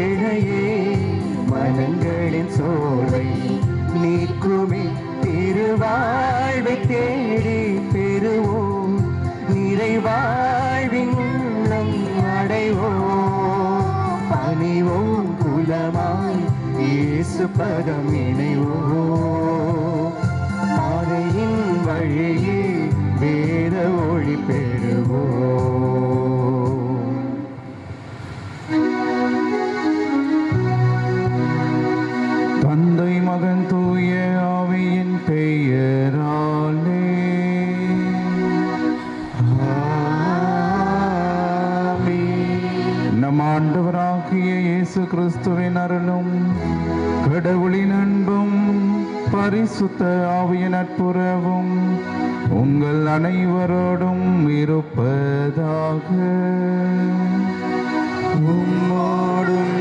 வேளையே மனங்களின் சோர்வை நீக்குமே திருவாழ்வை தேடி பெறுவோம் நிறைவாழ்வின் உள்ளம் அடைவோம் பணிவோம் குலமாய் இயேசு பதம் இணைவோம் மாலையின் வழியே வேத ஒளி பெறுவோம். தந்தை மகன் தூய ஆவியின் பெயராலே நம் ஆண்டவராகிய இயேசு கிறிஸ்துவின் அருளும் கடவுளின் அன்பும் பரிசுத்த ஆவியின் நட்புறவும் உங்கள் அனைவரோடும் இருப்பதாக. உம்மோடும்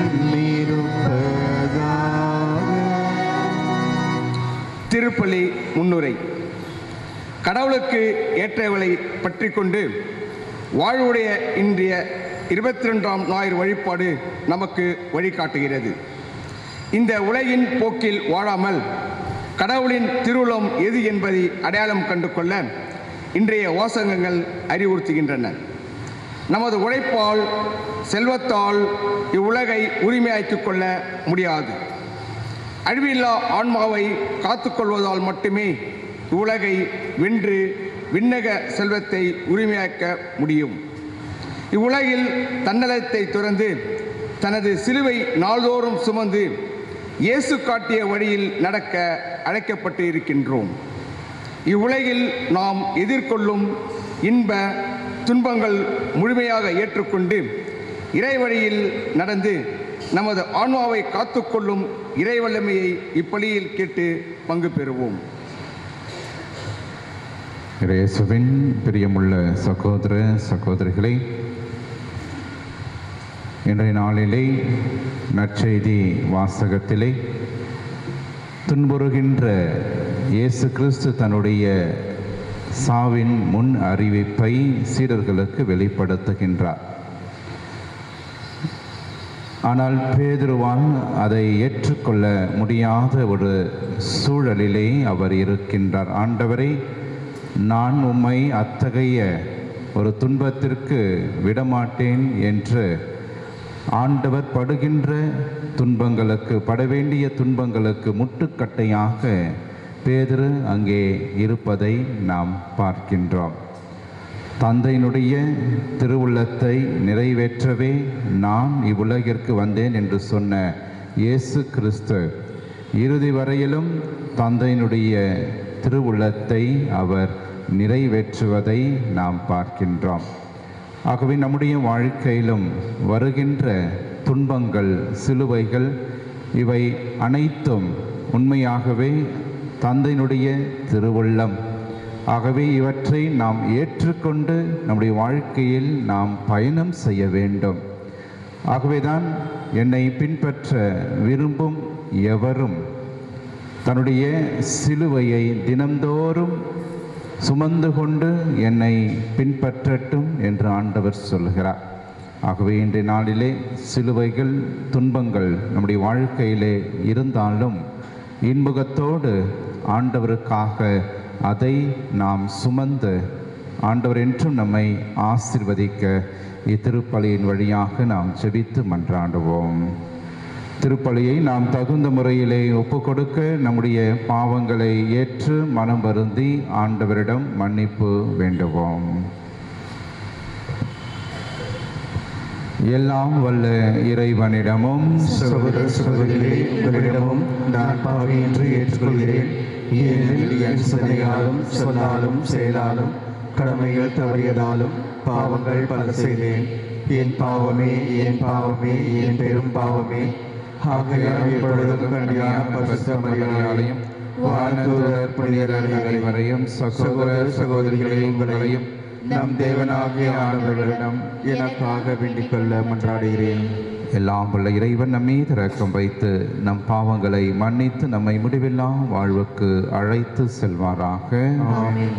திருப்பலி முன்னுரை. கடவுளுக்கு ஏற்றவளை பற்றி கொண்டு வாழ்வுடைய இன்றைய 22ஆம் ஞாயிறு வழிபாடு நமக்கு வழிகாட்டுகிறது. இந்த உலகின் போக்கில் வாழாமல் கடவுளின் திருவுளம் எது என்பதை அடையாளம் கண்டு கொள்ள இன்றைய வாசகங்கள் அறிவுறுத்துகின்றன. நமது உழைப்பால் செல்வத்தால் இவ்வுலகை உரிமையாக்கிக் கொள்ள முடியாது. அழிவில்லா ஆன்மாவை காத்துக்கொள்வதால் மட்டுமே இவ்வுலகை வென்று விண்ணக செல்வத்தை உரிமையாக்க முடியும். இவ்வுலகில் தன்னலத்தை துறந்து தனது சிலுவை நாள்தோறும் சுமந்து இயேசு காட்டிய வழியில் நடக்க அழைக்கப்பட்டு இருக்கின்றோம். இவ்வுலகில் நாம் எதிர்கொள்ளும் இன்ப துன்பங்கள் முழுமையாக ஏற்றுக்கொண்டு இறைவழியில் நடந்து நமது ஆன்மாவை காத்துக்கொள்ளும் இறைவல்லமையை இப்பலியில் கேட்டு பங்கு பெறுவோம். இயேசுவின் பிரியமுள்ள சகோதர சகோதரிகளே, இன்றைய நாளிலே நற்செய்தி வாசகத்திலே துன்புறுகின்ற இயேசு கிறிஸ்து தன்னுடைய சாவின் முன் அறிவிப்பை சீடர்களுக்கு வெளிப்படுத்துகின்றார். ஆனால் பேதுருவால் அதை ஏற்றுக்கொள்ள முடியாத ஒரு சூழலிலே அவர் இருக்கின்றார். ஆண்டவரே, நான் உம்மை அத்தகைய ஒரு துன்பத்திற்கு விடமாட்டேன் என்று ஆண்டவர் படுகின்ற துன்பங்களுக்கு, பட வேண்டிய துன்பங்களுக்கு முட்டுக்கட்டையாக பேதுரு அங்கே இருப்பதை நாம் பார்க்கின்றோம். தந்தையினுடைய திருவுள்ளத்தை நிறைவேற்றவே நான் இவ்வுலகிற்கு வந்தேன் என்று சொன்ன இயேசு கிறிஸ்து இறுதி வரையிலும் தந்தையினுடைய திருவுள்ளத்தை அவர் நிறைவேற்றுவதை நாம் பார்க்கின்றோம். ஆகவே நம்முடைய வாழ்க்கையிலும் வருகின்ற துன்பங்கள், சிலுவைகள், இவை அனைத்தும் உண்மையாகவே தந்தையினுடைய திருவுள்ளம். ஆகவே இவற்றை நாம் ஏற்றுக்கொண்டு நம்முடைய வாழ்க்கையில் நாம் பயணம் செய்ய வேண்டும். ஆகவேதான் என்னை பின்பற்ற விரும்பும் எவரும் தன்னுடைய சிலுவையை தினந்தோறும் சுமந்து கொண்டு என்னை பின்பற்றட்டும் என்று ஆண்டவர் சொல்கிறார். ஆகவே இன்றைய நாளிலே சிலுவைகள், துன்பங்கள் நம்முடைய வாழ்க்கையிலே இருந்தாலும் இன்முகத்தோடு ஆண்டவருக்காக அதை நாம் சுமந்து ஆண்டவர் என்றும் நம்மை ஆசீர்வதிக்க இத்திருப்பலியின் வழியாக நாம் ஜெபித்து மன்றாடுவோம். திருப்பலியை நாம் தகுந்த முறையிலே ஒப்புக்கொடுக்க நம்முடைய பாவங்களை ஏற்று மனம் வருந்தி ஆண்டவரிடம் மன்னிப்பு வேண்டுவோம். எல்லாம் வல்ல இறைவனிடமும் சகோதர சகோதரிகளே, உங்களிடமும் நான் பாவி என்று ஏற்றுக்கொள்கிறேன். ஏனெனில் என் சிந்தனையாலும் சொல்லாலும் செயலாலும் கடமைகள் தவறியதாலும் பாவங்கள் பல செய்தேன். என் பாவமே, என் பாவமே, என் பெரும் பாவமே. ஆகையால் எப்பொழுதும் கண்டியான பரிசுத்த மரியாதையும் வானதூதர் புனிதர் அனைவரையும் சகோதர சகோதரிகளே உங்களையும் நம் தேவனாகிய ஆண்டவரிடம் எனக்காக வேண்டிக் கொள்ள மன்றாடுகிறேன். எல்லாம் வல்ல இறைவன் நம் மீது இரக்கம் வைத்து நம் பாவங்களை மன்னித்து நம்மை முடிவில்லா வாழ்வுக்கு அழைத்து செல்வாராக. ஆமென்.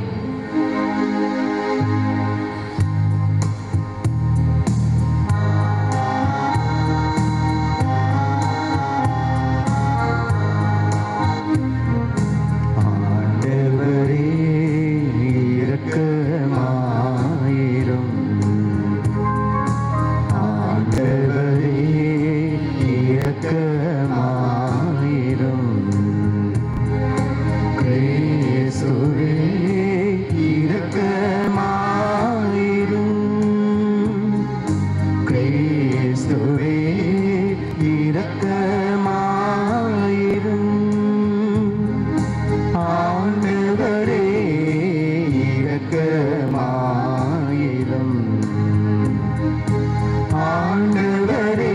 இரக்கமாயிரும். ஆண்டவரே இரக்கமாயிரும். ஆண்டவரே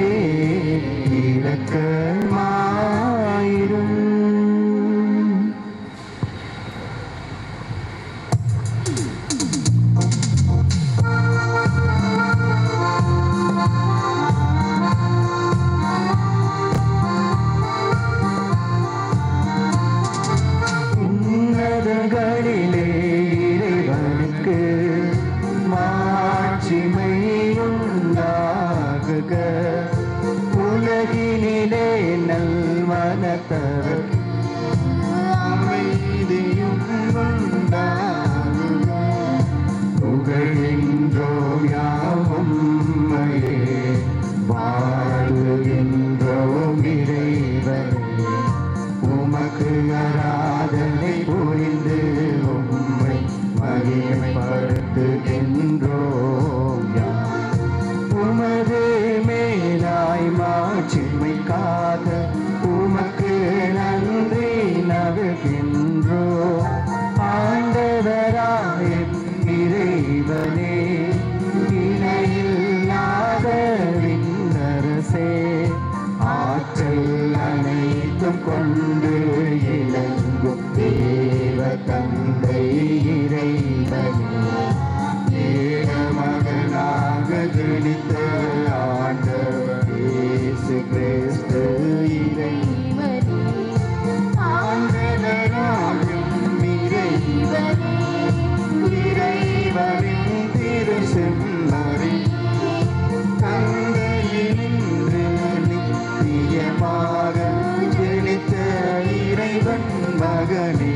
இரக்கமாயிரும். உன்னதங்களிலே இறைவனுக்கு மாட்சிமை உண்டாகுக. உலகினிலே நல்மனத்தவர் அமைதியும் உண்டாகுக. புகழ்கின்றோம் யாவும் உம்மையே, வாழ்கின்றோம் இறைவனே. உமக்கு ஆராதனை புரிந்து உம்மை மகிமைப்படுத்துகின்றோம். உமது மேலாய் மாட்சிமைக்காக உமக்கு நன்றி நல்கின்றோம். ஆண்டவராய இறைவனே, இணையில்லாத விண்ணரசே, ஆற்றல் அனைத்தும் கொண்டு இலங்கும் தேவ தந்தை இறைவனே, ஏக மகனாக ஜனித்த ஆண்டவர் இயேசு கிறிஸ்து இறைவனே, ஆண்டவராகும் இறைவனே, இறைவனின் திரு செம்மறி தந்தையினின்று நித்தியமாக ஜனித்த இறைவன் மகனே,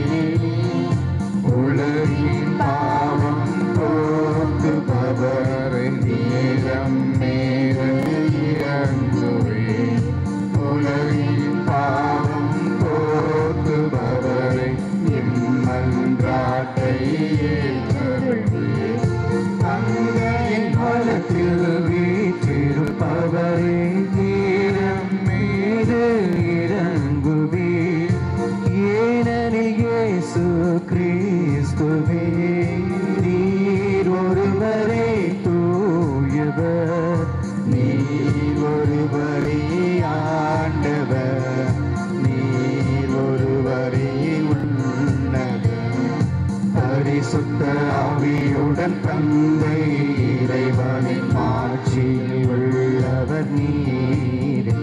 உலகின் பாவம் போக்குபவரை நேரம் மேல் இறங்குவே. உலகின் பாவம் போக்குபவரை இம்மன்றாட்டை ஏற்றருள்வே. தந்தையின் பலத்தில் வீற்றிருப்பவரே, நேரம் மீது இறங்குவே. ஏனெனில் இயேசு கிறிஸ்துவே நீர் ஒருவரே தூயவர், நீர் ஒருவரே ஆண்டவர், நீர் ஒருவரே உன்னதர். பரிசுத்த ஆவியுடன் தந்தை இறைவனின் மாட்சியில் உள்ளவர் நீரே.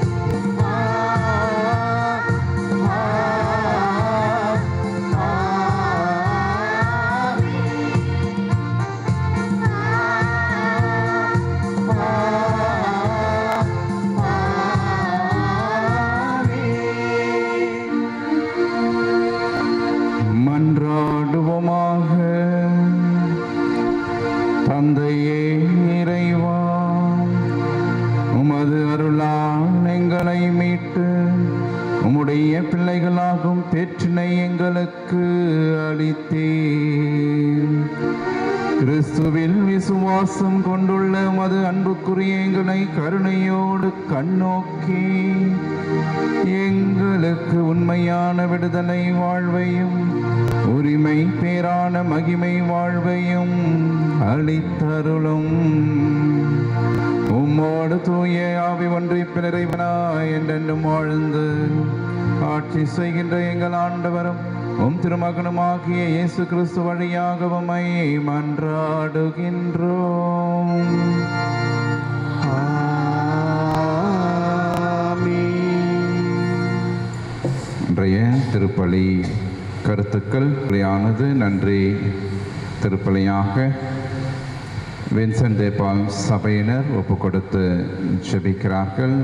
மன்றாடுவோமாக. தந்தையே இறைவா, உமது அருளால் எங்களை மீட்டு உம்முடைய பிள்ளைகளாகும் பேற்றினை எங்களுக்கு அளித்தீர். கிறிஸ்துவில் விசுவாசம் கொண்டுள்ள உமது அன்புக்குரிய எங்களை கருணையோடு கண்ணோக்கி எங்களுக்கு உண்மையான விடுதலை வாழ்வையும் உரிமை பேரான மகிமை வாழ்வையும் அளித்தருளும். உம்மோடு தூய ஆவி ஒன்றிப்பில் இறைவனாய் என்றென்றும் வாழ்ந்து ஆட்சி செய்கின்ற எங்கள் ஆண்டவரும் உம் திருமகனுமாகிய இயேசு கிறிஸ்து வழியாக உம்மை மன்றாடுகின்றோம். இன்றைய திருப்பலி கருத்துக்கள் ஆனது நன்றி திருப்பலியாக வின்சென்ட் தேபால் சபையினர் ஒப்பு கொடுத்து ஜெபிக்கிறார்கள்.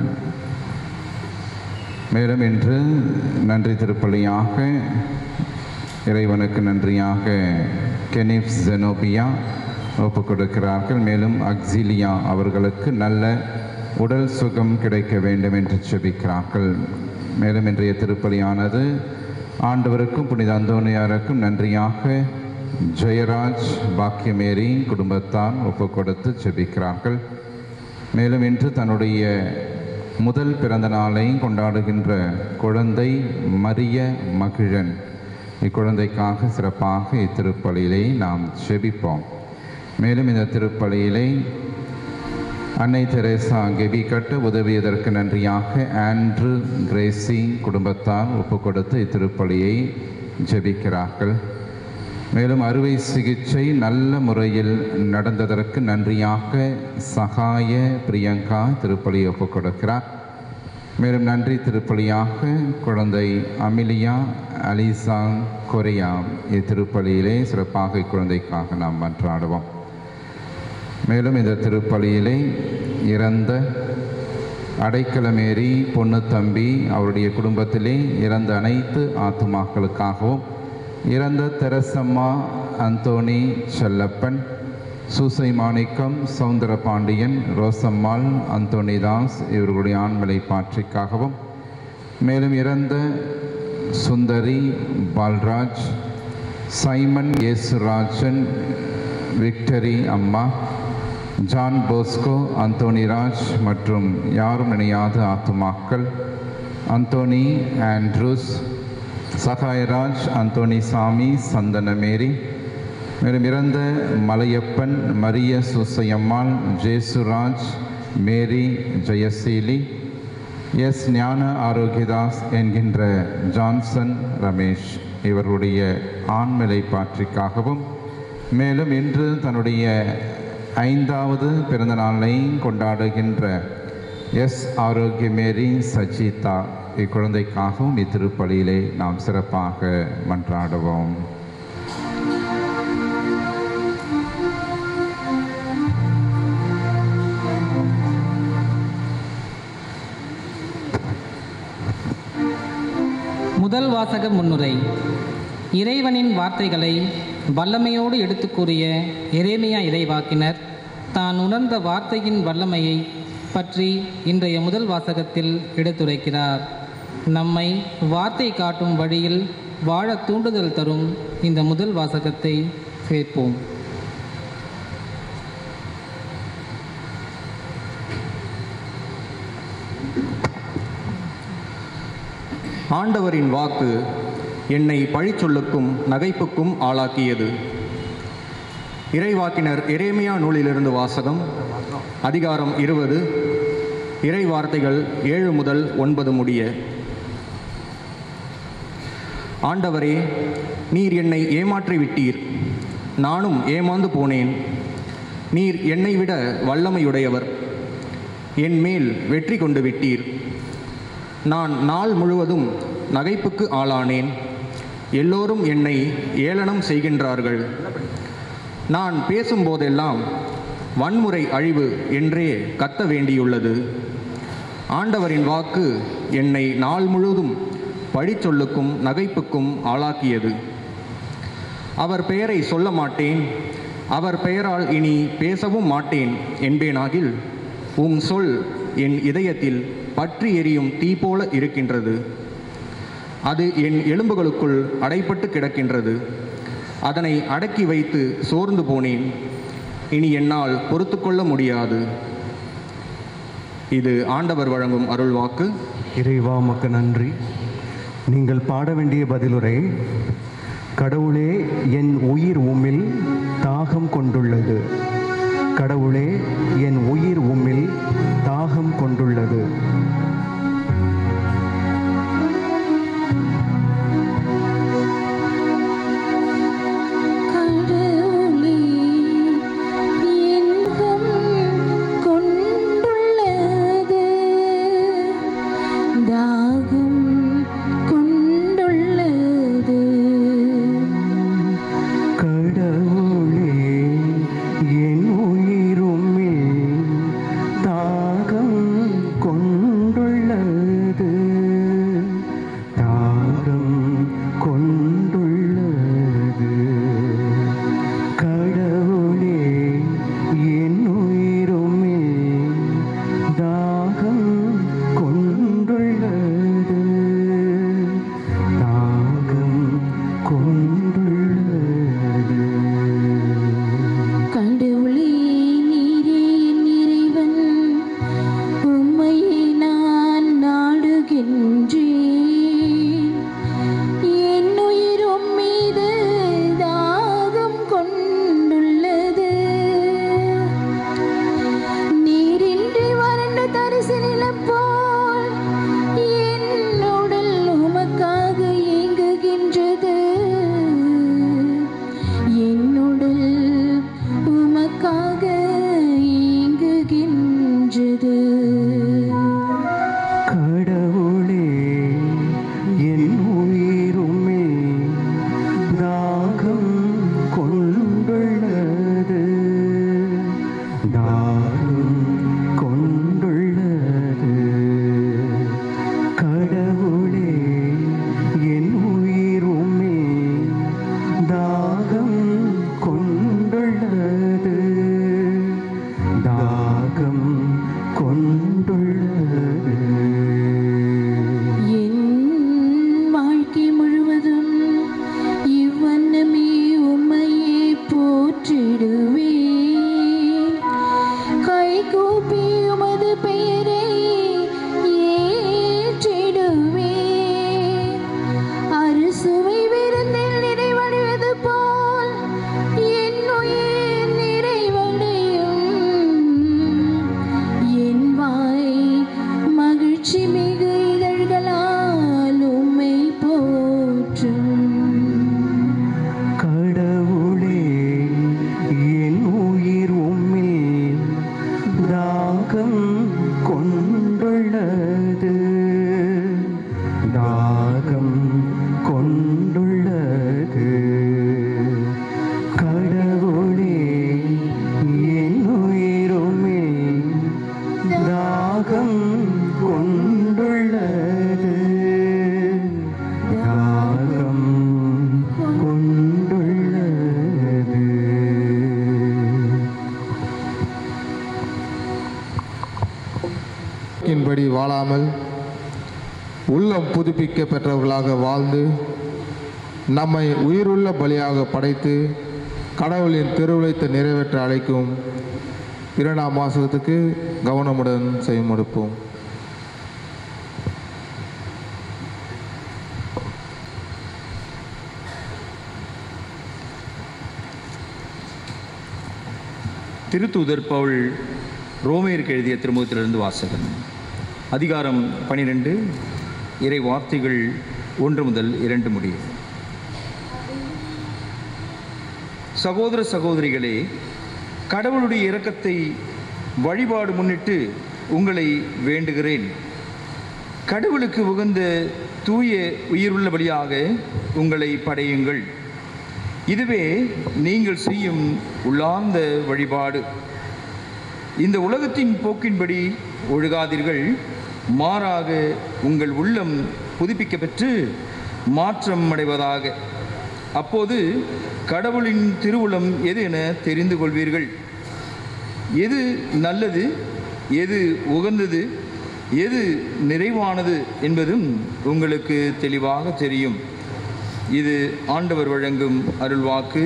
மேலும் இன்று நன்றி திருப்பலியாக இறைவனுக்கு நன்றியாக கெனிஃப் ஜெனோபியா ஒப்பு கொடுக்கிறார்கள். மேலும் அக்ஸிலியா அவர்களுக்கு நல்ல உடல் சுகம் கிடைக்க வேண்டும் என்று ஜெபிக்கிறார்கள். மேலும் இன்றைய திருப்பலியானது ஆண்டவருக்கும் புனித அந்தோனியாருக்கும் நன்றியாக ஜெயராஜ் பாக்கியமேரி குடும்பத்தார் ஒப்பு கொடுத்து ஜெபிக்கிறார்கள். மேலும் இன்று தன்னுடைய முதல் பிறந்த நாளை கொண்டாடுகின்ற குழந்தை மரிய மகிழன், இக்குழந்தைக்காக சிறப்பாக இத்திருப்பலியிலே நாம் ஜெபிப்போம். மேலும் இந்த திருப்பலியிலே அன்னை தெரேசா கெபி கட்ட உதவியதற்கு நன்றியாக ஆண்ட்ரூ கிரேசி குடும்பத்தார் ஒப்புக்கொடுத்து இத்திருப்பலியை ஜெபிக்கிறார்கள். மேலும் அறுவை சிகிச்சை நல்ல முறையில் நடந்ததற்கு நன்றியாக சகாய பிரியங்கா திருப்பலியை ஒப்புக்கொடுக்கிறார். மேலும் நன்றி திருப்பலியாக குழந்தை அமிலியா அலிசா கொரியா இத்திருப்பலியிலே சிறப்பாக இக்குழந்தைக்காக நாம் மன்றாடுவோம். மேலும் இந்த திருப்பலியிலே இறந்த அடைக்கலமேரி பொண்ணு தம்பி அவருடைய குடும்பத்திலே இறந்த அனைத்து ஆத்துமாக்களுக்காகவும், இறந்த தெரசம்மா அந்தோணி செல்லப்பன், சூசை மாணிக்கம் சவுந்தரபாண்டியன் ரோசம்மாள் அந்தோணிதாஸ் இவர்களுடைய ஆண்மலை பாற்றிக்காகவும், மேலும் இறந்த சுந்தரி பால்ராஜ், சைமன் இயேசுராஜன், விக்டரி அம்மா, ஜான் போஸ்கோ அந்தோணிராஜ் மற்றும் யாரும் நினையாத ஆத்துமாக்கள் அந்தோணி ஆண்ட்ரூஸ், சகாயராஜ் அந்தோணி சாமி சந்தனமேரி, மேலும் இறந்த மலையப்பன் மரிய சூசையம்மாள் ஜேசுராஜ் மேரி ஜெயசீலி, எஸ் ஞான ஆரோக்கியதாஸ் என்கின்ற ஜான்சன் ரமேஷ் இவர்களுடைய ஆண்மலை பாற்றிக்காகவும், மேலும் இன்று தன்னுடைய 5வது பிறந்த நாளை கொண்டாடுகின்ற எஸ் ஆரோக்கியமேரி சஜிதா இக்குழந்தைக்காகவும் இத்திருப்பலியிலே நாம் சிறப்பாக மன்றாடுவோம். முதல் வாசக முன்னுரை. இறைவனின் வார்த்தைகளை வல்லமையோடு எடுத்து கூறிய எரேமியா இறைவாக்கினர் தான் உணர்ந்த வார்த்தையின் வல்லமையை பற்றி இன்றைய முதல் வாசகத்தில் எடுத்துரைக்கிறார். நம்மை வார்த்தை காட்டும் வழியில் வாழ தூண்டுதல் தரும் இந்த முதல் வாசகத்தை கேட்போம். ஆண்டவரின் வாக்கு என்னை பழிச்சொல்லுக்கும் நகைப்புக்கும் ஆளாக்கியது. இறைவாக்கினர் எரேமியா நூலிலிருந்து வாசகம். அதிகாரம் 20, இறை வார்த்தைகள் 7 முதல் 9 முடிய. ஆண்டவரே, நீர் என்னை ஏமாற்றி விட்டீர், நானும் ஏமாந்து போனேன். நீர் என்னை விட வல்லமையுடையவர், என் மேல் வெற்றி கொண்டு விட்டீர். நான் நாள் முழுவதும் நகைப்புக்கு ஆளானேன். எல்லோரும் என்னை ஏளனம் செய்கின்றார்கள். நான் பேசும்போதெல்லாம் வன்முறை அழிவு என்றே கத்த வேண்டியுள்ளது. ஆண்டவரின் வாக்கு என்னை நாள் முழுவதும் பழிச்சொல்லுக்கும் நகைப்புக்கும் ஆளாக்கியது. அவர் பெயரை சொல்ல மாட்டேன், அவர் பெயரால் இனி பேசவும் மாட்டேன் என்பேனாகில், உம் சொல் என் இதயத்தில் பற்றி எரியும் தீ போல இருக்கின்றது. அது என் எலும்புகளுக்குள் அடைப்பட்டு கிடக்கின்றது. அதனை அடக்கி வைத்து சோர்ந்து போனேன். இனி என்னால் பொறுத்து கொள்ள முடியாது. இது ஆண்டவர் வழங்கும் அருள்வாக்கு. இறைவா உமக்கு நன்றி. நீங்கள் பாட வேண்டிய பதிலுரை: கடவுளே, என் உயிர் உம்மில் தாகம் கொண்டுள்ளது. கடவுளே, என் உயிர் உம்மில் தாகம் கொண்டுள்ளது. கொண்டுள்ளது. பலியினால் உள்ளம் புதுப்பிக்க பெற்றவர்களாக வாழ்ந்து நம்மை உயிருள்ள பலியாக படைத்து கடவுளின் திருவுளத்தை நிறைவேற்ற அழைக்கும் இரண்டாம் வாசகத்துக்கு கவனமுடன் செய்யமுடிப்போம். திருத்தூதர் பவுல் ரோமேயருக்கு எழுதிய திருமுகத்திலிருந்து வாசகம். அதிகாரம் 12, இறை வார்த்தைகள் 1 முதல் 2 முடிய. சகோதர சகோதரிகளே, கடவுளுடைய இரக்கத்தை வழிபாடு முன்னிட்டு உங்களை வேண்டுகிறேன். கடவுளுக்கு உகந்த தூய உயிருள்ள பலியாக உங்களை படையுங்கள். இதுவே நீங்கள் செய்யும் உள்ளார்ந்த வழிபாடு. இந்த உலகத்தின் போக்கின்படி ஒழுகாதீர்கள், மாறாக உங்கள் உள்ளம் புதுப்பிக்க பெற்று மாற்றம் அடைவதாக. அப்போது கடவுளின் திருவுளம் எது என தெரிந்து கொள்வீர்கள். எது நல்லது, எது உகந்தது, எது நிறைவானது என்பதும் உங்களுக்கு தெளிவாக தெரியும். இது ஆண்டவர் வழங்கும் அருள்வாக்கு.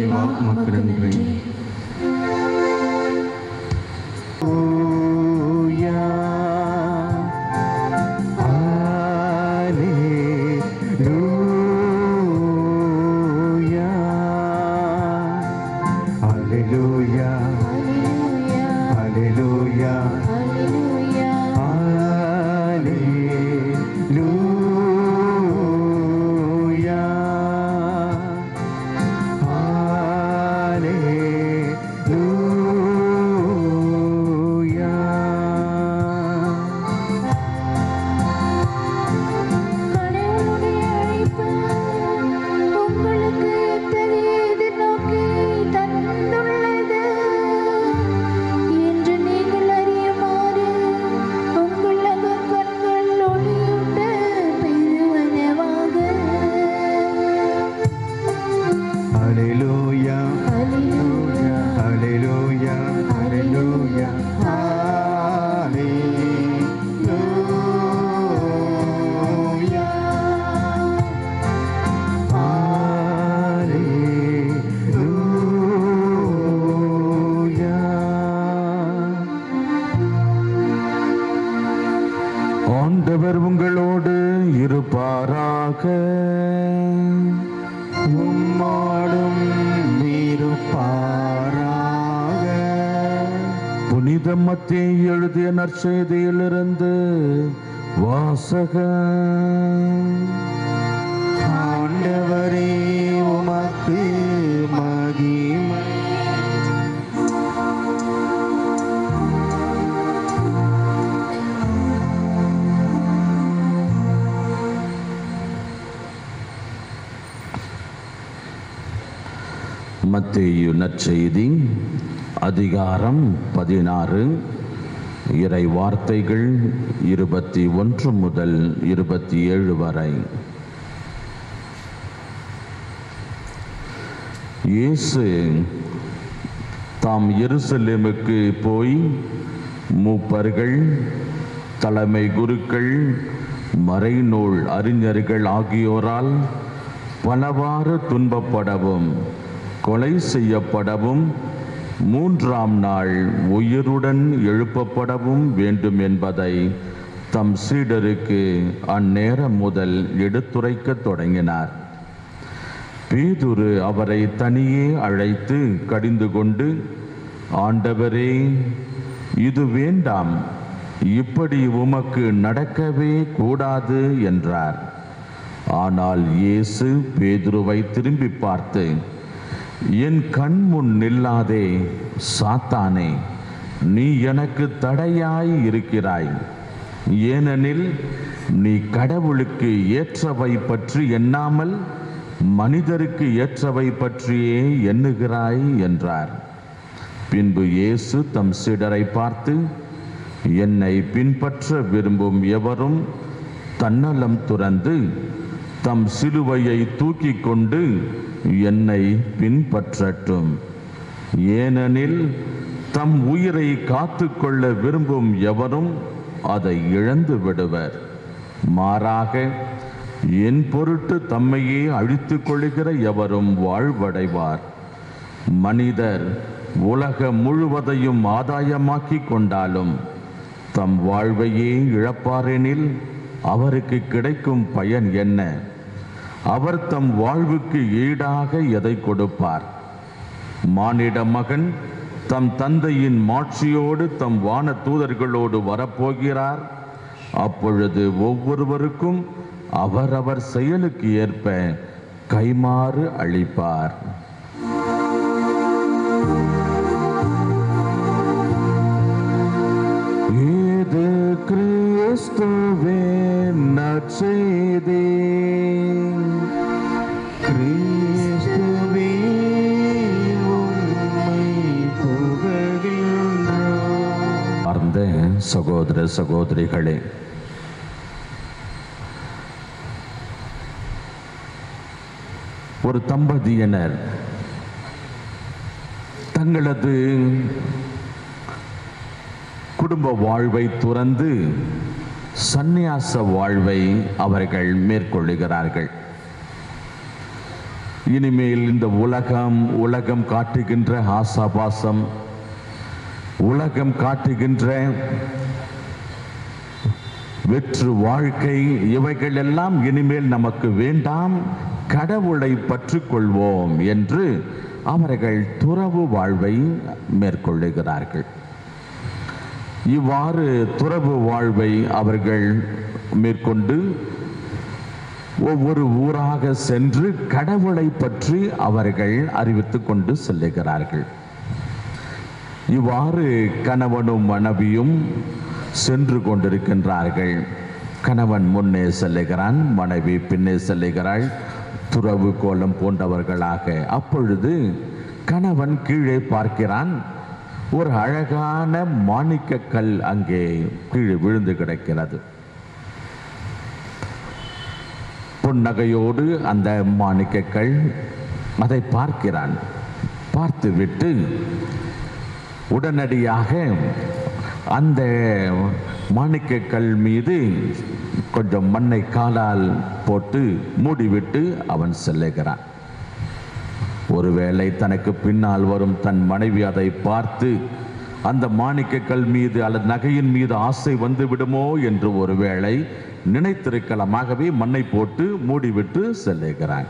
ஆண்டவர் உங்களோடு இருப்பாராக. உம்மாடும் இருப்பாராக. புனித மத்தேயு எழுதிய நற்செய்தியிலிருந்து வாசகம். ஆண்டவரே, உமக்கு மகிமை. மத்தேயு நற்செய்தி அதிகாரம் 16, இறை வார்த்தைகள் 21 முதல் 27 வரை. இயேசு தாம் எருசலேமுக்கு போய் மூப்பர்கள், தலைமை குருக்கள், மறைநூல் அறிஞர்கள் ஆகியோரால் பலவாறு துன்பப்படவும் கொலை செய்யப்படவும் 3ஆம் நாள் உயிருடன் எழுப்பப்படவும் வேண்டும் என்பதை தம் சீடருக்கு அந்நேரம் முதல் எடுத்துரைக்கத் தொடங்கினார். பேதுரு அவரை தனியே அழைத்து கடிந்து கொண்டு, ஆண்டவரே, இது வேண்டாம், இப்படி உமக்கு நடக்கவே கூடாது என்றார். ஆனால் இயேசு பேதுருவை திரும்பி பார்த்து, என் கண் முன் நில்லாதே சாத்தானே, நீ எனக்கு தடையாய் இருக்கிறாய். ஏனெனில் நீ கடவுளுக்கு ஏற்றவை பற்றி எண்ணாமல் மனிதருக்கு ஏற்றவை பற்றியே எண்ணுகிறாய் என்றார். பின்பு இயேசு தம் சீடரை பார்த்து, என்னை பின்பற்ற விரும்பும் எவரும் தன்னலம் துறந்து தம் சிலுவையை தூக்கி கொண்டு என்னை பின்பற்றட்டும். ஏனெனில் தம் உயிரை காத்து கொள்ள விரும்பும் எவரும் அதை இழந்து விடுவர். மாறாக என் பொருட்டு தம்மையே அழித்துக் கொள்கிற எவரும் வாழ்வடைவார். மனிதர் உலகம் முழுவதையும் ஆதாயமாக்கி கொண்டாலும் தம் வாழ்வையே இழப்பாரெனில் அவருக்கு கிடைக்கும் பயன் என்ன? அவர் தம் வாழ்வுக்கு ஈடாக எதை கொடுப்பார்? மானிட மகன் தம் தந்தையின் மாட்சியோடு தம் வான தூதர்களோடு வரப்போகிறார். அப்பொழுது ஒவ்வொருவருக்கும் அவரவர் செயலுக்கு ஏற்ப கைமாறு அளிப்பார். இது கிறிஸ்துவே நற்செய்தி. கிறிஸ்துவே உம்மை புகழ்கின்றோம். சார்ந்த சகோதர சகோதரிகளே, ஒரு தம்பதியினர் தங்களது குடும்ப வாழ்வை துறந்து சந்நியாச வாழ்வை அவர்கள் மேற்கொள்ளுகிறார்கள். இனிமேல் இந்த உலகம் காட்டுகின்ற ஆசாபாசம், உலகம் காட்டுகின்ற வெற்று வாழ்க்கை, இவைகள் எல்லாம் இனிமேல் நமக்கு வேண்டாம், கடவுளை பற்றிக் கொள்வோம் என்று அவர்கள் துறவு வாழ்வை மேற்கொள்ளுகிறார்கள். இவ்வாறு துறவு வாழ்வை அவர்கள் மேற்கொண்டு ஒவ்வொரு ஊராக சென்று கடவுளை பற்றி அவர்கள் அறிவித்துக் கொண்டு செல்லுகிறார்கள். இவ்வாறு கணவனும் மனைவியும் சென்று கொண்டிருக்கின்றார்கள். கணவன் முன்னே செல்லுகிறான், மனைவி பின்னே செல்லுகிறாள், துறவு கோலம் போன்றவர்களாக. அப்பொழுது கணவன் கீழே பார்க்கிறான். ஒரு அழகான மாணிக்க கல் அங்கே கீழே விழுந்து கிடக்கிறது. புன்னகையோடு அந்த மாணிக்க கல் அதை பார்க்கிறான். பார்த்துவிட்டு உடனடியாக அந்த மாணிக்க கல் மீது கொஞ்சம் மண்ணை காலால் போட்டு மூடிவிட்டு அவன் செல்லுகிறான். ஒருவேளை தனக்கு பின்னால் வரும் தன் மனைவி அதை பார்த்து அந்த மாணிக்கக்கல் மீது அல்லது நகையின் மீது ஆசை வந்து விடுமோ என்று ஒருவேளை நினைத்திருக்கலாமாகவே மண்ணை போட்டு மூடிவிட்டு செல்லுகிறான்.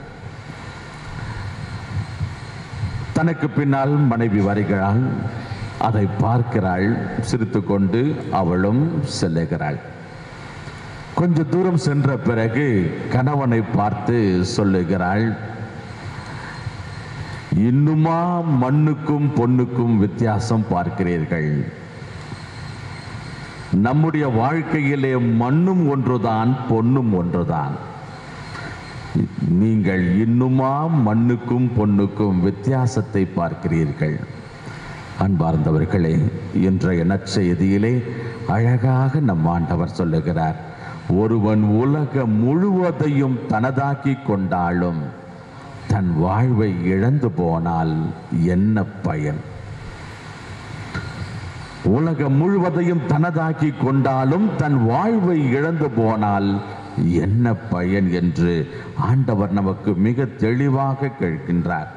தனக்கு பின்னால் மனைவி வருகிறாள், அதை பார்க்கிறாள், சிரித்துக்கொண்டு அவளும் செல்லுகிறாள். கொஞ்ச தூரம் சென்ற பிறகு கணவனை பார்த்து சொல்லுகிறாள், இன்னுமா மண்ணுக்கும் பொன்னுக்கும் வித்தியாசம் பார்க்கிறீர்கள்? நம்முடைய வாழ்க்கையிலே மண்ணும் ஒன்றுதான், பொன்னும் ஒன்றுதான். நீங்கள் இன்னுமா மண்ணுக்கும் பொன்னுக்கும் வித்தியாசத்தை பார்க்கிறீர்கள்? அன்பார்ந்தவர்களே, இன்றைய நற்செய்தியிலே அழகாக நம் ஆண்டவர் சொல்லுகிறார், ஒருவன் உலகம் முழுவதையும் தனதாக்கி கொண்டாலும் தன் வாழ்வை இழந்து போனால் என்ன பயன்? உலகம் முழுவதையும் தனதாக்கி கொண்டாலும் தன் வாழ்வை இழந்து போனால் என்ன பயன் என்று ஆண்டவர் நமக்கு மிக தெளிவாக கேட்கின்றார்.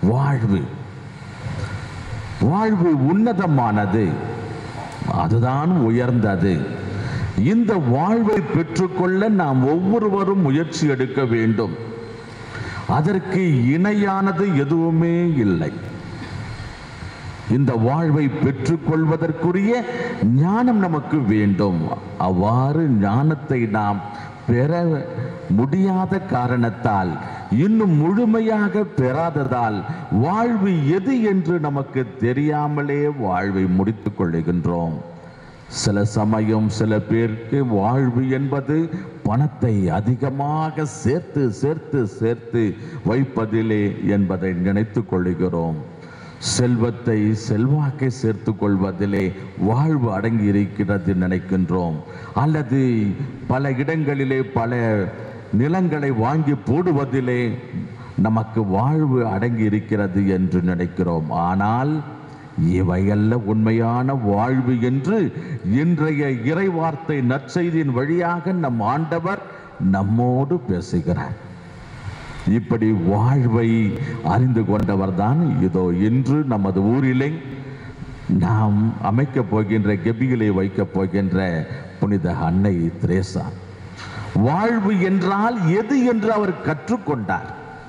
வாழ்வு உன்னதமானது, அதுதான் உயர்ந்தது. இந்த வாழ்வை பெற்றுக்கொள்ள நாம் ஒவ்வொருவரும் முயற்சி எடுக்க வேண்டும். அதற்கு இணையானது எதுவுமே இல்லை. இந்த வாழ்வை பெற்றுக்கொள்வதற்குரிய ஞானம் நமக்கு வேண்டும். அவ்வாறு ஞானத்தை நாம் பெற முடியாத காரணத்தால், இன்னும் முழுமையாக பெறாததால் வாழ்வு எது என்று நமக்கு தெரியாமலே வாழ்வை முடித்துக் கொள்ளுகின்றோம். சில சமயம் சில பேருக்கு வாழ்வு என்பது பணத்தை அதிகமாக சேர்த்து சேர்த்து சேர்த்து வைப்பதிலே என்பதை நினைத்து கொள்கிறோம். செல்வத்தை செல்வாக்கை சேர்த்து கொள்வதிலே வாழ்வு அடங்கி இருக்கிறது நினைக்கின்றோம். அல்லது பல இடங்களிலே பல நிலங்களை வாங்கி போடுவதிலே நமக்கு வாழ்வு அடங்கி இருக்கிறது என்று நினைக்கிறோம். ஆனால் இவையல்ல உண்மையான வாழ்வு என்று இன்றைய இறைவார்த்தை நற்செய்தியின் வழியாக நம் ஆண்டவர் நம்மோடு பேசுகிறார். இப்படி வாழ்வை அறிந்து கொண்டவர் தான் இதோ இன்று நமது ஊரிலே நாம் அமைக்கப் போகின்ற கெபியிலே வைக்கப் போகின்ற புனித அன்னை தெரேசா. வாழ்வு என்றால் எது என்று அவர் கற்றுக்கொண்டார்.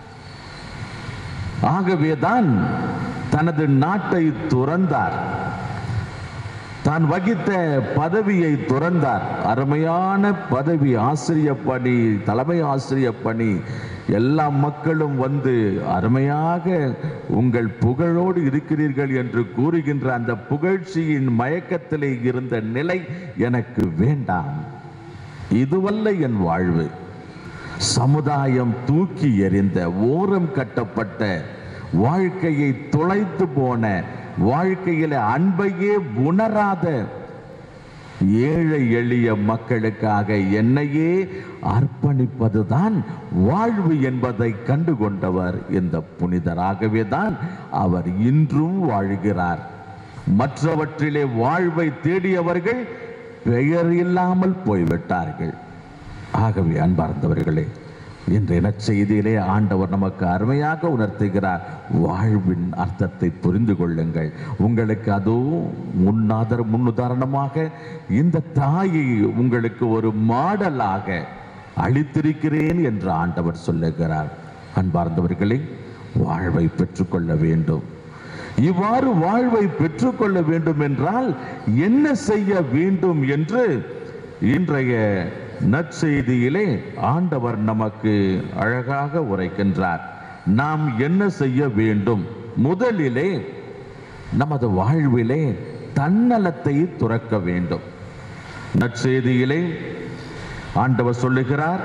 ஆகவேதான் தனது நாட்டை துறந்தார், தான் வகித்த பதவியை துறந்தார். அருமையான பதவி, ஆசிரிய பணி, தலைமை ஆசிரிய பணி. எல்லா மக்களும் வந்து அருமையாக உங்கள் புகழோடு இருக்கிறீர்கள் என்று கூறுகின்ற அந்த புகழ்ச்சியின் மயக்கத்திலே இருந்த நிலை எனக்கு வேண்டாம். இதுவல்ல என் வாழ்வு. சமுதாயம் தூக்கி எறிந்த, ஓரம் கட்டப்பட்ட, வாழ்க்கையை துளைத்து போன, வாழ்க்கையில அன்பையே உணராத ஏழை எளிய மக்களுக்காக என்னையே அர்ப்பணிப்பதுதான் வாழ்வு என்பதை கண்டுகொண்டவர் இந்த புனிதராகவே தான் அவர் இன்றும் வாழ்கிறார். மற்றவற்றிலே வாழ்வை தேடியவர்கள் பெயர் இல்லாமல் போய்விட்டார்கள். ஆகவே அன்பார்ந்தவர்களே, இன்றைய நற்செய்தியிலே ஆண்டவர் நமக்கு அருமையாக உணர்த்துகிறார். வாழ்வின் அர்த்தத்தை புரிந்து கொள்ளுங்கள். உங்களுக்கு அதுவும் முன்னுதாரணமாக இந்த தாயை உங்களுக்கு ஒரு மாடலாக அளித்திருக்கிறேன் என்று ஆண்டவர் சொல்லுகிறார். அன்பார்ந்தவர்களே, வாழ்வை பெற்றுக்கொள்ள வேண்டும். இவ்வாறு வாழ்வை பெற்றுக்கொள்ள வேண்டும் என்றால் என்ன செய்ய வேண்டும் என்று இன்றைய நற்செய்தியிலே ஆண்டவர் நமக்கு அழகாக உரைக்கின்றார். நாம் என்ன செய்ய வேண்டும்? முதலிலே நமது வாழ்விலே தன்னலத்தை துறக்க வேண்டும். நற்செய்தியிலே ஆண்டவர் சொல்லுகிறார்,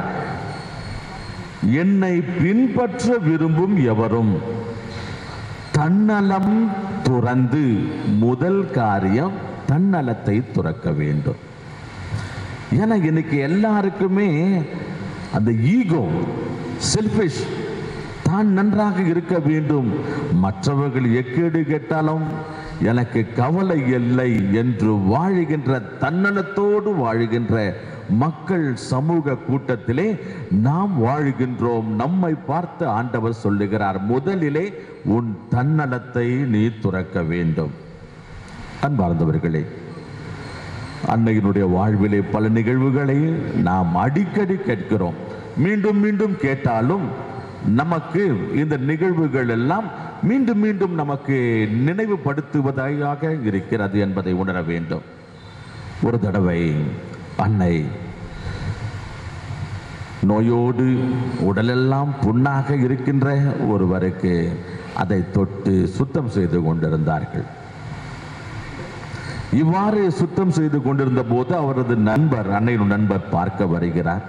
என்னை பின்பற்ற விரும்பும் எவரும் தன்னலம் துறந்து, முதல் காரியம் தன்னலத்தை துறக்க வேண்டும். ஏன்னா இன்னைக்கு எல்லாருக்குமே அந்த ஈகோ, செல்ஃபிஷ், தான் நன்றாக இருக்க வேண்டும், மற்றவர்கள் எக்கேடு கேட்டாலும் எனக்கு கவலை இல்லை என்று வாழுகின்ற, தன்னலத்தோடு வாழுகின்ற மக்கள் சமூக கூட்டத்திலே நாம் வாழுகின்றோம். நம்மை பார்த்து ஆண்டவர் சொல்லுகிறார், முதலிலே உன் தன்னலத்தை நீ துறக்க வேண்டும். அன்பார்ந்தவர்களே, அன்னையினுடைய வாழ்விலே பல நிகழ்வுகளை நாம் அடிக்கடி கேட்கிறோம். மீண்டும் மீண்டும் கேட்டாலும் நமக்கு இந்த நிகழ்வுகள் எல்லாம் மீண்டும் மீண்டும் நமக்கு நினைவுபடுத்துவதாக இருக்கிறது என்பதை உணர வேண்டும். ஒரு தடவை அன்னை நோயோடு உடலெல்லாம் புண்ணாக இருக்கின்ற ஒருவருக்கு அதை தொட்டு சுத்தம் செய்து கொண்டிருந்தார்கள். இவ்வாறு சுத்தம் செய்து கொண்டிருந்த போது அவரது நண்பர், அன்னையின் நண்பர் பார்க்க வருகிறார்.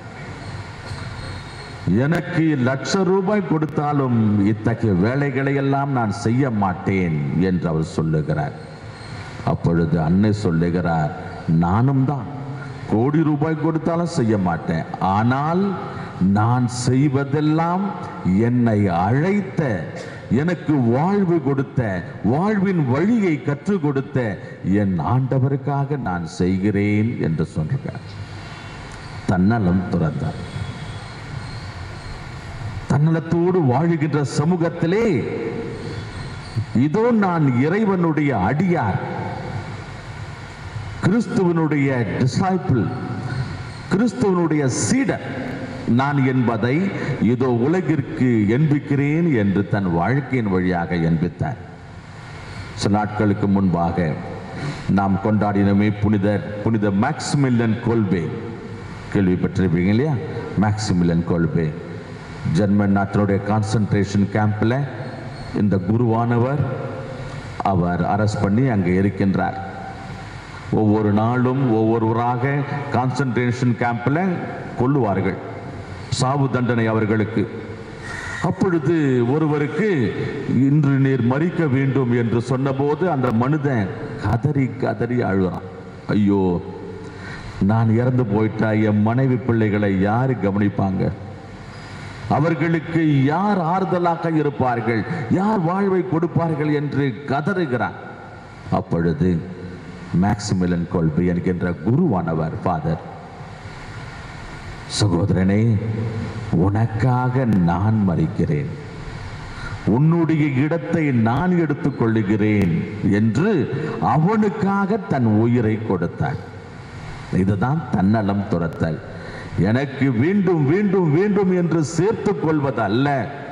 எனக்கு ₹1,00,000 கொடுத்தாலும் இத்தகைய வேலைகளை எல்லாம் நான் செய்ய மாட்டேன் என்று அவர் சொல்லுகிறார். அப்பொழுது அன்னை சொல்லுகிறார், நானும் தான் ₹1,00,00,000 கொடுத்தாலும் செய்ய மாட்டேன். ஆனால் நான் செய்வதெல்லாம் என்னை அழைத்த, எனக்கு வாழ்வு கொடுத்த, வாழ்வின் வழியை கற்றுக் கொடுத்த என் ஆண்டவருக்காக நான் செய்கிறேன் என்று சொன்னார். தன்னலம் துறந்தார். தன்னலத்தோடு வாழுகின்ற சமூகத்திலே இதோ நான் இறைவனுடைய அடியார், கிறிஸ்துவனுடைய டிசைபிள், கிறிஸ்துவனுடைய சீடர் நான் என்பதை இதோ உலகிற்கு எண்பிக்கிறேன் என்று தன் வாழ்க்கையின் வழியாக எண்பித்தார். சில நாட்களுக்கு முன்பாக நாம் கொண்டாடினமே புனித மேக்சிமிலியன் கோல்பே. கேள்விப்பட்டிருப்பீங்க இல்லையா? மேக்சிமிலியன் கோல்பே ஜெர்மன் நாட்டினுடைய கான்சன்ட்ரேஷன் கேம்பில் இந்த குருவானவர் அவர் அரெஸ்ட் பண்ணி அங்கே இருக்கின்றார். ஒவ்வொரு நாளும் ஒவ்வொருவராக கான்சன்ட்ரேஷன் கேம்பில் கொல்லுவார்கள், சாவு தண்டனை அவர்களுக்கு. அப்பொழுது ஒருவருக்கு இன்று நீர் மறிக்க வேண்டும் என்று சொன்னபோது அந்த மனிதன் கதறி கதறி அழுகிறான். ஐயோ, நான் இறந்து போயிட்டா என் மனைவி பிள்ளைகளை யாரு கவனிப்பாங்க? அவர்களுக்கு யார் ஆறுதலாக இருப்பார்கள், யார் வாழ்வை கொடுப்பார்கள் என்று கதறுகிறார். அப்பொழுது மேக்சிமிலன் கொல்பி என்கின்ற குருவானவர், ஃபாதர், சகோதரனே, உனக்காக நான் மரிக்கிறேன், உன்னுடைய இடத்தை நான் எடுத்துக் கொள்ளுகிறேன் என்று அவனுக்காக தன் உயிரை கொடுத்தார். இதுதான் தன்னலம் துரத்தல். எனக்கு வேண்டும் வேண்டும் வேண்டும் என்று சேர்த்துக் கொள்வதல்ல,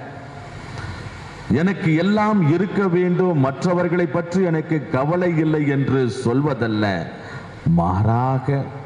எனக்கு எல்லாம் இருக்க வேண்டும், மற்றவர்களை பற்றி எனக்கு கவலை இல்லை என்று சொல்வதல்ல. மாறாக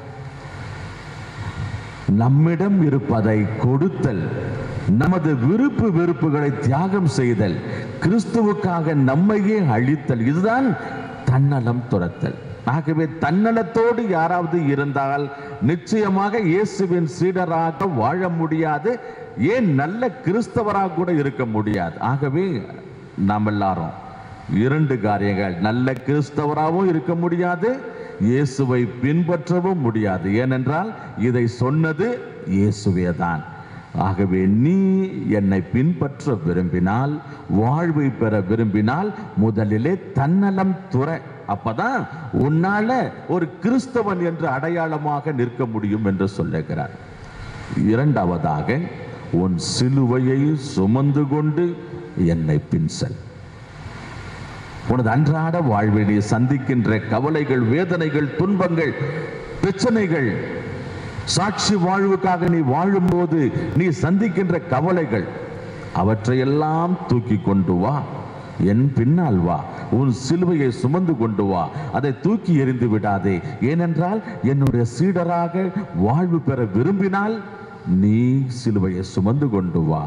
நம்மிடம் இருப்பதை கொடுத்தல், நமது விருப்பு வெறுப்புகளை தியாகம் செய்தல், கிறிஸ்துவுக்காக நம்மையே அழித்தல், இதுதான் தன்னலம் துரத்தல். ஆகவே தன்னலத்தோடு யாராவது இருந்தால் நிச்சயமாக இயேசுவின் சீடராக வாழ முடியாது, ஏன் நல்ல கிறிஸ்தவராக கூட இருக்க முடியாது. ஆகவே நாம் எல்லாரும் இரண்டு காரியங்கள், நல்ல கிறிஸ்தவராகவும் இருக்க முடியாது, இயேசுவை பின்பற்றவும் முடியாது. ஏனென்றால் இதை சொன்னது இயேசுவே தான். ஆகவே நீ என்னை பின்பற்ற விரும்பினால், வாழ்வை பெற விரும்பினால், முதலிலே தன்னலம் துற. அப்பதான் உன்னால ஒரு கிறிஸ்தவன் என்று அடையாளமாக நிற்க முடியும் என்று சொல்லுகிறார். இரண்டாவதாக, உன் சிலுவையை சுமந்து கொண்டு என்னை பின்செல். உனது அன்றாட வாழ்வில் நீ சந்திக்கின்ற கவலைகள், வேதனைகள், துன்பங்கள், பிரச்சனைகள், சாட்சி வாழ்வுக்காக நீ வாழும்போது நீ சந்திக்கின்ற கவலைகள், அவற்றையெல்லாம் தூக்கி கொண்டு வா, என் பின்னால் வா, உன் சிலுவையை சுமந்து கொண்டு வா, அதை தூக்கி எறிந்து விடாதே. ஏனென்றால் என்னுடைய சீடராக வாழ்வு பெற விரும்பினால் நீ சிலுவையை சுமந்து கொண்டு வா.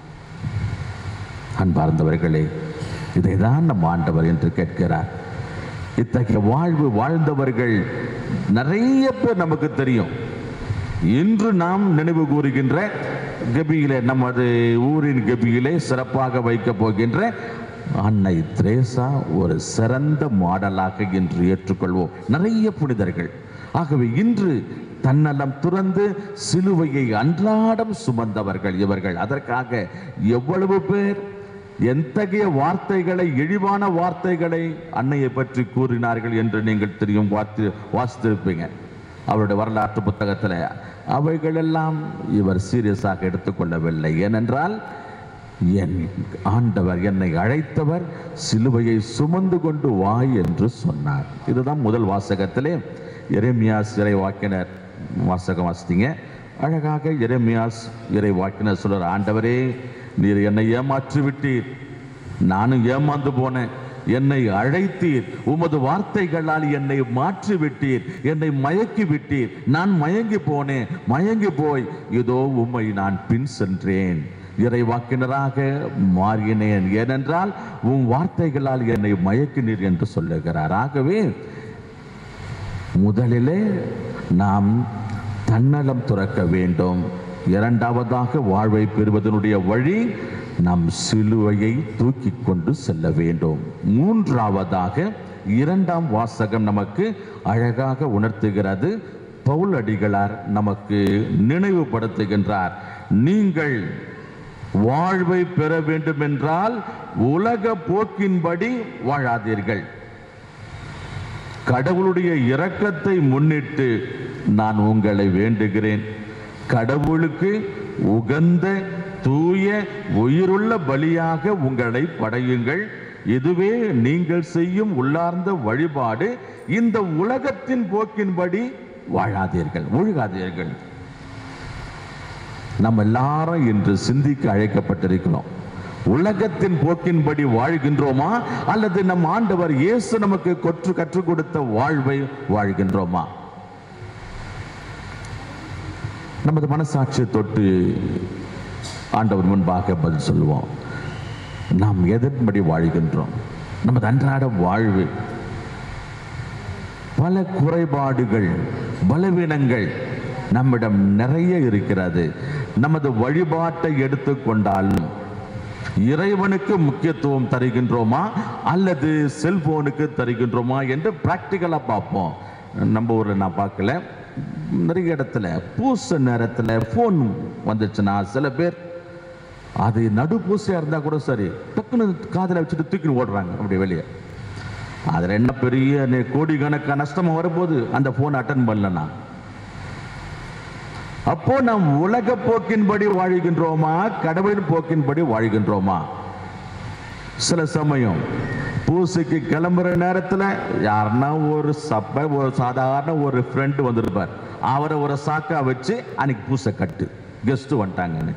அன்பார்ந்தவர்களே, இதைதான் நம் ஆண்டவர் என்று கேட்கிறார். இத்தகைய வாழ்வு வாழ்ந்தவர்கள் நிறைய பேர் நமக்கு தெரியும். இன்று நாம் நினைவு கூறுகின்ற கபியிலே, நமது ஊரின் கபியிலே சிறப்பாக வைக்கப் போகின்ற அன்னை தெரேசா ஒரு சிறந்த மாடலாக இன்று ஏற்றுக்கொள்வோம். நிறைய புனிதர்கள். ஆகவே இன்று தன்னலம் துறந்து சிலுவையை அன்றாடம் சுமந்தவர்கள் இவர்கள். அதற்காக எவ்வளவு பேர் எத்தகைய வார்த்தைகளை, இழிவான வார்த்தைகளை அன்னையை பற்றி கூறினார்கள் என்று நீங்கள் தெரியும், வாசித்திருப்பீங்க அவருடைய வரலாற்று புத்தகத்தில். அவைகளெல்லாம் இவர் சீரியஸாக எடுத்துக்கொள்ளவில்லை. ஏனென்றால் என் ஆண்டவர், என்னை அழைத்தவர், சிலுவையை சுமந்து கொண்டு வா என்று சொன்னார். இதுதான் முதல் வாசகத்திலே எரேமியாஸ் இறைவாக்கினர் வாசகம் வாசித்தீங்க. அழகாக எரேமியாஸ் இறைவாக்கினர் சொல்றார், ஆண்டவரே, நீர் என்னை ஏமாற்றி விட்டீர், நானும் ஏமாந்து போனேன், என்னை அழைத்தீர், உமது வார்த்தைகளால் என்னை மாற்றி விட்டீர், என்னை மயக்கி விட்டீர், நான் மயங்கி போனேன், மயங்கி போய் இதோ உம்மை நான் பின் சென்றேன், இறைவாக்கினராக மாறினேன், ஏனென்றால் உன் வார்த்தைகளால் என்னை மயக்கினீர் என்று சொல்லுகிறார். ஆகவே முதலிலே நாம் தன்னலம் துறக்க வேண்டும். இரண்டாவதாக வாழ்வை பெறுவதனுடைய வழி நம் சிலுவையை தூக்கி கொண்டு செல்ல வேண்டும். மூன்றாவதாக இரண்டாம் வாசகம் நமக்கு அழகாக உணர்த்துகிறது. பவுல் அடிகளார் நமக்கு நினைவுபடுத்துகின்றார், நீங்கள் வாழ்வை பெற வேண்டும் என்றால் உலக போக்கின்படி வாழாதீர்கள். கடவுளுடைய இரக்கத்தை முன்னிட்டு நான் உங்களை வேண்டுகிறேன், கடவுளுக்கு உகந்த தூய உயிருள்ள பலியாக உங்களை படையுங்கள். இதுவே நீங்கள் செய்யும் உள்ளார்ந்த வழிபாடு. இந்த உலகத்தின் போக்கின்படி வாழாதீர்கள், ஒழுகாதீர்கள். நம்ம எல்லாரும் இன்று சிந்திக்க அழைக்கப்பட்டிருக்கிறோம். உலகத்தின் போக்கின்படி வாழ்கின்றோமா, அல்லது நம் ஆண்டவர் இயேசு நமக்கு கற்றுக் கொடுத்த வாழ்வை வாழ்கின்றோமா? நமது மனசாட்சியை தொட்டு ஆண்டவர் முன்பாக பதில் சொல்லுவோம். நாம் எதன்படி வாழ்கின்றோம்? நமது அன்றாட வாழ்வு பல குறைபாடுகள், பலவீனங்கள் நம்மிடம் நிறைய இருக்கிறது. நமது வழிபாட்டை எடுத்துக்கொண்டாலும் இறைவனுக்கு முக்கியத்துவம் தருகின்றோமா அல்லது செல்போனுக்கு தருகின்றோமா என்று பிராக்டிக்கலா பார்ப்போம். நம்ம ஊர்ல நான் பார்க்கல, நிறைய இடத்துல பூச நேரத்தில் ஃபோன் வந்துச்சுன்னா சில பேர் அது நடுப்பூசையாக இருந்தால் கூட சரி, டக்குன்னு காதில் வச்சுட்டு தூக்கிட்டு ஓடுறாங்க அப்படி வெளியே. அதில் என்ன பெரிய கோடிக்கணக்கான நஷ்டமாக வரும்போது அந்த ஃபோன் அட்டன் பண்ணலன்னா, அப்போ நாம் உலக போக்கின்படி வாழ்கின்றோமா, கடவுளின் போக்கின்படி வாழ்கின்றோமா? சில சமயம் பூசைக்கு கிளம்புற நேரத்தில் யாருன்னா ஒரு சாதாரண ஒரு ஃப்ரெண்டு வந்திருப்பார், அவரை ஒரு சாக்கா வச்சு அன்னைக்கு பூசை கட்டு, கெஸ்ட்டு வந்துட்டாங்கன்னு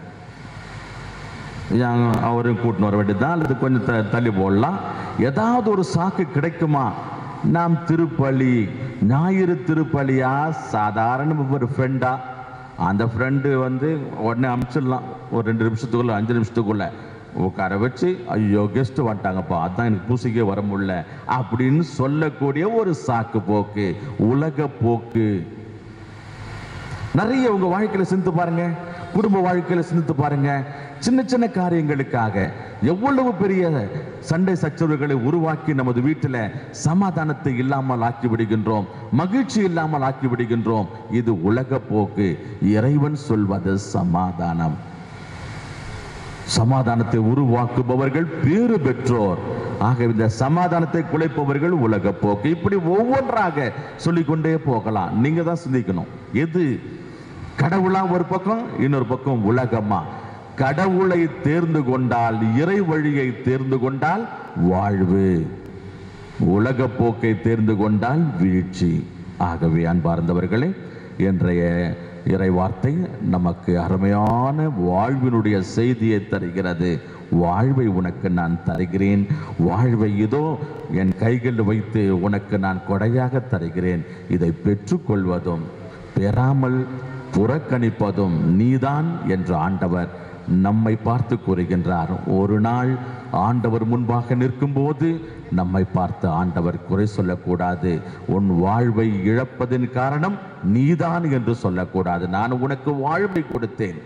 அவரையும் கூட்டின்னு வர வேண்டியதுதான், அல்லது கொஞ்சம் தள்ளி போடலாம். ஏதாவது ஒரு சாக்கு கிடைக்குமா? நாம் திருப்பலி, ஞாயிறு திருப்பலியா, சாதாரண ஒரு ஃப்ரெண்டா, அந்த ஃப்ரெண்டு உடனே அனுப்பிச்சிடலாம், ஒரு 2 நிமிஷத்துக்குள்ள 5 நிமிஷத்துக்குள்ள உட்கார வச்சு, ஐயோ கெஸ்ட்டு வந்துட்டாங்கப்பா, அதான் எனக்கு பூசைக்கே வர முடியல அப்படின்னு சொல்லக்கூடிய ஒரு சாக்கு போக்கு, உலக போக்கு நிறைய உங்க வாழ்க்கையில சிந்தித்து பாருங்க, குடும்ப வாழ்க்கையில சிந்தித்து பாருங்க. சின்ன சின்ன காரியங்களுக்காக எவ்வளவு பெரிய சண்டை சச்சரவுகளை உருவாக்கி நமது வீட்டில் சமாதானத்தை இல்லாமல் ஆக்கி விடுகின்றோம், மகிழ்ச்சி இல்லாமல் ஆக்கி விடுகின்றோம். இது உலக போக்கு. இறைவன் சொல்வது சமாதானம். சமாதானத்தை உருவாக்குபவர்கள் பேறு பெற்றோர். ஆக இந்த சமாதானத்தை குலைப்பவர்கள் உலக போக்கு. இப்படி ஒவ்வொன்றாக சொல்லிக்கொண்டே போகலாம். நீங்க தான் சிந்திக்கணும், எது கடவுளா ஒரு பக்கம், இன்னொரு பக்கம் உலகமா. கடவுளை தேர்ந்து கொண்டால், இறை வழியை தேர்ந்து கொண்டால் வாழ்வு, உலக போக்கை தேர்ந்து கொண்டால் வீழ்ச்சி. ஆகவே அன்பார்ந்தவர்களே, இன்றைய இறை வார்த்தை நமக்கு அருமையான வாழ்வினுடைய செய்தியை தருகிறது. வாழ்வை உனக்கு நான் தருகிறேன், வாழ்வை இதோ என் கைகளில் வைத்து உனக்கு நான் கொடையாக தருகிறேன். இதை பெற்றுக்கொள்வதும் பெறாமல் புறக்கணிப்பதும் நீதான் என்று ஆண்டவர் நம்மை பார்த்து கூறுகின்றார். ஒரு நாள் ஆண்டவர் முன்பாக நிற்கும் போது நம்மை பார்த்து ஆண்டவர் குறை சொல்லக்கூடாது. உன் வாழ்வை இழப்பதின் காரணம் நீதான் என்று சொல்லக்கூடாது. நான் உனக்கு வாழ்வை கொடுத்தேன்,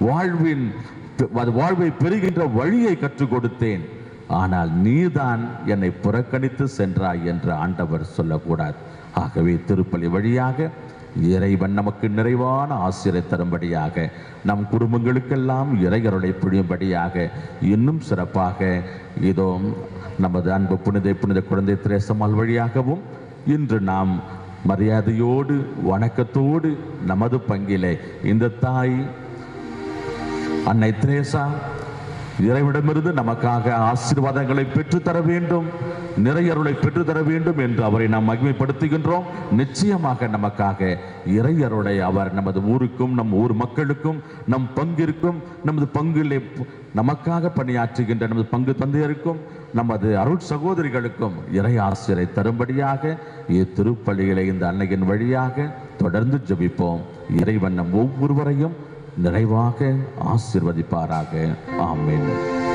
வாழ்வை பெறுகின்ற வழியை கற்றுக் கொடுத்தேன், ஆனால் நீதான் என்னை புறக்கணித்து சென்றாய் என்று ஆண்டவர் சொல்லக்கூடாது. ஆகவே திருப்பலி வழியாக இறைவன் நமக்கு நிறைவான ஆசிரியர் தரும்படியாக, நம் குடும்பங்களுக்கெல்லாம் இறையருளை புரியும்படியாக, இன்னும் சிறப்பாக இதோ நமது அன்பு புனித குழந்தை திரேசம்மாள் வழியாகவும் இன்று நாம் மரியாதையோடு வணக்கத்தோடு நமது பங்கிலே இந்த தாய் அன்னை திரேசா இறைவிடமிருந்து நமக்காக ஆசீர்வாதங்களை பெற்றுத்தர வேண்டும், நிறையருளை பெற்றுத்தர வேண்டும் என்று அவரை நாம் மகிமைப்படுத்துகின்றோம். நிச்சயமாக நமக்காக இறையருளை அவர் நமது ஊருக்கும், நம் ஊர் மக்களுக்கும், நம் பங்கிற்கும், நமது பங்கிலே நமக்காக பணியாற்றுகின்ற நமது பங்கு தந்தையருக்கும், நமது அருள் சகோதரிகளுக்கும் இறை ஆசிரியரை தரும்படியாக இத்திருப்பலிகளை இந்த அன்னையின் வழியாக தொடர்ந்து ஜெபிப்போம். இறைவன் நம் ஒவ்வொருவரையும் நிறைவாக ஆசீர்வதிப்பாராக. ஆமென்.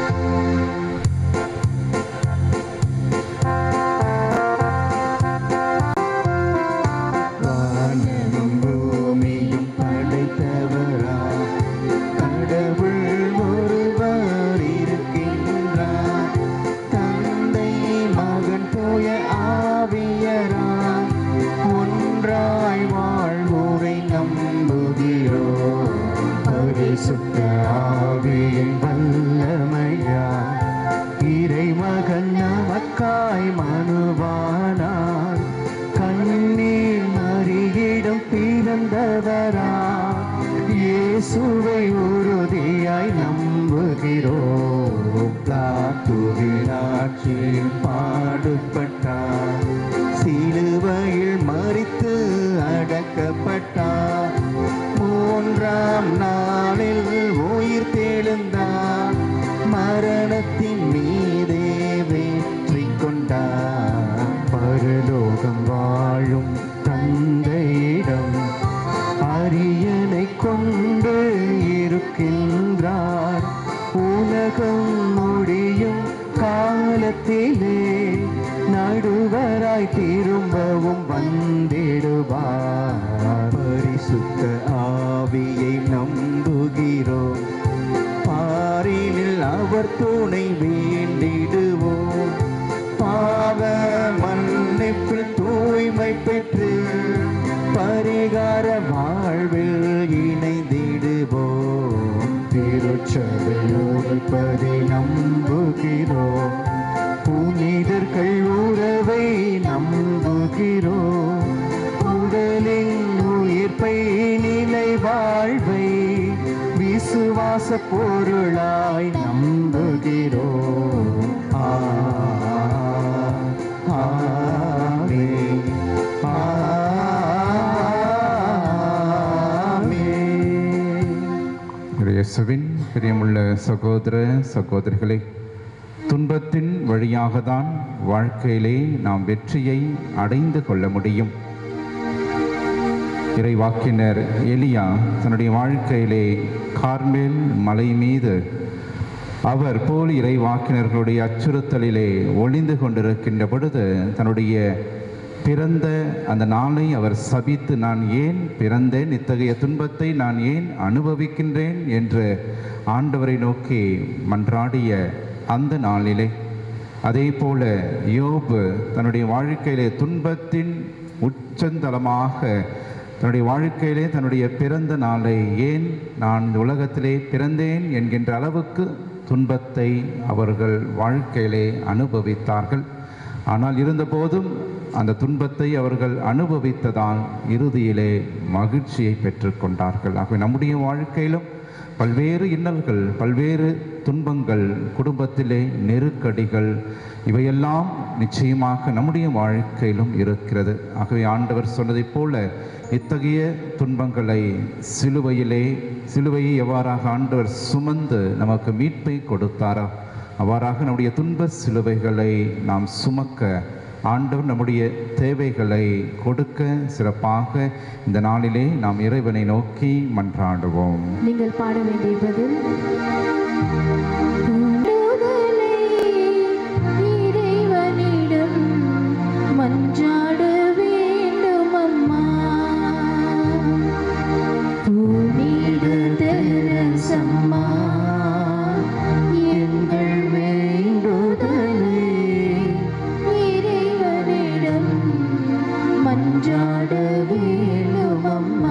இயேசுவை உறுதியாய் நம்புகிறோம். பிலாத்துவினாட்சியில் பாடுபட்டார், சிலுவையில் மரித்து அடக்கப்பட்டார், 3ஆம் நாளில் உயிர் தெழுந்தார், மரணத்தின் மீதே வெற்றி கொண்டார். பரலோகம் வாழும் தந்தையிடம் அரியணை கொண்டு இருக்கின்றார். உலகம் முடியும் காலத்திலே நடுவராய் திரும்பவும் வந்திடுவார். பரிசுத்த ஆவியை நம்புகிறோம், பாரினில் அவர் துணை வேண்டிடுவோம். பாவ மன்னிப்பில் தூய்மை பெற்று பரிகார வாழ்வில் இணைந்திடுவோம். திருச்சபையோடு இருப்பதை நம்புகிறோம், புனிதர்கள் உறவை நம்புகிறோம், உடலின் உயிர்ப்பை நிலை வாழ்வை விசுவாச பொருளாய் நம்புகிறோம். ஆமென். இயேசுவின் பிரியமுள்ள சகோதர சகோதரிகளே, துன்பத்தின் வழியாகத்தான் வாழ்க்கையிலே நாம் வெற்றியை அடைந்து கொள்ள முடியும். இறைவாக்கினர் எலியா தன்னுடைய வாழ்க்கையிலே கார்மேல் மலை மீது அவர் போல் இறைவாக்கினர்களுடைய அச்சுறுத்தலிலே ஒளிந்து கொண்டிருக்கின்ற பொழுது தன்னுடைய பிறந்த அந்த நாளை அவர் சபித்து, நான் ஏன் பிறந்தேன், இத்தகைய துன்பத்தை நான் ஏன் அனுபவிக்கின்றேன் என்று ஆண்டவரை நோக்கி மன்றாடிய அந்த நாளிலே, அதே போல யோபு தன்னுடைய வாழ்க்கையிலே துன்பத்தின் உச்சந்தலமாக தன்னுடைய வாழ்க்கையிலே தன்னுடைய பிறந்த நாளை ஏன் நான் உலகத்திலே பிறந்தேன் என்கின்ற அளவுக்கு துன்பத்தை அவர்கள் வாழ்க்கையிலே அனுபவித்தார்கள். ஆனால் இருந்தபோதும் அந்த துன்பத்தை அவர்கள் அனுபவித்ததால் இறுதியிலே மகிழ்ச்சியை பெற்றுக்கொண்டார்கள். ஆகவே நம்முடைய வாழ்க்கையிலும் பல்வேறு இன்னல்கள், பல்வேறு துன்பங்கள், குடும்பத்திலே நெருக்கடிகள், இவையெல்லாம் நிச்சயமாக நம்முடைய வாழ்க்கையிலும் இருக்கிறது. ஆகவே ஆண்டவர் சொன்னதைப் போல இத்தகைய துன்பங்களை சிலுவையை எவ்வாறாக ஆண்டவர் சுமந்து நமக்கு மீட்பை கொடுத்தாரோ அவ்வாறாக நம்முடைய துன்ப சிலுவைகளை நாம் சுமக்க ஆண்டவர் நம்முடைய தேவைகளை கொடுக்க சிறப்பாக இந்த நாளிலே நாம் இறைவனை நோக்கி மன்றாடுவோம். நீங்கள் பாட வேண்டிய பதில் இறைவனிடம் மன்றாட வேண்டும் அம்மா. புனித தெரசம்மா எங்கள் வேண்டுதலை இறைவனிடம் மன்றாட வேண்டும் அம்மா.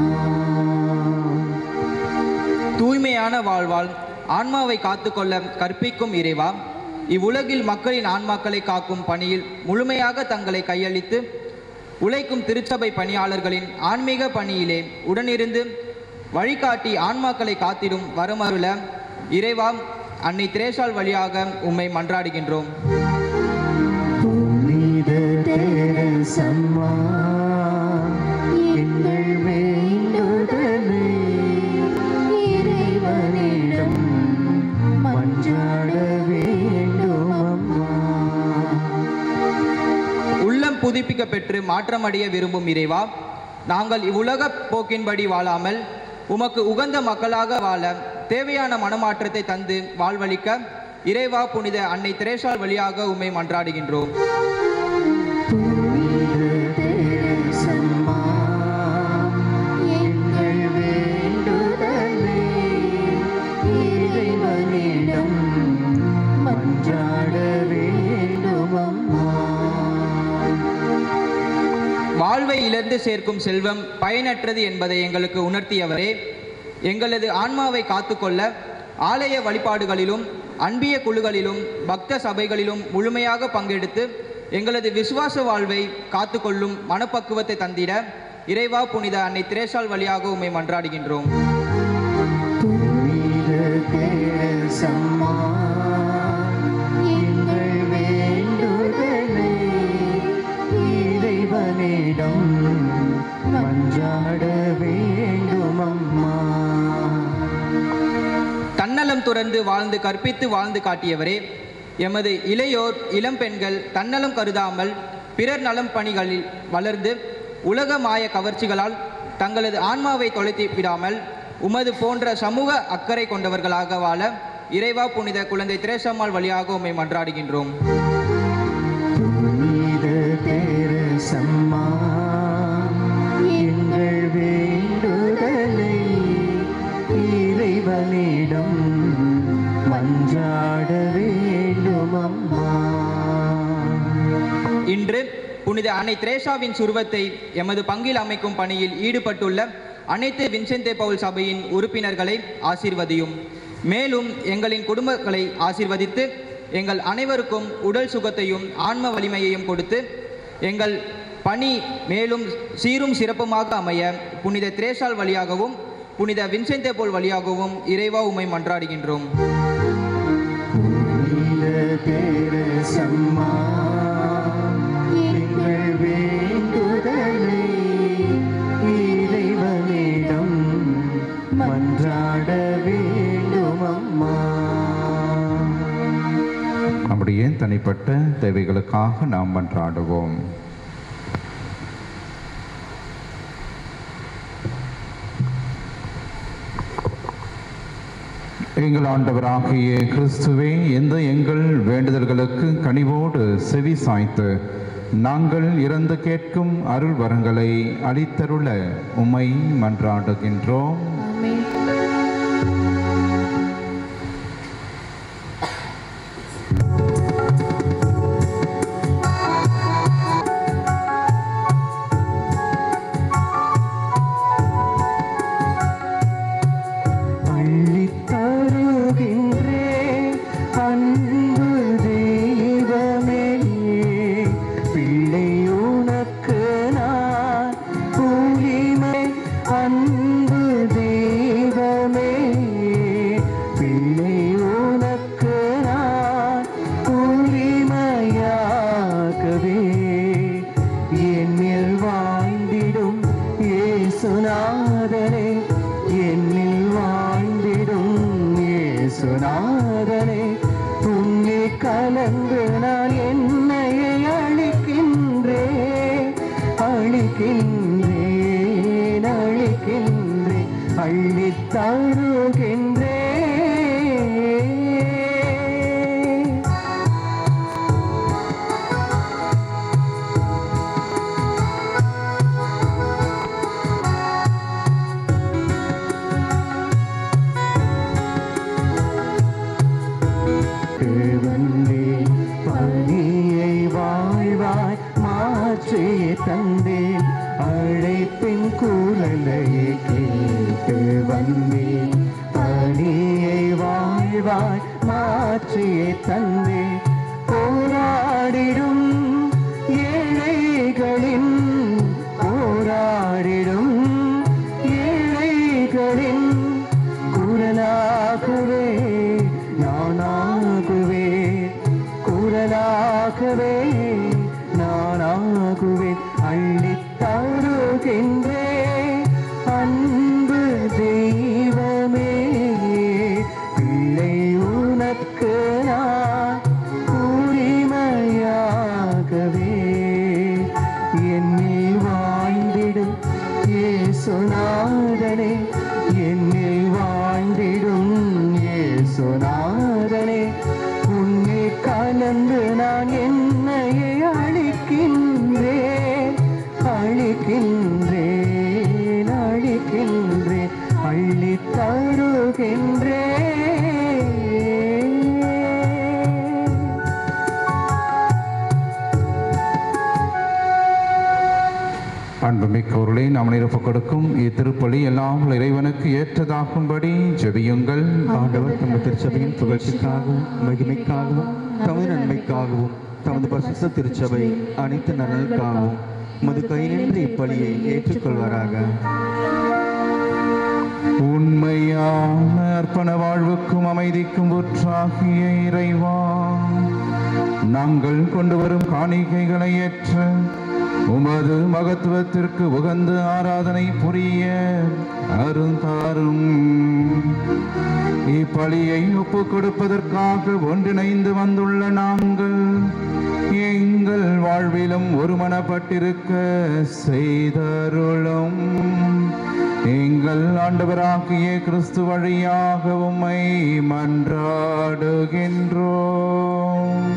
தூய்மையான வாழ்வால் ஆன்மாவை காத்துக்கொள்ள கற்பிக்கும் இறைவா, இவ்வுலகில் மக்களின் ஆன்மாக்களை காக்கும் பணியில் முழுமையாக தங்களை கையளித்து உழைக்கும் திருச்சபை பணியாளர்களின் ஆன்மீக பணியிலே உடனிருந்து வழிகாட்டி ஆன்மாக்களை காத்திடும் வரமருள இறைவா, அன்னை திரேசாள் வழியாக உம்மை மன்றாடுகின்றோம். புனித தெரசம்மா எங்கள் வேண்டுதலை இறைவனிடம் மன்றாட வேண்டும் அம்மா. உள்ளம் புதுப்பிக்க பெற்று மாற்றமடைய விரும்பும் இறைவா, நாங்கள் இவ்வுலக போக்கின்படி வாழாமல் உமக்கு உகந்த மக்களாக வாழ தேவையான மனமாற்றத்தை தந்து வாழ்வளிக்க இறைவா, புனித அன்னை திரேசாள் வழியாக உம்மை மன்றாடுகின்றோம். புனித தெரசம்மா எங்கள் வேண்டுதலை இறைவனிடம் மன்றாட வேண்டும் அம்மா. வாழ்வை இழந்து சேர்க்கும் செல்வம் பயனற்றது என்பதை எங்களுக்கு உணர்த்தியவரே, எங்களது ஆன்மாவை காத்துக்கொள்ள ஆலய வழிபாடுகளிலும் அன்பிய குழுக்களிலும் பக்த சபைகளிலும் முழுமையாக பங்கெடுத்து எங்களது விசுவாச வாழ்வை காத்துக்கொள்ளும் மனப்பக்குவத்தை தந்திட இறைவா, புனித அன்னை திரேசாள் வழியாக உம்மை மன்றாடுகின்றோம். புனித தெரசம்மா எங்கள் வேண்டுதலை இறைவனிடம் மன்றாட வேண்டும் அம்மா. தன்னலம் துறந்து வாழ்ந்து கற்பித்து வாழ்ந்து காட்டியவரே, எமது இளையோர் இளம்பெண்கள் தன்னலம் கருதாமல் பிறர் நலம் பணிகளில் வளர்ந்து உலக மாய கவர்ச்சிகளால் தங்களது ஆன்மாவை தொலைத்து விடாமல் உமது போன்ற சமூக அக்கறை கொண்டவர்களாக வாழ இறைவா, புனித குழந்தை திரேசம்மாள் வழியாக உம்மை மன்றாடுகின்றோம். புனித தெரசம்மா எங்கள் வேண்டுதலை இறைவனிடம் மன்றாட வேண்டும் அம்மா. இன்று புனித அன்னை திரேசாவின் சுருவத்தை எமது பங்கில் அமைக்கும் பணியில் ஈடுபட்டுள்ள அனைத்து வின்சென்தே பவுல் சபையின் உறுப்பினர்களை ஆசீர்வதியும். மேலும் எங்களின் குடும்பங்களை ஆசீர்வதித்து எங்கள் அனைவருக்கும் உடல் சுகத்தையும் ஆன்ம வலிமையையும் கொடுத்து எங்கள் பணி மேலும் சீரும் சிறப்புமாக அமைய புனித திரேசால் வழியாகவும் புனித வின்சென்தே போல் வழியாகவும் இறைவா உம்மை மன்றாடுகின்றோம். எங்கள் வேண்டுதலை இறைவனிடம் மன்றாட வேண்டும் அம்மா. நம்முடைய தனிப்பட்ட தேவைகளுக்காக நாம் மன்றாடுவோம். எங்கள் ஆண்டவராகிய கிறிஸ்துவே, எங்கள் வேண்டுதல்களுக்கு கனிவோடு செவி சாய்த்து நாங்கள் இறந்து கேட்கும் அருள் வரங்களை அளித்தருள உம்மை மன்றாடுகின்றோம். அன்புமிக்கவர்களே, நாம் நிரப்ப கொடுக்கும் இத்திருப்பலி எல்லாம் இறைவனுக்கு ஏற்றதாகும்படி ஜெபியுங்கள். ஆண்டவர் தமது திருச்சபையின் புகழ்ச்சிக்காகவும் மகிமைக்காகவும் தமது நன்மைக்காகவும் தமது பரிசுத்த திருச்சபை அனைத்து நலனுக்காகவும் மது கை நின்று இப்பலியை ஏற்றுக்கொள்வாராக. உண்மையான அர்ப்பண வாழ்வுக்கும் அமைதிக்கும் ஊற்றாகிய இறைவா, நாங்கள் கொண்டு வரும் காணிக்கைகளை ஏற்று உமது மகத்துவத்திற்கு உகந்த ஆராதனை புரிய அருந்தாரும். இப்பலியை ஒப்பு கொடுப்பதற்காக ஒன்றிணைந்து வந்துள்ள நாங்கள் எங்கள் வாழ்விலும் ஒருமனப்பட்டிருக்க செய்தருளும். எங்கள் ஆண்டவராகிய கிறிஸ்து வழியாக உம்மை மன்றாடுகின்றோம்.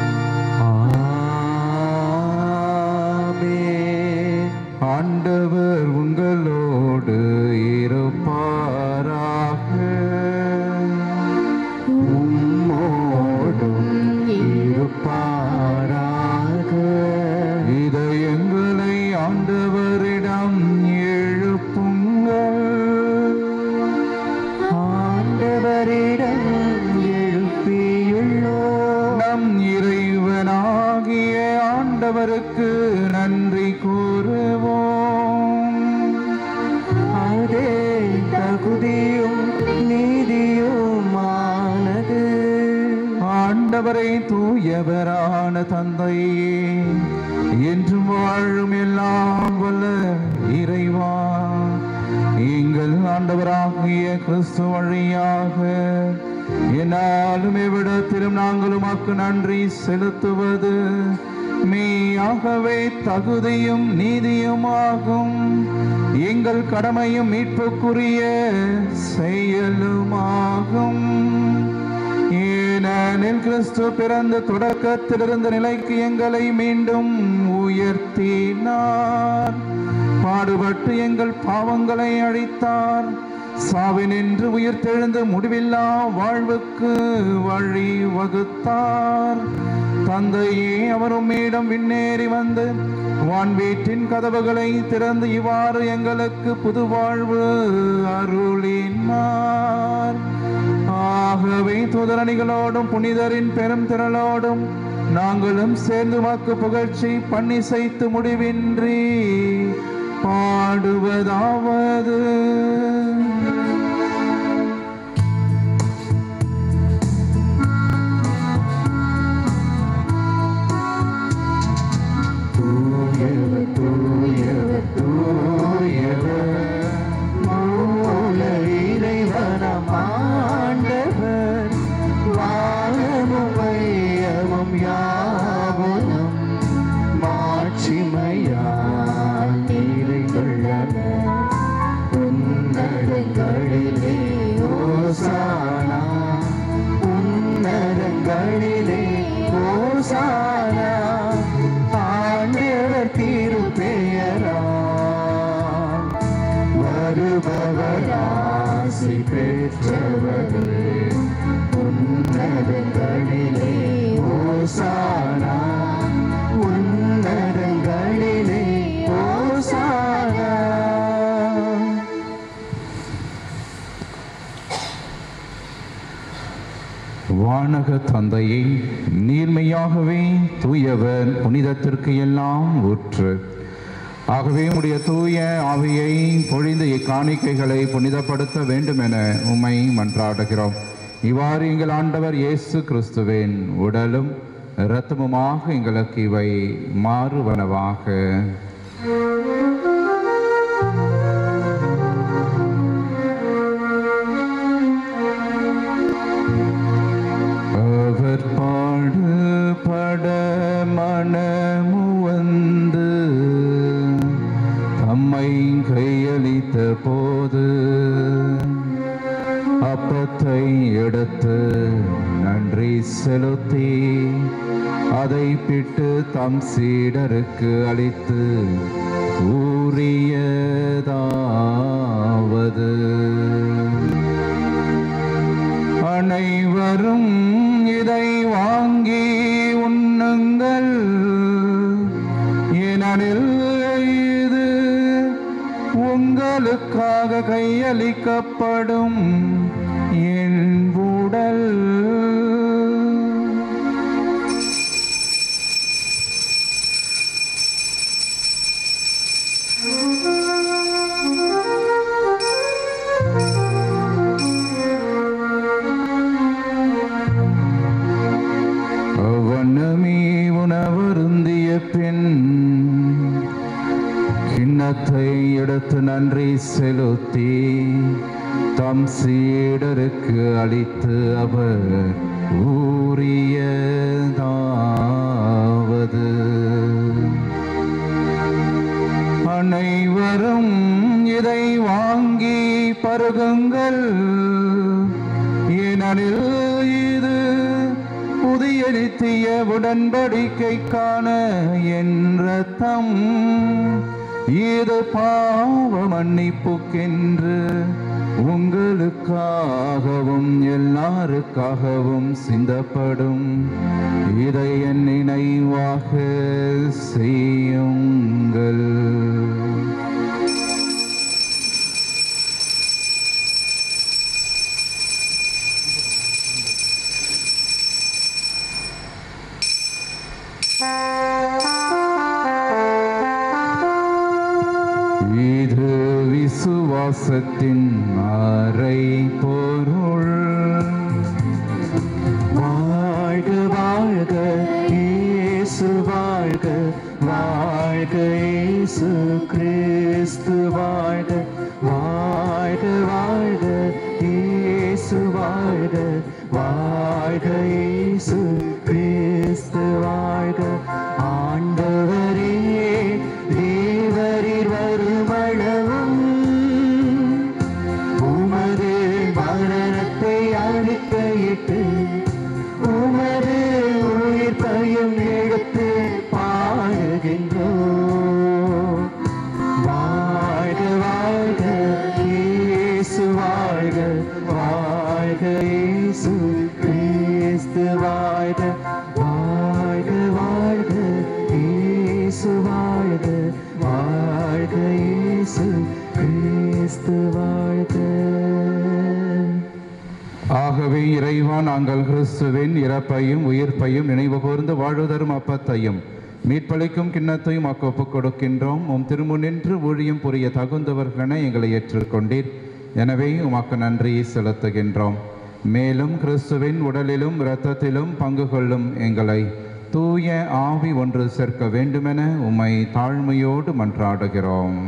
ஆண்டவர் உங்களோடு இருப்பாராக. உம்மோடும் இருப்பாராக. இதயங்களை ஆண்டவரிடம் எழுப்புங்கள். ஆண்டவரே நேர்மையும் நீதியுமானது. ஆண்டவரை தூயவரான தந்தையே, என்றும் வாழும் எல்லாம் வல்ல இறைவா, எங்கள் ஆண்டவராகிய கிறிஸ்து வழியாக என்னாலும் எவ்விடத்திலும் நாங்கள் உமக்கு நன்றி செலுத்துவது மெய்யாகவே தகுதியும் நீதியுமாகும். எங்கள் கடமையும் மீட்புக்குரிய செயலுமாகும். ஏனெனில் கிறிஸ்து பிறந்த தொடக்கத்திலிருந்த நிலைக்கு எங்களை மீண்டும் உயர்த்தினார். பாடுபட்டு எங்கள் பாவங்களை அழித்தார். சாவினின்று உயிர்த்தெழுந்து முடிவில்லா வாழ்வுக்கு வழி வகுத்தார். தந்தையே, அவர் உம்மிடம் விண்ணேறி வந்து வான்வீட்டின் கதவுகளை திறந்து இவ்வாறு எங்களுக்கு புது வாழ்வு அருளினார். ஆகவே தூதரணிகளோடும் புனிதரின் பெரும் திரளோடும் நாங்களும் சேர்ந்து வாக்கு புகழ்ச்சி பண்ணிசைத்து முடிவின்றி பாடுவதாவது: தூயவர் தூயவர் தூயவர் மூல இறைவனம் ஆண்டவர், வானமும் வையமும் யாவனும் மாட்சிமையால் நிறைந்துள்ளன. உன்னதங்களிலே ஓசானா, உன்னதங்களிலே ஓசானா. ஆண்டவர் திருப்பெயரால் வருபவர் ஆசி பெற்றவரே. உன்னதங்களிலே ஓசானா, உன்னதங்களிலே ஓசானா. வானக தந்தையை, நீர்மையாகவே தூயவர், புனிதத்திற்கு எல்லாம் ஊற்று. ஆகவே உடைய தூய ஆவியை பொழிந்து இக்காணிக்கைகளை புனிதப்படுத்த வேண்டும் என உம்மை மன்றாடுகிறோம். இவ்வாறு எங்கள் ஆண்டவர் இயேசு கிறிஸ்துவின் உடலும் இரத்தமுமாக எங்களுக்கு இவை மாறுவனவாக. அவர் பாடுபட மனமுவந்து தம்மை கையளித்த போது அப்பத்தை எடுத்து நன்றி செலுத்தி அதை பிட்டு தம் சீடருக்கு அளித்து கூறியதாவது: அனைவரும் இதை வாங்கி உண்ணுங்கள், ஏனெனில் இது உங்களுக்காக கையளிக்கப்படும் என் உடல். வண்ணமே உணவருந்திய பின் கிண்ணத்தை எடுத்து நன்றி செலுத்தி தம் சீடருக்கு அளித்து அவர் கூறியதாவது: அனைவரும் இதை வாங்கி பருகுங்கள், ஏனெனில் இது புதிய நித்திய உடன்படிக்கைக்கான என் இரத்தம். இது பாவ மன்னிப்புக்கென்று உங்களுக்காகவும் எல்லாருக்காகவும் சிந்தப்படும். இதை என் நினைவாக செய்யுங்கள். இது விசுவாசத்தின் அறை. இயேசு வாழ்க வாழ்க இயேசு கிறிஸ்து வாழ்க ஆண்டவரே தேவரீர் வருமளவும் உமது மரணத்தை அறிக்கையிட்டு உமது உயிர்ப்பையும் எடுத்து பாடுகின்றோம். வாழ்க வாழ்க இயேசு வாழ்க வாழ்க இயேசு கிறிஸ்து வாழ்க வாழ்க வாழ்க இயேசு வாழ்க வாழ்க இயேசு கிறிஸ்து வாழ்க. ஆகவே இறைவா, நாங்கள் கிறிஸ்துவின் இறப்பையும் உயிர்ப்பையும் நினைவு கூர்ந்து வாழ்வுதரும் அப்பத்தையும் மீட்பளிக்கும் கிண்ணத்தையும் ஒப்புக் கொடுக்கின்றோம். உம் திருமுன்னின்று ஊழியம் புரிய தகுந்தவர்களென எங்களை ஏற்றுக்கொண்டீர். எனவே உமக்கு நன்றி செலுத்துகின்றோம். மேலும் கிறிஸ்துவின் உடலிலும் இரத்தத்திலும் பங்கு கொள்ளும் எங்களை தூய ஆவி ஒன்று சேர்க்க வேண்டுமென உம்மை தாழ்மையோடு மன்றாடுகிறோம்.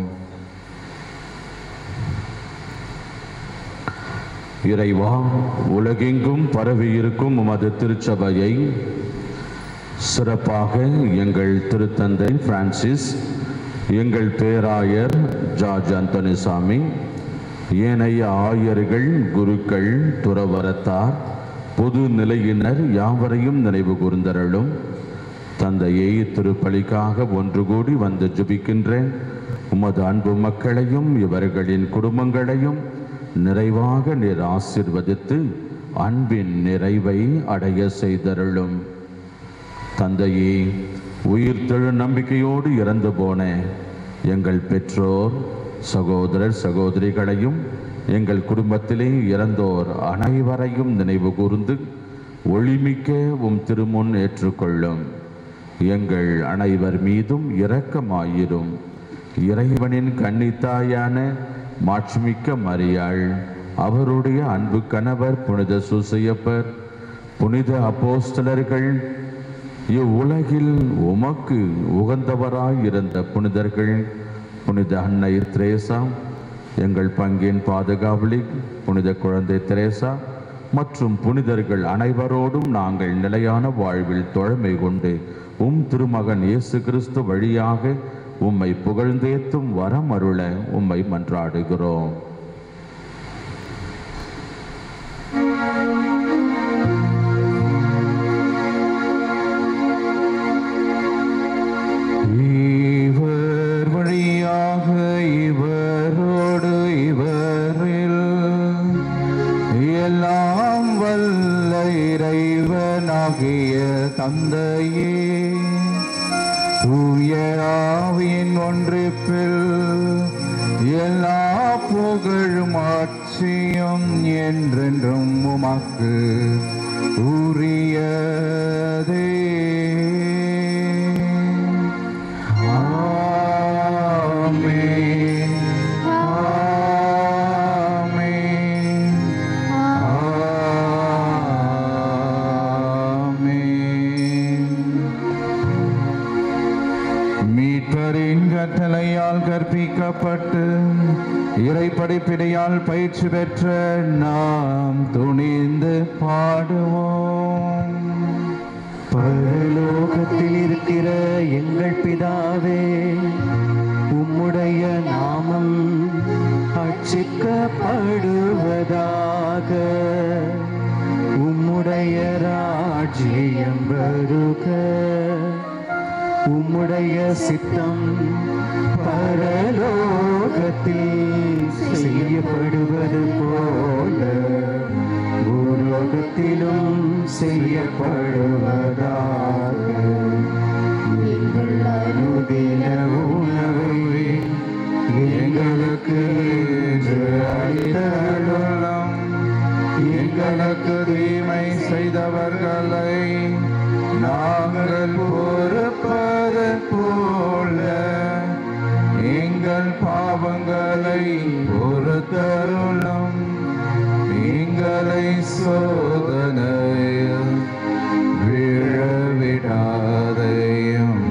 இறைவா, உலகெங்கும் பரவியிருக்கும் உமது திருச்சபையை சிறப்பாக எங்கள் திருத்தந்தை பிரான்சிஸ், எங்கள் பேராயர் ஜார்ஜ் அந்தோனிசாமி, ஏனைய ஆயர்கள், குருக்கள், துறவரத்தார், பொது நிலையினர் யாவரையும் நினைவு கூர்ந்தருளும். தந்தையை திருப்பலிக்காக ஒன்று கூடி வந்து ஜெபிக்கின்றேன் உமது அன்பு மக்களையும் இவர்களின் குடும்பங்களையும் நிறைவாக நீர் ஆசீர்வதித்து அன்பின் நிறைவை அடைய செய்தருளும். தந்தையே, உயிர்த்தெழு நம்பிக்கையோடு இறந்து போன எங்கள் பெற்றோர், சகோதரர், சகோதரிகளையும் எங்கள் குடும்பத்திலே இறந்தோர் அனைவரையும் நினைவு கூர்ந்து ஒளிமிக்க உம் திருமுன் ஏற்றுக்கொள்ளும். எங்கள் அனைவர் மீதும் இரக்கமாயிரும். இறைவனின் கன்னித்தாயான மாட்சிமிக்க மரியாள், அவருடைய அன்பு கணவர் புனித சூசையப்பர், புனித அப்போஸ்தலர்கள், இவ்வுலகில் உமக்கு உகந்தவராயிருந்த புனிதர்கள், புனித அன்னை திரேசா, எங்கள் பங்கின் பாதுகாவலி புனித குழந்தை திரேசா மற்றும் புனிதர்கள் அனைவரோடும் நாங்கள் நிலையான வாழ்வில் தோழமை கொண்டு உம் திருமகன் இயேசு கிறிஸ்து வழியாக உம்மை புகழ்ந்தேத்தும் வரம் அருள உம்மை மன்றாடுகிறோம். இவர் வழியாக இவரோடு இவரில் எல்லாம் வல்ல இறைவனாகிய தந்தையே, தூய ஆவியின் ஒன்றிப்பில் எல்லா புகழும் ஆட்சியும் என்றென்றும் உமக்கு உரியதே. ஆமென். ஆமென். ஆமென். மீட்பரின் கட்டளையால் கற்பிக்கப்பட்டு இறை படிப்பினையால் பயிற்சி பெற்ற நாம் துணிந்து பாடுவோம். பரலோகத்தில் இருக்கிற எங்கள் பிதாவே, உம்முடைய நாமம் அர்ச்சிக்கப்படுவதாக. உம்முடைய ராஜ்யம் வருக. உம்முடைய சித்தம் பரலோகத்தில் செய்யப்படுவது போல பூலோகத்திலும் செய்யப்படுவதாக. எங்கள் அனுதின உணவை எங்களுக்கு இன்று அளித்தருளும். எங்களுக்கு தீமை செய்தவர்களை நாங்கள் பொறுப்பது போல எங்கள் பாவங்களை பொறுத்தருளும். எங்களை சோதனையில் விழவிடாதையும்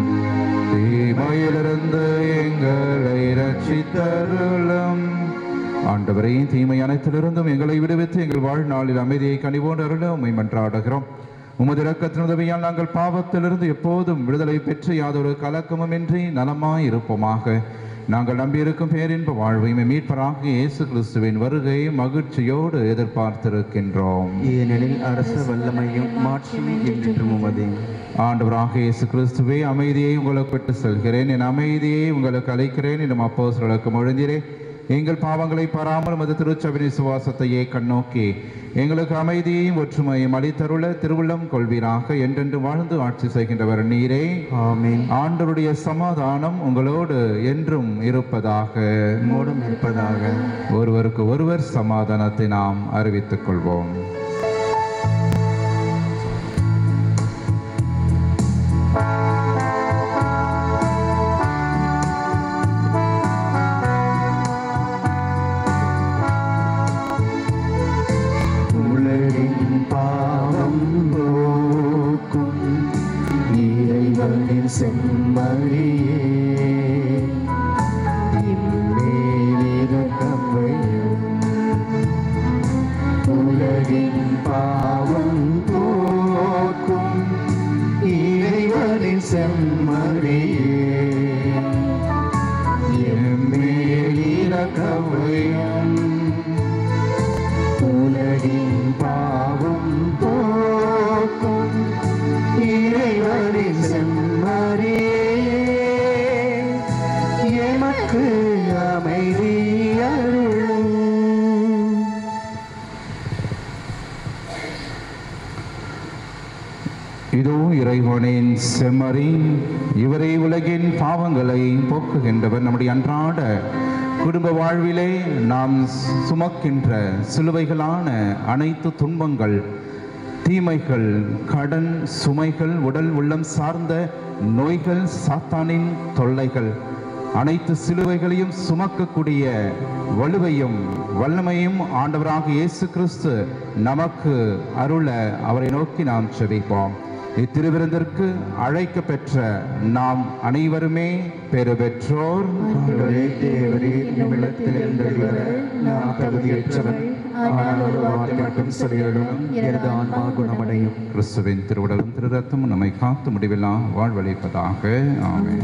தீமையிலிருந்து எங்களை ரட்சித்தருளும். ஆண்டவர் ஆண்டவரே, தீமை அனைத்திலிருந்தும் எங்களை விடுவித்து எங்கள் வாழ்நாளில் அமைதியை கனிவோடு அருள உம்மை மன்றாடுகிறோம். உமது இரக்கத்தின் உதவியால் நாங்கள் பாவத்திலிருந்து எப்போதும் விடுதலை பெற்று யாதொரு கலக்கமுமின்றி நலமாய் இருப்போமாக. நாங்கள் நம்பியிருக்கும் பேரின்ப வாழ்வையுமே மீட்பராக இயேசு கிறிஸ்துவின் வருகையை மகிழ்ச்சியோடு எதிர்பார்த்திருக்கின்றோம். ஏனெனில் அரச வல்லமையும் மாட்சியும் என்றென்றும் உமதே. ஆண்டவராக இயேசு கிறிஸ்துவே, அமைதியை உங்களுக்கு விட்டு செல்கிறேன், என் அமைதியை உங்களுக்கு அளிக்கிறேன் என்று அப்போஸ்தலருக்கு மொழிந்தீரே. எங்கள் பாவங்களை பாராமல் உமது திருச்சபை விசுவாசத்தையே கண்ணோக்கி எங்களுக்கு அமைதியையும் ஒற்றுமையும் அளித்தருள திருவுள்ளம் கொள்வீராக. என்றென்று வாழ்ந்து ஆட்சி செய்கின்றவர் நீரே. ஆமென். ஆண்டவருடைய சமாதானம் உங்களோடு என்றும் இருப்பதாக. உம்மோடும் இருப்பதாக. ஒருவருக்கு ஒருவர் சமாதானத்தை நாம் அறிவித்துக் கொள்வோம். செம்மறியே இம்மேலிரக்கமையும் உலகின் பாவம் போக்கும் இறைவனின் செம்மறியே எம்மேலிரக்கமையும் உலகின் பாவம் போக்கும் இறைவனின் செம்மறியே எமக்கு அமைதி அருளும். இதோ இறைவனின் செம்மறி, இவரை உலகின் பாவங்களை போக்குகின்றவர். நம்முடைய அன்றாட குடும்ப வாழ்விலே நாம் சுமக்கின்ற சிலுவைகளான அனைத்து துன்பங்கள், தீமைகள், கடன் சுமைகள், உடல் உள்ளம் சார்ந்த நோய்கள், சாத்தானின் தொல்லைகள், அனைத்து சிலுவைகளையும் சுமக்கக்கூடிய வலுவையும் வல்லமையும் ஆண்டவராக இயேசு கிறிஸ்து நமக்கு அருள அவரை நோக்கி நாம் செபிப்போம். இத்திருவிருந்திற்கு அழைக்க பெற்ற நாம் அனைவருமே பெறு பெற்றோர். கிறிஸ்துவின் திருவுடலும் திரு ரத்தமும் நம்மை காத்து முடிவில்லா வாழ்வளிப்பதாக. ஆமென்.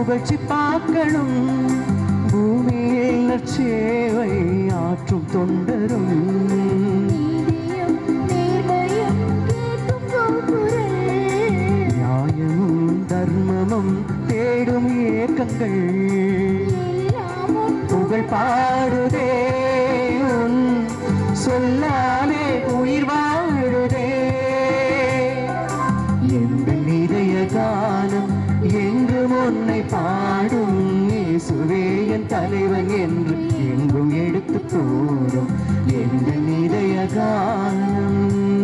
புகழ்ச்சி பாக்களும் பூமியில் நற்சேவை ஆற்றும் தொண்டரும் நியாயமும் தர்மமும் தேடும் ஏக்கங்கள் புகழ் பாடுதே உன் சொல்லாலே உயிர் வாழுதே எந்த இதய காலம் எங்கும் உன்னை பாடும் இயேசுவே என் தலைவன் என்று எங்கும் எடுத்து கூறும் எந்த இதய காலம்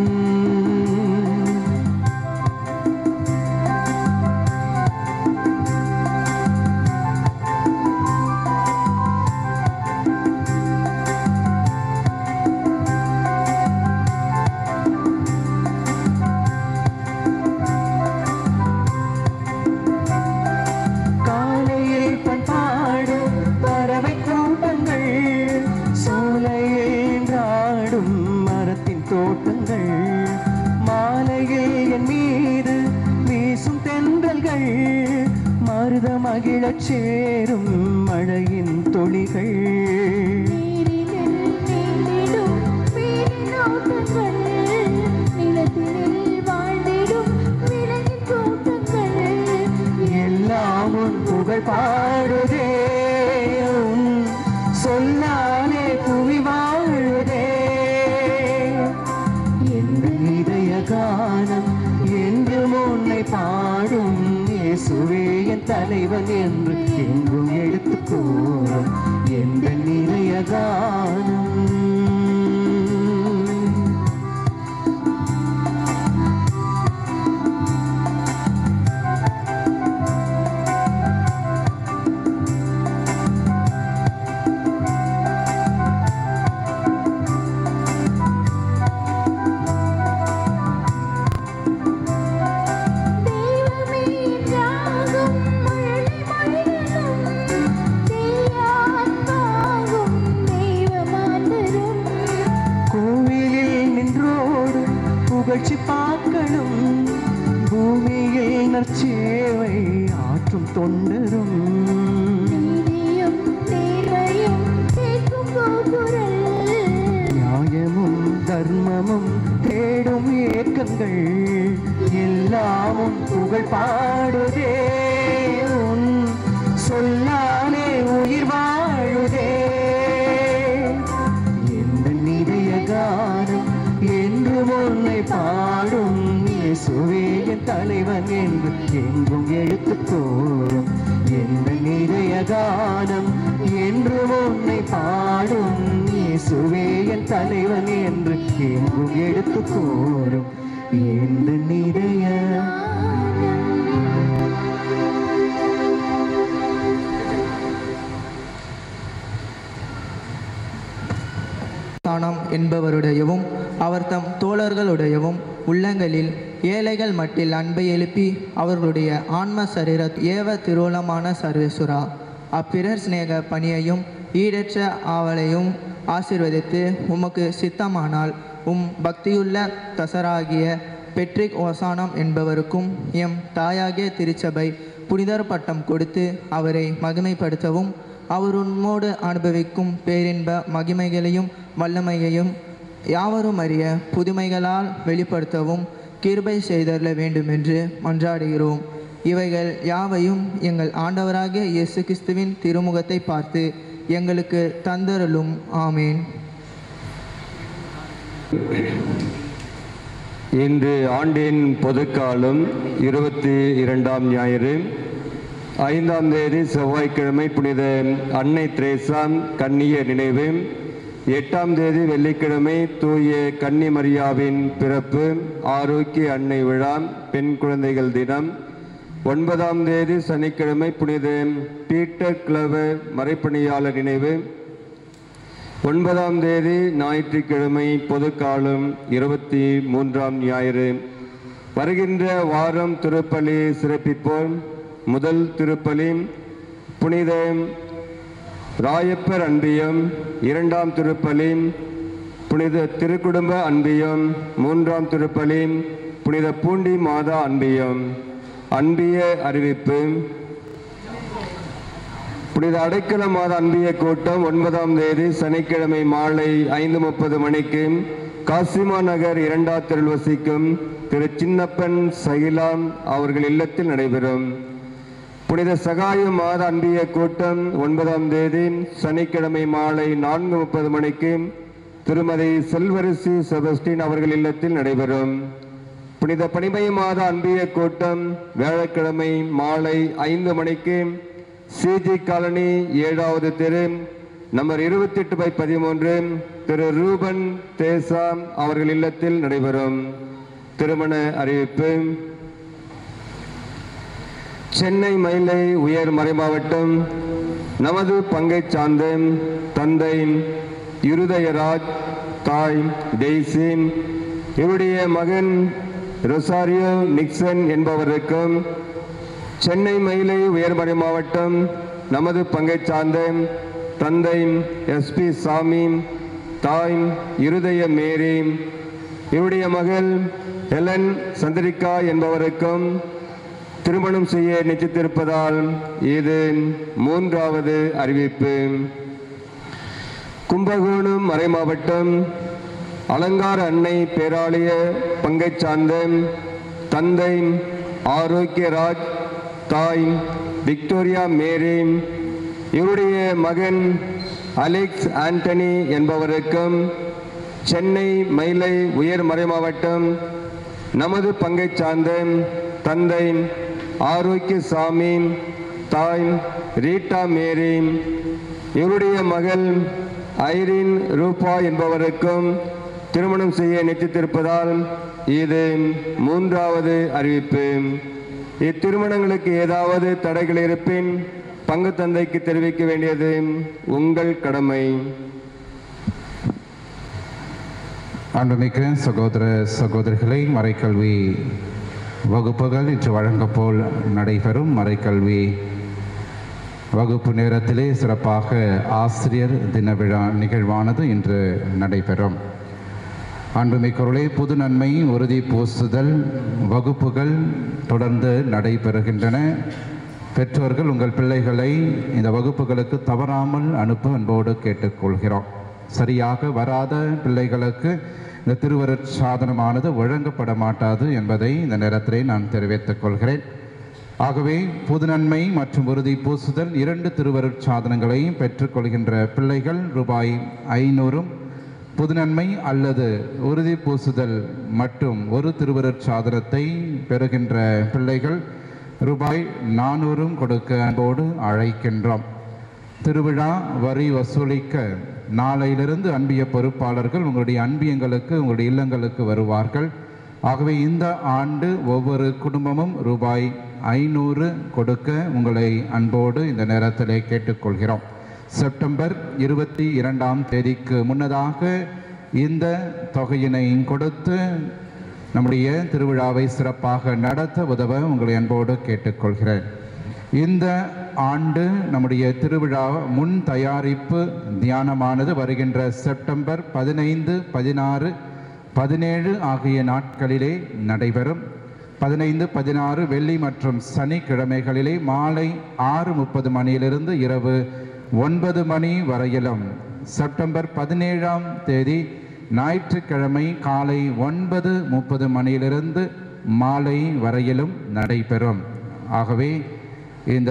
தோட்டங்கள் மாலையில் என் மீது வீசும் தென்றல்கள் மருத மகிழச் சேரும் மழையின் தொழிகள் எல்லாம் உன் புகழ் பாடுதே உன் சொல்லாலே புவி வாழுதே கானம் என்று உன்னை பாடும் இயேசுவே என் தலைவன் என்று எங்கும் எடுத்து கூறும் எந்த நிறைய கானம் புகழ்ச்சி பாக்களும் பூமியில் நற்சேவை ஆற்றும் தொண்டரும் நியாயமும் தர்மமும் தேடும் ஏக்கங்கள் எல்லாமும் புகழ் பாடுதே உன் சொல்லாலே உயிர் வாழுதே எந்த நிறைய கானம் என்று உன்னை பாடும் இயேசுவே என் தலைவன் என்று எங்கும் எடுத்து கூறும் எந்த நிறைய கானம் என்று உன்னை பாடும் இயேசுவே என் தலைவன் என்று எங்கும் எடுத்து கூறும் எந்த நிறைய என்பவருடையவும் அவர் தம் தோழர்களுடையவும் உள்ளங்களில் ஏழைகள் மட்டில் அன்பை எழுப்பி அவர்களுடைய ஆன்ம சரீர ஏவ திருவுளமான சர்வேசுரா அப்பிறர் சிநேக பணியையும் ஈடற்ற ஆவலையும் ஆசீர்வதித்து உமக்கு சித்தமானால் பக்தியுள்ள தசராகிய பெட்ரிக் ஓசானம் என்பவருக்கும் எம் தாயாகிய திருச்சபை புனிதர் பட்டம் கொடுத்து அவரை மகிமைப்படுத்தவும் அவர் உம்மோடு அனுபவிக்கும் பேரின்ப மகிமைகளையும் வல்லமையையும் யாவரும் அறிய புதுமைகளால் வெளிப்படுத்தவும் கிருபை செய்தருள வேண்டுமென்று மன்றாடுகிறோம். இவைகள் யாவையும் எங்கள் ஆண்டவராகிய இயேசு கிறிஸ்துவின் திருமுகத்தை பார்த்து எங்களுக்கு தந்தருளும். ஆமேன். இன்று ஆண்டின் பொதுக்காலம் 22ஆம் ஞாயிறு 5ஆம் தேதி செவ்வாய்க்கிழமை புனித அன்னை திரேசா கன்னியர் நினைவு. 8ஆம் தேதி வெள்ளிக்கிழமை தூய கன்னி மரியாவின் பிறப்பு ஆரோக்கிய அன்னை விழா பெண் குழந்தைகள் தினம். 9ஆம் தேதி சனிக்கிழமை புனித பீட்டர் கிளவர் மறைப்பணியாளர் நினைவு. 9ஆம் தேதி ஞாயிற்றுக்கிழமை பொதுக்காலம் 23ஆம் ஞாயிறு. வருகின்ற வாரம் திருப்பலி சிறப்பிப்போம். முதல் திருப்பலி புனித ராயப்பர் அன்பியம், 2ஆம் திருப்பலி புனித திருக்குடும்ப அன்பியம், 3ஆம் திருப்பலி புனித பூண்டி மாதா அன்பியம். அன்பிய அறிவிப்பு. புனித அடைக்கல மாத அன்பிய கூட்டம் 9ஆம் தேதி சனிக்கிழமை மாலை 5:30 மணிக்கு காசிமா நகர் 2ஆம் தெருவில் வசிக்கும் திரு சின்னப்பன் சகிலாம் அவர்கள் இல்லத்தில் நடைபெறும். புனித சகாய மாத அன்பிய கூட்டம் 9ஆம் தேதி சனிக்கிழமை மாலை 4:30 மணிக்கு திருமதி செல்வரசி செபஸ்டின் அவர்கள் இல்லத்தில் நடைபெறும். புனித பனிமை மாத அன்பிய கூட்டம் வியாழக்கிழமை மாலை 5 மணிக்கு சிஜி காலனி 7வது தெரு நம்பர் 28/13 திரு ரூபன் தேசா அவர்கள் இல்லத்தில் நடைபெறும். திருமண அறிவிப்பு. சென்னை மயிலை உயர் மறைமாவட்டம் நமது பங்கை சார்ந்த தந்தை இருதயராஜ், தாய் டெய்சி, இவருடைய மகன் ரொசாரியோ நிக்சன் என்பவருக்கும் சென்னை மயிலை உயர்மறை மாவட்டம் நமது பங்கை சார்ந்த தந்தை எஸ்பி சாமி, தாய் இருதய மேரி, இவருடைய மகள் ஹெலன் சந்திரிகா என்பவருக்கும் திருமணம் செய்ய நிச்சயித்திருப்பதால் இது 3வது அறிவிப்பு. கும்பகோணம் மறை மாவட்டம் அலங்கார அன்னை பேராலய பங்கை சார்ந்த தந்தை ஆரோக்கியராஜ், தாய் விக்டோரியா மேரி, இவருடைய மகன் அலெக்ஸ் ஆண்டனி என்பவருக்கும் சென்னை மயிலை உயர் மறை மாவட்டம் நமது பங்கை சார்ந்த தந்தை ஆரோக்கிய சாமி, தாய் ரீட்டா மேரி, இவருடைய மகள் ஐரின் ரூபா என்பவருக்கும் திருமணம் செய்ய நிச்சயித்திருப்பதால் இது 3வது அறிவிப்பு. இத்திருமணங்களுக்கு ஏதாவது தடைகள் இருப்பின் பங்கு தந்தைக்கு தெரிவிக்க வேண்டியது உங்கள் கடமை. அன்புமிக்க சகோதர சகோதரிகளை, மறைக்கல்வி வகுப்புகள் இன்று வழங்கப்போல் நடைபெறும். மறைக்கல்வி வகுப்பு நேரத்திலே சிறப்பாக ஆசிரியர் தின விழா நிகழ்வானது இன்று நடைபெறும். அன்புமிக்கவர்களே, புது நன்மை உறுதி பூசுதல் வகுப்புகள் தொடர்ந்து நடைபெறுகின்றன. பெற்றோர்கள் உங்கள் பிள்ளைகளை இந்த வகுப்புகளுக்கு தவறாமல் அனுப்ப அன்போடு கேட்டுக்கொள்கிறோம். சரியாக வராத பிள்ளைகளுக்கு இந்த திருவருட் சாதனமானது வழங்கப்பட மாட்டாது என்பதை இந்த நேரத்திலே நான் தெரிவித்துக் கொள்கிறேன். ஆகவே புது நன்மை மற்றும் உறுதி பூசுதல் 2 திருவருட் சாதனங்களையும் பெற்றுக்கொள்கின்ற பிள்ளைகள் ரூபாய் 500, புது நன்மை அல்லது உறுதி பூசுதல் மற்றும் ஒரு திருவருட் சாதனத்தை பெறுகின்ற பிள்ளைகள் ரூபாய் 400 கொடுக்க அன்போடு அழைக்கின்றோம். திருவிழா வரி வசூலிக்க நாளையிலிருந்து அன்பிய பொறுப்பாளர்கள் உங்களுடைய அன்பியங்களுக்கு உங்களுடைய இல்லங்களுக்கு வருவார்கள். ஆகவே இந்த ஆண்டு ஒவ்வொரு குடும்பமும் ரூபாய் 500 கொடுக்க உங்களை அன்போடு இந்த நேரத்திலே கேட்டுக்கொள்கிறோம். செப்டம்பர் 22ஆம் தேதிக்கு முன்னதாக இந்த தொகையினை கொடுத்து நம்முடைய திருவிழாவை சிறப்பாக நடத்த உதவ உங்களை அன்போடு கேட்டுக்கொள்கிறேன். இந்த ஆண்டு நம்முடைய திருவிழா முன் தயாரிப்பு தியானமானது வருகின்ற செப்டம்பர் 15, 16, 17 ஆகிய நாட்களிலே நடைபெறும். 15, 16 வெள்ளி மற்றும் சனிக்கிழமைகளிலே மாலை 6:30 மணியிலிருந்து இரவு 9 மணி வரையிலும், செப்டம்பர் 17ஆம் தேதி ஞாயிற்றுக்கிழமை காலை 9:30 மணியிலிருந்து மாலை வரையிலும் நடைபெறும். ஆகவே இந்த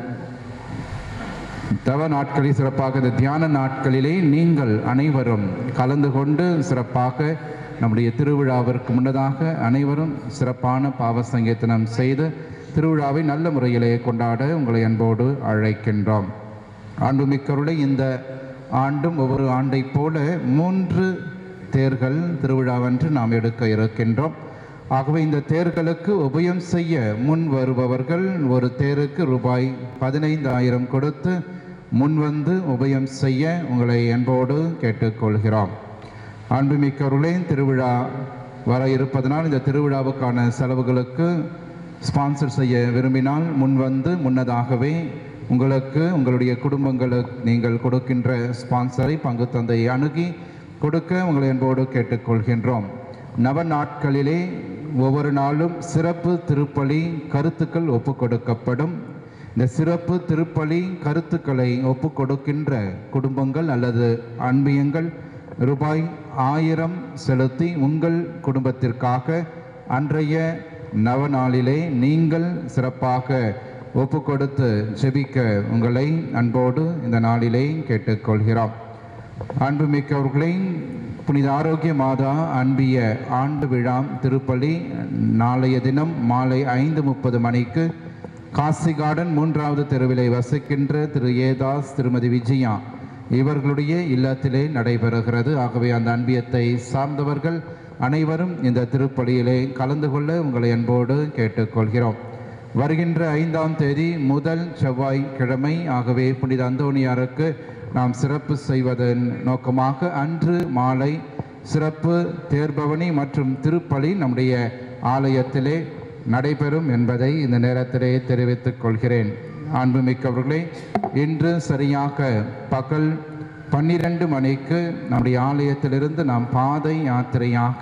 தவ நாட்களில் சிறப்பாக இந்த தியான நாட்களிலே நீங்கள் அனைவரும் கலந்து கொண்டு சிறப்பாக நம்முடைய திருவிழாவிற்கு முன்னதாக அனைவரும் சிறப்பான பாவ சங்கீர்த்தனம் செய்து திருவிழாவை நல்ல முறையிலே கொண்டாட உங்களை அன்போடு அழைக்கின்றோம். அன்புமிக்கவர்களே, இந்த ஆண்டும் ஒவ்வொரு ஆண்டை போல 3 தேர்கள் திருவிழாவன்று நாம் எடுக்க இருக்கின்றோம். ஆகவே இந்த தேர்களுக்கு உபயம் செய்ய முன் வருபவர்கள் ஒரு தேருக்கு ரூபாய் 15,000 கொடுத்து முன்வந்து உபயம் செய்ய உங்களை அன்போடு கேட்டுக்கொள்கிறோம். அன்புமிக்கவர்களே, திருவிழா வர இருப்பதனால் இந்த திருவிழாவுக்கான செலவுகளுக்கு ஸ்பான்சர் செய்ய விரும்பினால் முன்வந்து முன்னதாகவே உங்களுக்கு உங்களுடைய குடும்பங்களுக்கு நீங்கள் கொடுக்கின்ற ஸ்பான்சரை பங்கு தந்தையை அணுகி கொடுக்க உங்களை அன்போடு கேட்டுக்கொள்கின்றோம். நவ நாட்களிலே ஒவ்வொரு நாளும் சிறப்பு திருப்பலி கருத்துக்கள் ஒப்புக் கொடுக்கப்படும். இந்த சிறப்பு திருப்பலி கருத்துக்களை ஒப்புக் கொடுக்கின்ற குடும்பங்கள் அல்லது அன்பியங்கள் ரூபாய் 1000 செலுத்தி உங்கள் குடும்பத்திற்காக அன்றைய நவநாளிலே நீங்கள் சிறப்பாக ஒப்பு கொடுத்து ஜெபிக்க உங்களை அன்போடு இந்த நாளிலே கேட்டுக்கொள்கிறோம். அன்புமிக்கவர்களை, புனித ஆரோக்கிய மாதா அன்பிய ஆண்டு விழா திருப்பலி நாளைய தினம் மாலை 5:30 மணிக்கு காசி கார்டன் 3வது தெருவிலை வசிக்கின்ற திரு ஏதாஸ் திருமதி விஜயா இவர்களுடைய இல்லத்திலே நடைபெறுகிறது. ஆகவே அந்த அன்பியத்தை சார்ந்தவர்கள் அனைவரும் இந்த திருப்பலியிலே கலந்து கொள்ள உங்களை அன்போடு கேட்டுக்கொள்கிறோம். வருகின்ற 5ஆம் தேதி முதல் செவ்வாய்க்கிழமை. ஆகவே புனித அந்தோணியாருக்கு நாம் சிறப்பு செய்வதன் நோக்கமாக அன்று மாலை சிறப்பு தேர்பவனி மற்றும் திருப்பலி நம்முடைய ஆலயத்திலே நடைபெறும் என்பதை இந்த நேரத்திலே தெரிவித்துக் கொள்கிறேன். அன்புமிக்கவர்களே, இன்று சரியாக பகல் 12 மணிக்கு நம்முடைய ஆலயத்திலிருந்து நாம் பாதை யாத்திரையாக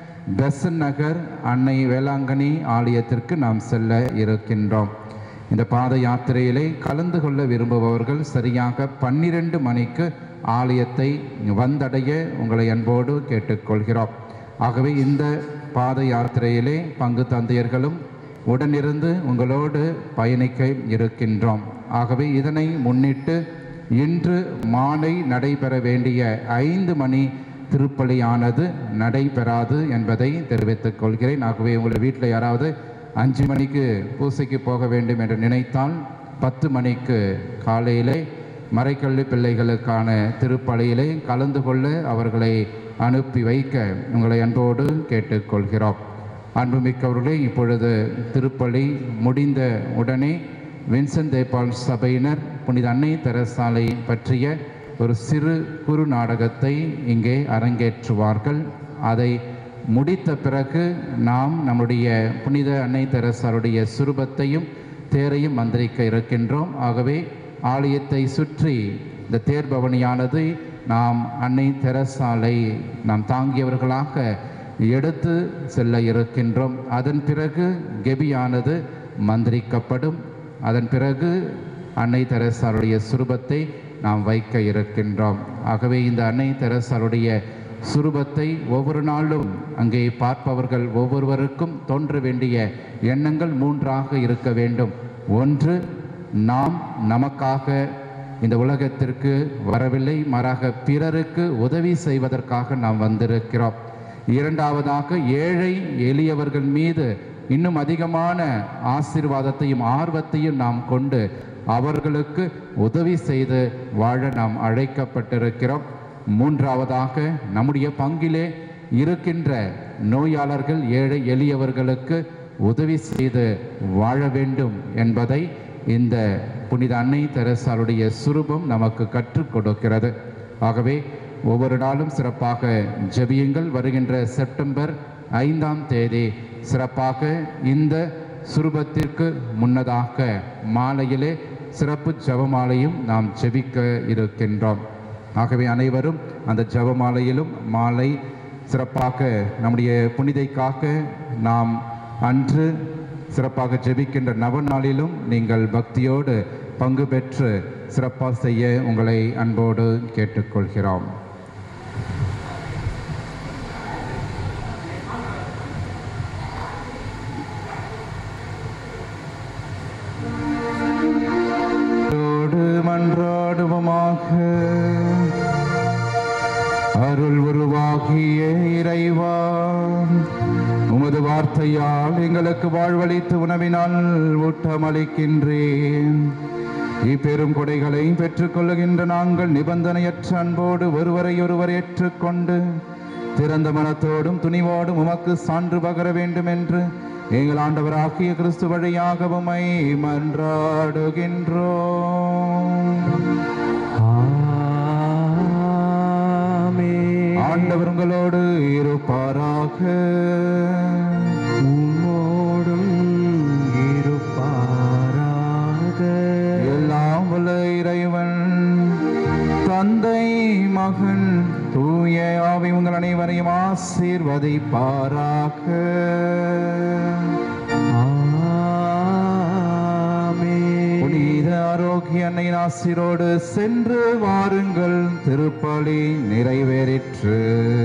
பெசன் நகர் அன்னை வேளாங்கண்ணி ஆலயத்திற்கு நாம் செல்ல இருக்கின்றோம். இந்த பாத யாத்திரையிலே கலந்து கொள்ள விரும்புபவர்கள் சரியாக 12 மணிக்கு ஆலயத்தை வந்தடைய உங்களை அன்போடு கேட்டுக்கொள்கிறோம். ஆகவே இந்த பாத யாத்திரையிலே பங்கு தந்தையர்களும் உடனிருந்து உங்களோடு பயணிக்க இருக்கின்றோம். ஆகவே இதனை முன்னிட்டு இன்று மாலை நடைபெற வேண்டிய 5 மணி திருப்பலியானது நடைபெறாது என்பதை தெரிவித்துக் கொள்கிறேன். ஆகவே உங்கள் வீட்டில் யாராவது 5 மணிக்கு பூசைக்கு போக வேண்டும் என்று நினைத்தால் 10 மணிக்கு காலையிலே மறைக்கல்வி பிள்ளைகளுக்கான திருப்பலியிலே கலந்து கொள்ள அவர்களை அனுப்பி வைக்க உங்களை அன்போடு கேட்டுக்கொள்கிறோம். அன்புமிக்கவர்களே, இப்பொழுது திருப்பலி முடிந்த உடனே வின்சென்ட் தேபால் சபையினர் புனித அன்னை தெரசாலை பற்றிய ஒரு சிறு குறு நாடகத்தை இங்கே அரங்கேற்றுவார்கள். அதை முடித்த பிறகு நாம் நம்முடைய புனித அன்னை தெரசாருடைய சுரூபத்தையும் தேரையும் மந்திரிக்க இருக்கின்றோம். ஆகவே ஆலயத்தை சுற்றி இந்த தேர்பவனியானது நாம் அன்னை தெரசாலை நாம் தாங்கியவர்களாக எடுத்து செல்ல இருக்கின்றோம். அதன் பிறகு கெபியானது மந்திரிக்கப்படும். அதன் பிறகு அன்னை தெரசாருடைய சுரூபத்தை நாம் வைக்க இருக்கின்றோம். ஆகவே இந்த அன்னை தெரசாருடைய சுரூபத்தை ஒவ்வொரு நாளும் அங்கே பார்ப்பவர்கள் ஒவ்வொருவருக்கும் தோன்ற வேண்டிய எண்ணங்கள் 3ஆக இருக்க வேண்டும். ஒன்று, நாம் நமக்காக இந்த உலகத்திற்கு வரவில்லை, மாறாக பிறருக்கு உதவி செய்வதற்காக நாம் வந்திருக்கிறோம். இரண்டாவதாக, ஏழை எளியவர்கள் மீது இன்னும் அதிகமான ஆசீர்வாதத்தையும் ஆர்வத்தையும் நாம் கொண்டு அவர்களுக்கு உதவி செய்து வாழ நாம் அழைக்கப்பட்டிருக்கிறோம். மூன்றாவதாக, நம்முடைய பங்கிலே இருக்கின்ற நோயாளர்கள் ஏழை எளியவர்களுக்கு உதவி செய்து வாழ வேண்டும் என்பதை இந்த புனித அன்னை தெரசாளுடைய சுரூபம் நமக்கு கற்றுக் கொடுக்கிறது. ஆகவே ஒவ்வொரு நாளும் சிறப்பாக ஜெபியுங்கள். வருகின்ற செப்டம்பர் 5ஆம் தேதி சிறப்பாக இந்த சுரூபத்திற்கு முன்னதாக மாலையிலே சிறப்பு ஜெபமாலையும் நாம் ஜெபிக்க இருக்கின்றோம். ஆகவே அனைவரும் அந்த ஜெபமாலையிலும் மாலை சிறப்பாக நம்முடைய புனிதைக்காக நாம் அன்று சிறப்பாக ஜெபிக்கின்ற நவநாளிலும் நீங்கள் பக்தியோடு பங்கு பெற்று சிறப்பாக செய்ய உங்களை அன்போடு கேட்டுக்கொள்கிறோம். மன்றாடுவோமாக. அருள் உருவாகிய இறைவா, உமது வார்த்தையால் எங்களுக்கு வாழ்வளித்து உணவினால் ஊட்டமளிக்கின்றேன். இப்பெரும் கொடைகளை பெற்றுக்கொள்ளுகின்ற நாங்கள் நிபந்தனையற்ற அன்போடு ஒருவரையொருவர் ஏற்றுக்கொண்டு திறந்த மனத்தோடும் துணிவோடும் உமக்கு சான்று பகர வேண்டும் என்று எங்கள் ஆண்டவராகிய கிறிஸ்து வழியாக உம்மை மன்றாடுகின்றோம். ஆண்டவர் உங்களோடு இருப்பாராக. உம்மோடும் இருப்பாராக. எல்லாம் வல்ல இறைவன் தந்தை, மகன், தூய ஆவி உங்கள் அனைவரையும் ஆசீர்வதிப்பாராக. புனித ஆரோக்கிய அன்னையின் ஆசிரோடு சென்று வாருங்கள். திருப்பலி நிறைவேறிற்று.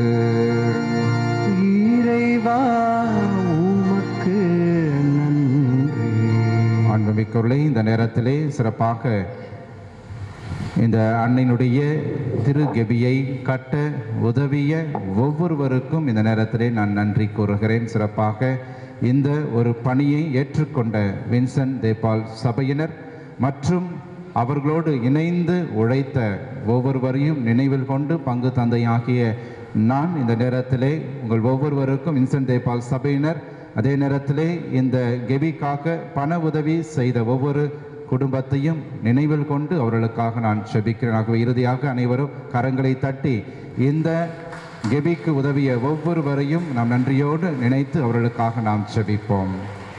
இறைவா உமக்கு நன்றி. அன்புமிக்கவர்களே, இந்த நேரத்திலே சிறப்பாக இந்த அன்னையினுடைய திரு கெபியை கட்ட உதவிய ஒவ்வொருவருக்கும் இந்த நேரத்திலே நான் நன்றி கூறுகிறேன். சிறப்பாக இந்த ஒரு பணியை ஏற்றுக்கொண்ட வின்சென்ட் தே பால் சபையினர் மற்றும் அவர்களோடு இணைந்து உழைத்த ஒவ்வொருவரையும் நினைவில் கொண்டு பங்கு தந்தையாகிய நான் இந்த நேரத்திலே உங்கள் ஒவ்வொருவருக்கும் வின்சென்ட் தே பால் சபையினர், அதே நேரத்திலே இந்த கெபிக்காக பண உதவி செய்த ஒவ்வொரு குடும்பத்தையும் நினைவில் கொண்டு அவர்களுக்காக நான் செபிக்கிறேன். ஆகவே இறுதியாக அனைவரும் கரங்களை தட்டி இந்த கெபிக்கு உதவிய ஒவ்வொருவரையும் நாம் நன்றியோடு நினைத்து அவர்களுக்காக நாம் செபிப்போம்.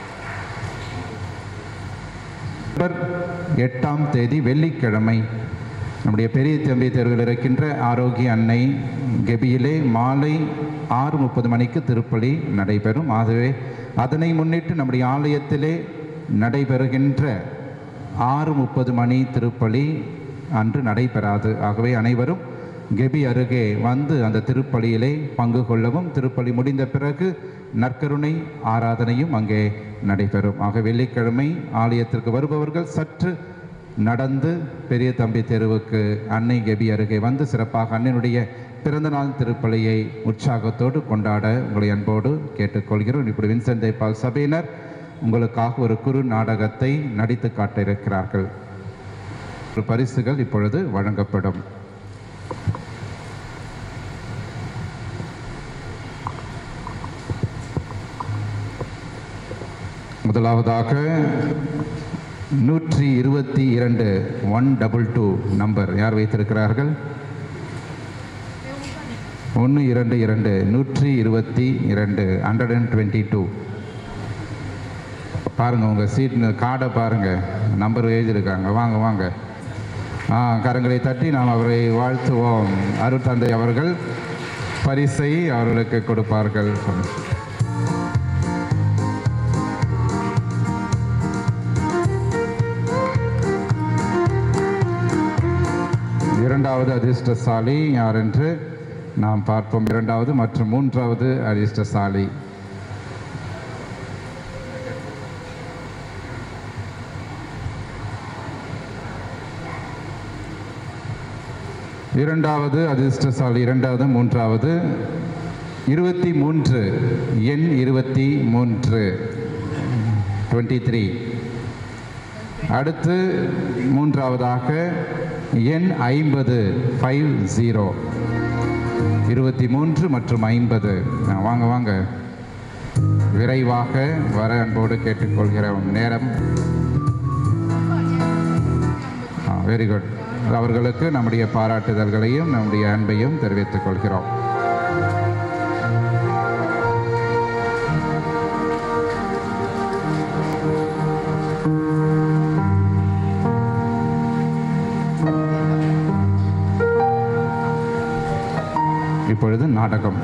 8ஆம் தேதி வெள்ளிக்கிழமை நம்முடைய பெரிய தம்பி தெருவில் இருக்கின்ற ஆரோக்கிய அன்னை கெபியிலே மாலை 6:30 மணிக்கு திருப்பலி நடைபெறும். ஆகவே அதனை முன்னிட்டு நம்முடைய ஆலயத்திலே நடைபெறுகின்ற 6:30 மணி திருப்பலி அன்று நடைபெறாது. ஆகவே அனைவரும் கெபி அருகே வந்து அந்த திருப்பலியிலே பங்கு கொள்ளவும், திருப்பலி முடிந்த பிறகு நற்கருணை ஆராதனையும் அங்கே நடைபெறும். ஆக வெள்ளிக்கிழமை ஆலயத்திற்கு வருபவர்கள் சற்று நடந்து பெரிய தம்பி தெருவுக்கு அன்னை கெபி அருகே வந்து சிறப்பாக அன்னையினுடைய பிறந்தநாள் திருப்பலியை உற்சாகத்தோடு கொண்டாட உங்களை அன்போடு கேட்டுக்கொள்கிறோம். இப்படி வின்சென்ட் தே பால் சபையினர் உங்களுக்காக ஒரு குறு நாடகத்தை நடித்து காட்ட இருக்கிறார்கள். பரிசுகள் இப்பொழுது வழங்கப்படும். முதலாவதாக 122 122 நம்பர் யார் வைத்திருக்கிறார்கள்? 122 122 122 பாருங்கள், உங்கள் சீட் கார்டை பாருங்கள், நம்பர் எழுதியிருக்காங்க. வாங்க வாங்க, கரங்களை தட்டி நாம் அவரை வாழ்த்துவோம். அருட்தந்தை அவர்கள் பரிசை அவர்களுக்கு கொடுப்பார்கள். இரண்டாவது அதிர்ஷ்டசாலி யார் என்று நாம் பார்ப்போம். இரண்டாவது மற்றும் மூன்றாவது அதிர்ஷ்டசாலி. இரண்டாவது அதிர்ஷ்டசாலி, இரண்டாவது மூன்றாவது 23 எண் 23 23. அடுத்து மூன்றாவதாக எண் 50 50 23 மற்றும் 50. வாங்க வாங்க, விரைவாக வர அன்போடு கேட்டுக்கொள்கிறோம். நேரம் வெரி குட். அவர்களுக்கு நம்முடைய பாராட்டுதல்களையும் நம்முடைய அன்பையும் தெரிவித்துக் கொள்கிறோம். இப்பொழுது நாடகம்.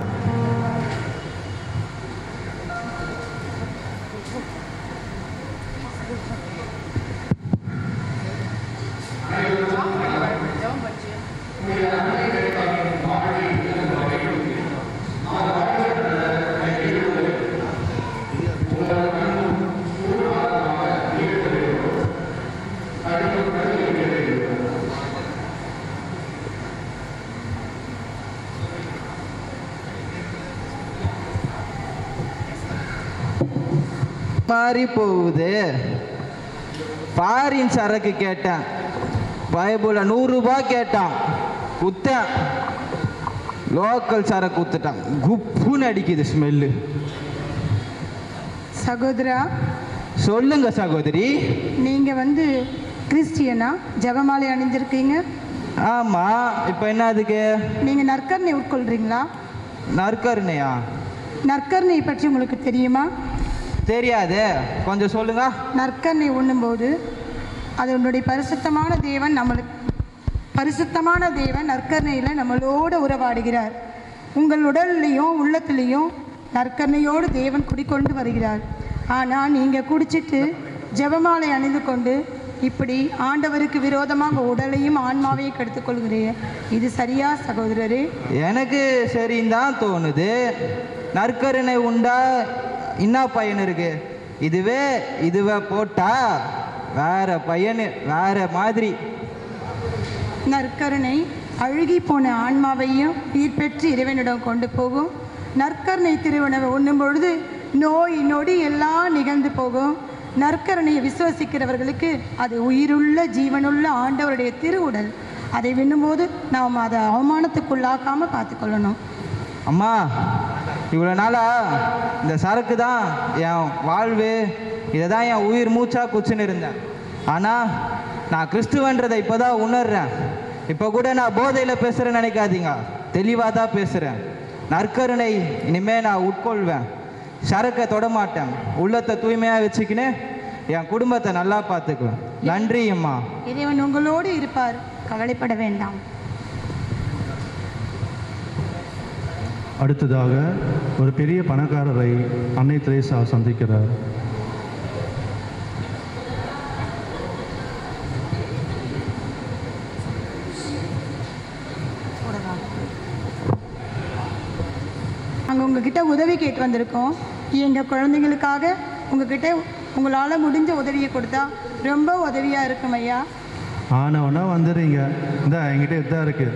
மாறி போகுது. பாரின் சரக்கு கேட்டேன், பைபிள 100 ரூபாய் கேட்டான், குத்தேன். லோக்கல் சரக்கு குத்துட்டான், குப்புன்னு அடிக்குது ஸ்மெல்லு. சகோதரா, சொல்லுங்க சகோதரி. நீங்க கிறிஸ்டியனா? ஜெபமாலை அணிஞ்சிருக்கீங்க? ஆமா. இப்போ என்ன அதுக்கு? நீங்க நற்கருணை உட்கொள்றீங்களா? நற்கருணையா? நற்கருணை பற்றி உங்களுக்கு தெரியுமா? தெரியாது, கொஞ்சம் சொல்லுங்க. நற்கருணை உண்ணும்போது அதனுடைய பரிசுத்தமான தேவன் நற்கருணையில் நம்மளோடு உறவாடுகிறார். உங்கள் உடல்லையும் உள்ளத்திலையும் நற்கருணையோடு தேவன் குடிக்கொண்டு வருகிறார். ஆனால் நீங்கள் குடிச்சிட்டு ஜெபமாலை அணிந்து கொண்டு இப்படி ஆண்டவருக்கு விரோதமாக உடலையும் ஆன்மாவையும் கெடுத்துக் கொள்கிறீர். இது சரியா சகோதரரே? எனக்கு சரின்னு தான் தோணுது. நற்கருணை உண்டா என்ன பையன் இருக்கு? இதுவே போட்டா வேற பையனு வேற மாதிரி. நற்கருணை அழுகி போன ஆன்மாவையும் உயிர் பெற்று இறைவனிடம் கொண்டு போகும். நற்கருணை திருவுணவை உண்ணும் பொழுது நோய் நொடி எல்லாம் நிகழ்ந்து போகும். நற்கருணையை விசுவசிக்கிறவர்களுக்கு அது உயிருள்ள ஜீவனுள்ள ஆண்டவருடைய திருவுடல். அதை விண்ணும்போது நாம் அதை அவமானத்துக்குள்ளாக்காமல் பார்த்துக்கொள்ளணும். அம்மா, இவ்வளோ நாளா இந்த சரக்கு தான் என் வாழ்வு, இதை தான் என் உயிர் மூச்சா குச்சின்னு இருந்தேன். ஆனால் நான் கிறிஸ்துவன்றதை இப்போ தான் உணர்றேன். இப்போ கூட நான் போதையில் பேசுகிறேன்னு நினைக்காதீங்க, தெளிவாக தான் பேசுகிறேன். நற்கருணை இனிமேல் நான் உட்கொள்வேன். சரக்கை தொடமாட்டேன். உள்ளத்தை தூய்மையாக வச்சுக்கின்னு என் குடும்பத்தை நல்லா பார்த்துக்குவேன். நன்றி அம்மா. இறைவன் உங்களோடு இருப்பார், கவலைப்பட வேண்டாம். அடுத்ததாக ஒரு பெரிய பணக்காரரை அன்னை தெரேசா சந்திக்கிறார். நாங்கள் உங்ககிட்ட உதவி கேட்டு வந்திருக்கோம். எங்கள் குழந்தைங்களுக்காக உங்ககிட்ட உங்களால் முடிஞ்ச உதவியை கொடுத்தா ரொம்ப உதவியாக இருக்கும் ஐயா. ஆனவனா வந்துடுறீங்க. இந்த என்கிட்ட எதான் இருக்கு.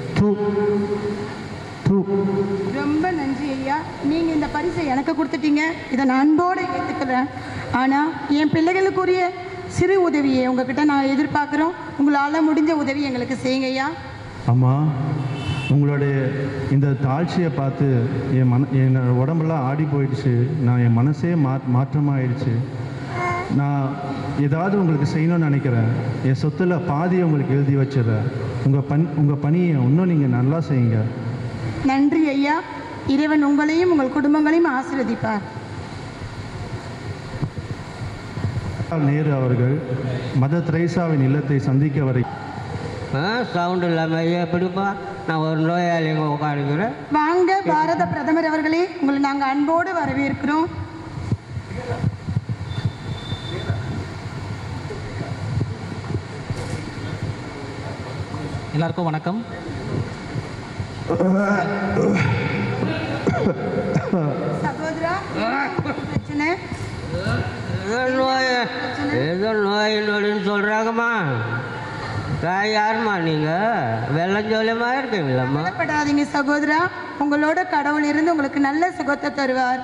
ரொம்ப நன்றி ஐயா. நீங்கள் இந்த பரிசை எனக்கு கொடுத்துட்டீங்க, இதை நான் அன்போடு ஏற்றுக்கிறேன். ஆனால் என் பிள்ளைகளுக்குரிய சிறு உதவியை உங்ககிட்ட நான் எதிர்பார்க்குறோம். உங்களால் முடிஞ்ச உதவி எங்களுக்கு செய்யுங்க ஐயா. அம்மா, உங்களுடைய இந்த தாழ்ச்சியை பார்த்து என் உடம்பெல்லாம் ஆடி போயிடுச்சு. என் மனசே மாற்றமாயிடுச்சு. நான் ஏதாவது உங்களுக்கு செய்யணும்னு நினைக்கிறேன். என் சொத்தில் பாதியை உங்களுக்கு எழுதி வச்சிடுறேன். உங்கள் பணியை இன்னும் நீங்கள் நல்லா செய்யுங்க. நன்றி ஐயா. இறைவன் உங்களையும் உங்கள் குடும்பங்களையும் ஆசீர்வதிப்பார். நேரு அவர்கள் மதர் தெரேசாவின் இல்லத்தை சந்திக்க வரை சவுண்ட் இல்லாமல் எப்படிப்பா நான் ஒரு நோயாளிங்க உட்காந்துக்கிறேன். வாங்க பாரத பிரதமர் அவர்களே, உங்களை நாங்கள் அன்போடு வரவேற்கிறோம். எல்லாருக்கும் வணக்கம். சகோதரா, பிரச்சனை ஏதோ நோய் நொடின்னு சொல்கிறாங்கம்மா. யாருமா நீங்கள்? வெள்ளஞ்சோலியமா இருக்கீங்களாம்மா? கவலைப்படாதீங்க சகோதரா, உங்களோட கடவுள் இருந்து உங்களுக்கு நல்ல சுகத்தை தருவார்.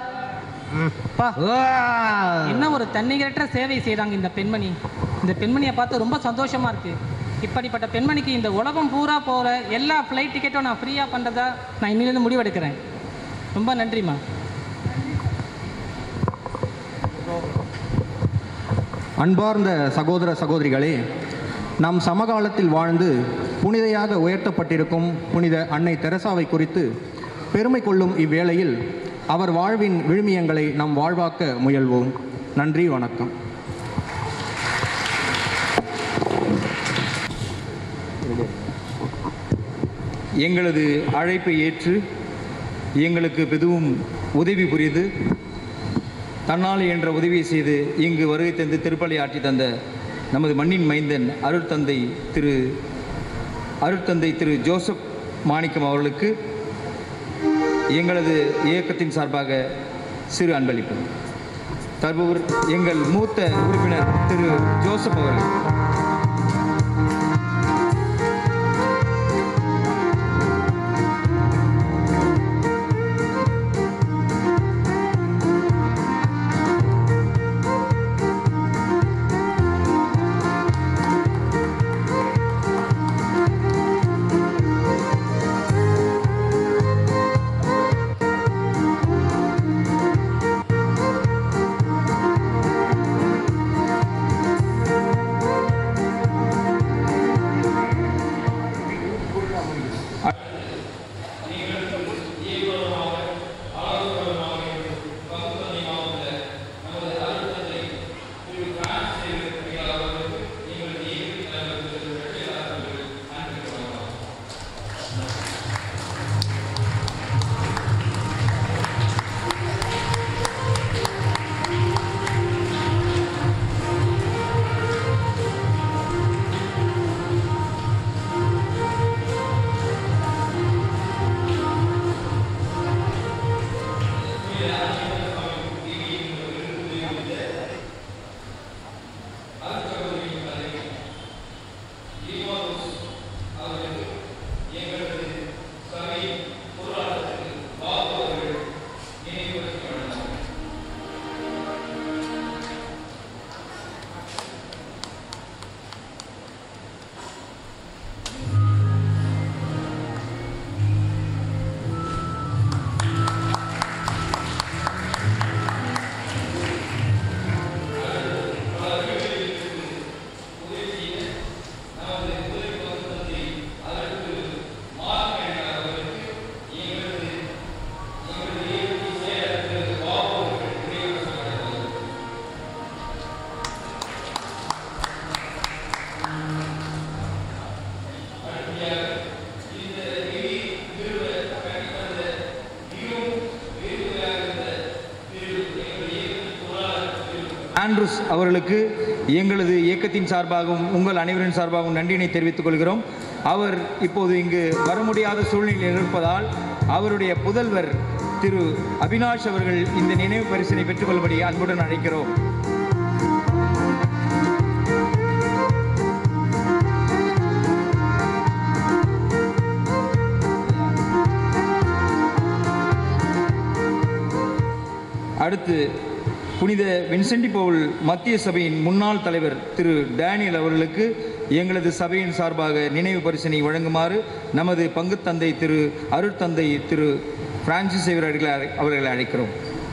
என்ன ஒரு தன்னிகரற்ற சேவை செய்கிறாங்க இந்த பெண்மணி. இந்த பெண்மணியை பார்த்து ரொம்ப சந்தோஷமா இருக்கு. இப்படிப்பட்ட பெண்மணிக்கு இந்த உலகம் பூரா போகிற எல்லா ஃப்ளைட் டிக்கெட்டும் நான் ஃப்ரீயாக பண்ணுறதா நான் இன்னிலிருந்து முடிவெடுக்கிறேன். ரொம்ப நன்றிம்மா. அன்பார்ந்த சகோதர சகோதரிகளே, நாம் சமகாலத்தில் வாழ்ந்து புனிதையாக உயர்த்தப்பட்டிருக்கும் புனித அன்னை தெரசாவை குறித்து பெருமை கொள்ளும் இவ்வேளையில் அவர் வாழ்வின் விழுமியங்களை நாம் வாழ்வாக்க முயல்வோம். நன்றி, வணக்கம். எங்களது அழைப்பை ஏற்று எங்களுக்கு பெதுவும் உதவி புரிந்து தன்னால் என்ற உதவியை செய்து இங்கு வருகை தந்து திருப்பலி ஆற்றி தந்த நமது மண்ணின் மைந்தன் அருட்தந்தை திரு ஜோசப் மாணிக்கம் அவர்களுக்கு எங்களது இயக்கத்தின் சார்பாக சிறு அன்பளிப்பு தருபவர் எங்கள் மூத்த உறுப்பினர் திரு ஜோசப் அவர்கள். ஆண்ட்ரூஸ் அவர்களுக்கு எங்களது இயக்கத்தின் சார்பாகவும் உங்கள் அனைவரின் சார்பாகவும் நன்றியினை தெரிவித்துக் கொள்கிறோம். அவர் இப்போது இங்கு வர முடியாத சூழ்நிலையில் இருப்பதால் அவருடைய புதல்வர் திரு அபினாஷ் அவர்கள் இந்த நினைவு பரிசினை பெற்றுக்கொள்ளும்படி அன்புடன் அழைக்கிறோம். அடுத்து புனித வின்சென்டி பவுல் மத்திய சபையின் முன்னாள் தலைவர் திரு டேனியல் அவர்களுக்கு எங்களது சபையின் சார்பாக நினைவு பரிசினை வழங்குமாறு நமது பங்குத்தந்தை திரு அருட்தந்தை திரு பிரான்சிஸ் அவர்களை அழைக்கிறோம்.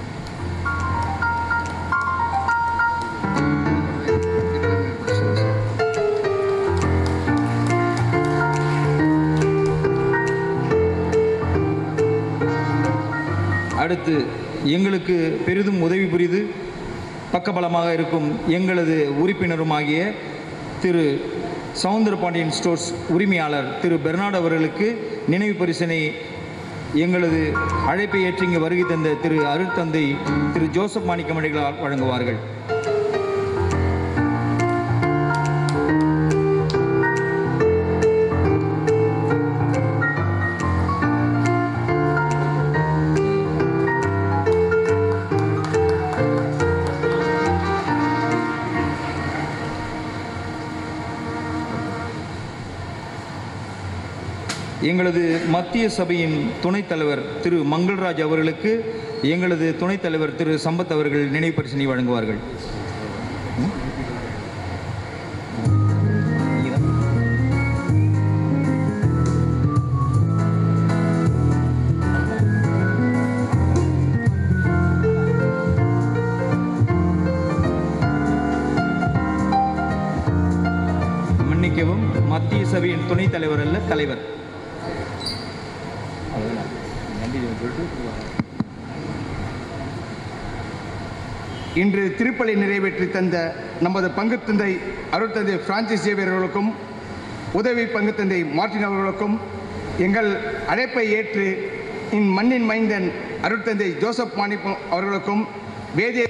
அடுத்து எங்களுக்கு பெரிதும் உதவி புரிந்து பக்கபலமாக இருக்கும் எங்களது உறுப்பினருமாகிய திரு சவுந்தரபாண்டியன் ஸ்டோர்ஸ் உரிமையாளர் திரு பெர்னாட் அவர்களுக்கு நினைவு பரிசினை எங்களது அழைப்பை ஏற்று இங்கு வருகை தந்த திரு அருட்தந்தை திரு ஜோசப் மாணிக்கமணிகளால் வழங்குவார்கள். எங்களது மத்திய சபையின் துணைத் தலைவர் திரு மங்கள்ராஜ் அவர்களுக்கு எங்களது துணைத் தலைவர் திரு சம்பத் அவர்கள் நினைவு பரிசினை வழங்குவார்கள். மன்னிக்கவும், மத்திய சபையின் துணைத் தலைவர் அல்ல, தலைவர். இன்று திருப்பலி நிறைவேற்றி தந்த நமது பங்குத்தந்தை அருட்தந்தை பிரான்சிஸ் சேவியர் அவர்களுக்கும் உதவி பங்குத்தந்தை மார்ட்டின் அவர்களுக்கும் எங்கள் அழைப்பை ஏற்று இம்மண்ணின் மைந்தன் அருட்தந்தை ஜோசப் மாணிக்கம் அவர்களுக்கும் வேதிய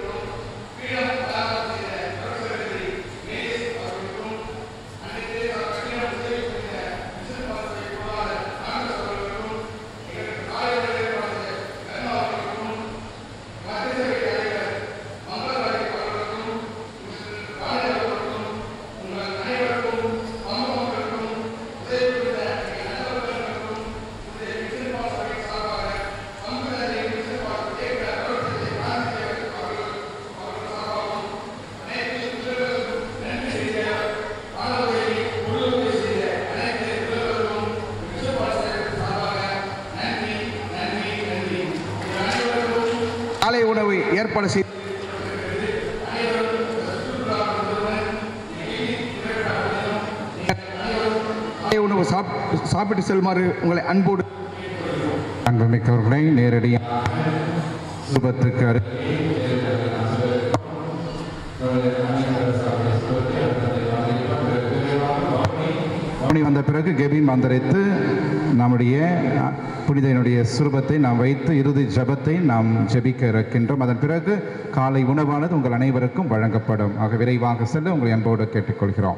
காலை உணவு ஏற்பாடு செய்து உணவு சாப்பிட்டு செல்லுமாறு உங்களை அன்போடு அன்புமிக்கவர்களை நேரடியாக வந்த பிறகு கெபி மந்திரித்து நம்முடைய புனிதனுடைய சுரூபத்தை நாம் வைத்து இறுதி ஜபத்தை நாம் ஜெபிக்க இருக்கின்றோம். அதன் பிறகு காலை உணவானது உங்கள் அனைவருக்கும் வழங்கப்படும். ஆக விரைவாக செல்ல உங்களை அன்போடு கேட்டுக்கொள்கிறோம்.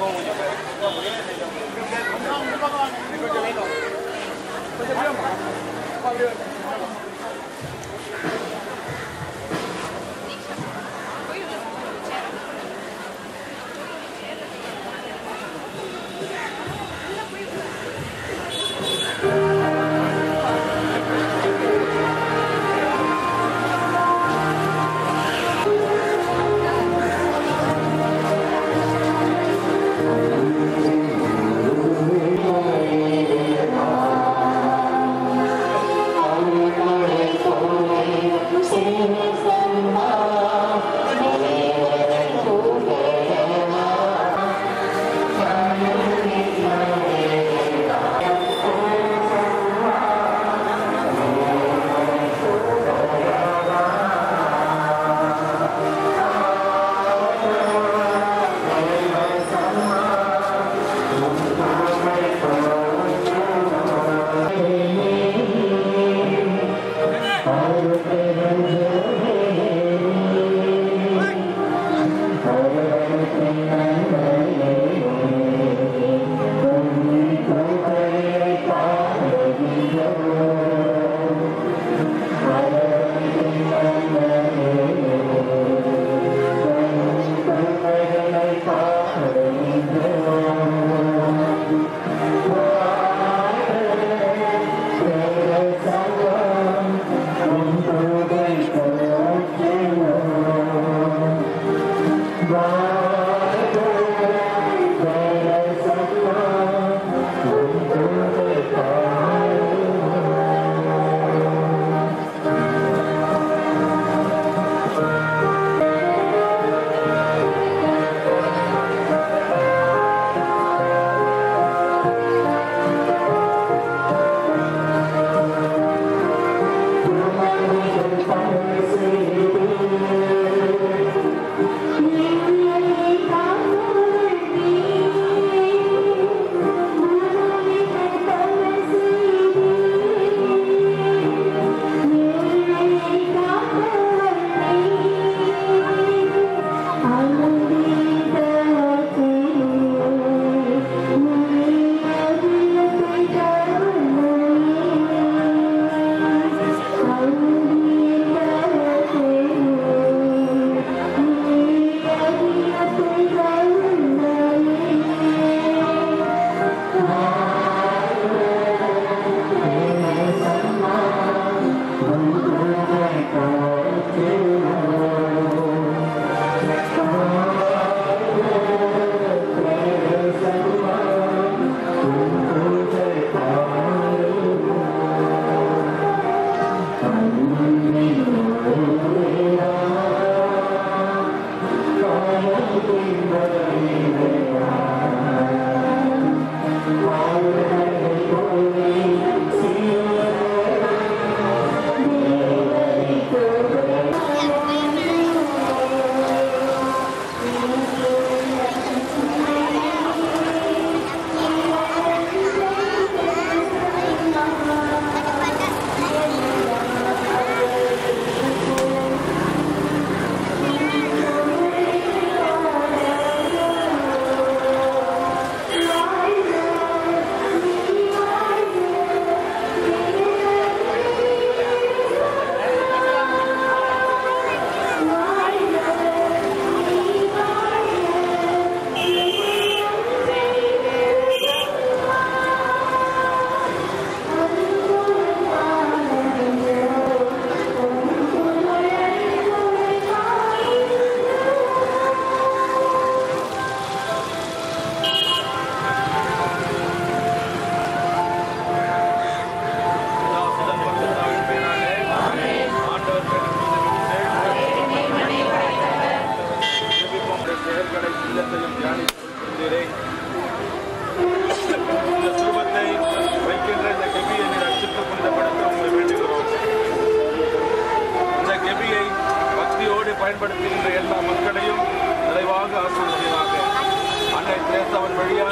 பயன்படுத்துகின்ற எல்லா மக்களையும் நிறைவாக ஆசீர்வதிப்பாக. அன்னை தெரேசாவின் வழியாக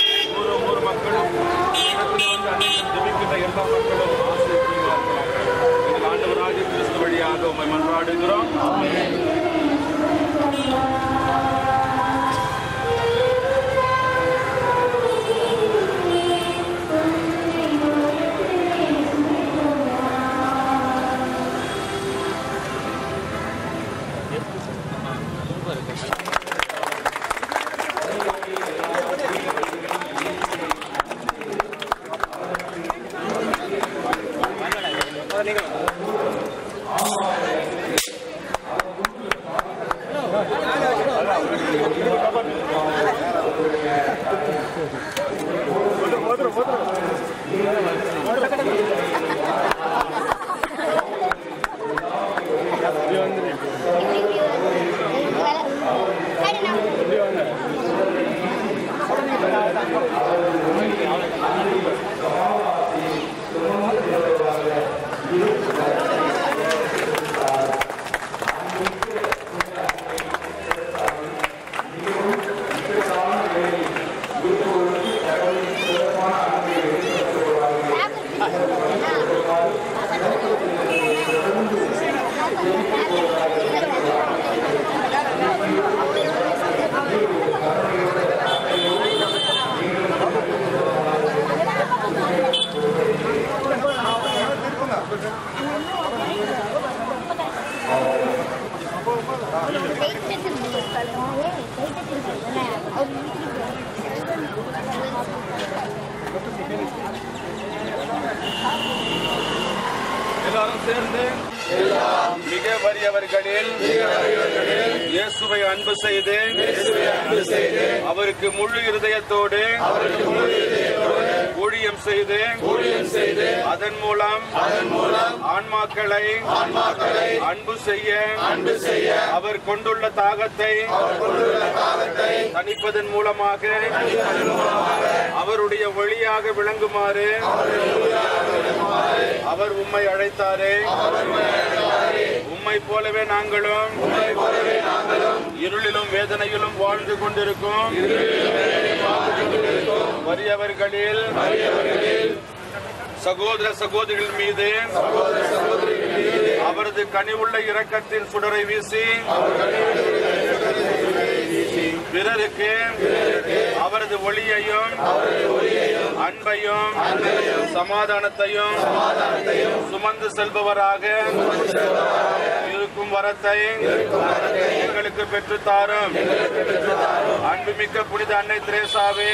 ஊர் மக்களும் இடத்தில் வந்து அன்னையிடம் ஜெபிக்கின்ற எல்லா மக்களும் ஆசீர்வதிப்பார்கள். எங்கள் ஆண்டவராகிய கிறிஸ்து வழியாக உம்மை மன்றாடுகிறோம். எல்லாரும் சேர்ந்து மிக வறியவர்களில் இயேசுவை அன்பு செய்து அவருக்கு முழு இருதயத்தோடு ஊழியம் செய்து அதன் மூலம் ஆன்மாக்களை அன்பு செய்ய அவர் கொண்டுள்ள தாகத்தை தணிப்பதன் மூலமாக அவருடைய ஒளியாக விளங்குமாறு அவர் உம்மை அழைத்தாரே. உம்மை போலவே நாங்களும் இருளிலும் வேதனையிலும் வாழ்ந்து கொண்டிருக்கும் வறியவர்களில் சகோதர சகோதரிகள் மீது அவரது கனிவுள்ள இரக்கத்தின் சுடரை வீசி பிறருக்கு அவரது ஒளியையும் அன்பையும் சமாதானத்தையும் சுமந்து செல்பவராக இருக்கும் வரத்தை எங்களுக்கு பெற்றுத்தாரும். அன்புமிக்க புனித அன்னை தெரேசாவே,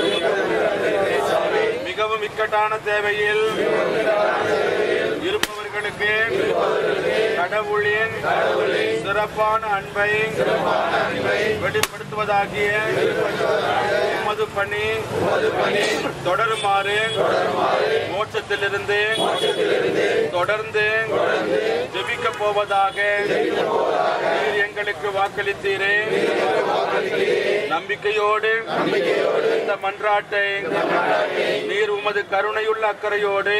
மிகவும் இக்கட்டான தேவையில் இருப்பவர்களுக்கு கடவுளின் சிறப்பான அன்பை வெளிப்படுத்துவதாகிய உமது பணி தொடருமாறு மோட்சத்திலிருந்து தொடர்ந்து ஜெபிக்கப் போவதாக நீர் எங்களுக்கு வாக்களித்தீரே. நம்பிக்கையோடு இந்த மன்றாட்டை நீர் உமது கருணையுள்ள அக்கறையோடு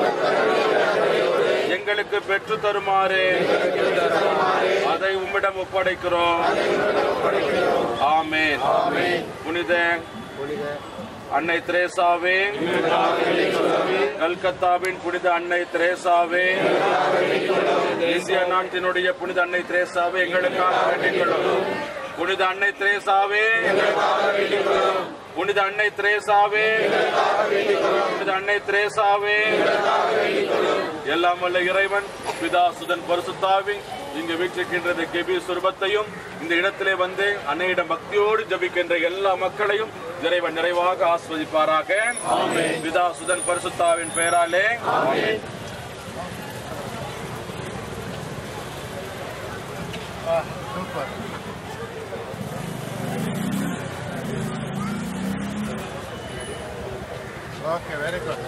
எங்களுக்கு பெற்று தருமாறு அதை உம்மிடம் ஒப்படைக்கிறோம். ஆமென். புனித அன்னை தெரேசாவே, கல்கத்தாவின் புனித அன்னை தெரேசாவே, இந்திய நாட்டினுடைய புனித அன்னை தெரேசாவே, எங்களுக்காக வேண்டிக் கொள்ளும். புனித அன்னை தெரேசாவே, புனித அன்னை தெரேசாவே, புனித அன்னை தெரேசாவே, எல்லாம் வல்ல இறைவன் பிதா சுதன் பரிசுத்தாவி இங்கு வீற்றிருக்கின்றது கெபி சுரூபத்தையும் இந்த இடத்திலே வந்து அன்னையிடம் பக்தியோடு ஜபிக்கின்ற எல்லா மக்களையும் இறைவன் நிறைவாக ஆஸ்வதிப்பாராக. பிதா சுதன் பரிசுத்தாவின் பெயராலே ஆமென். Okay, very good.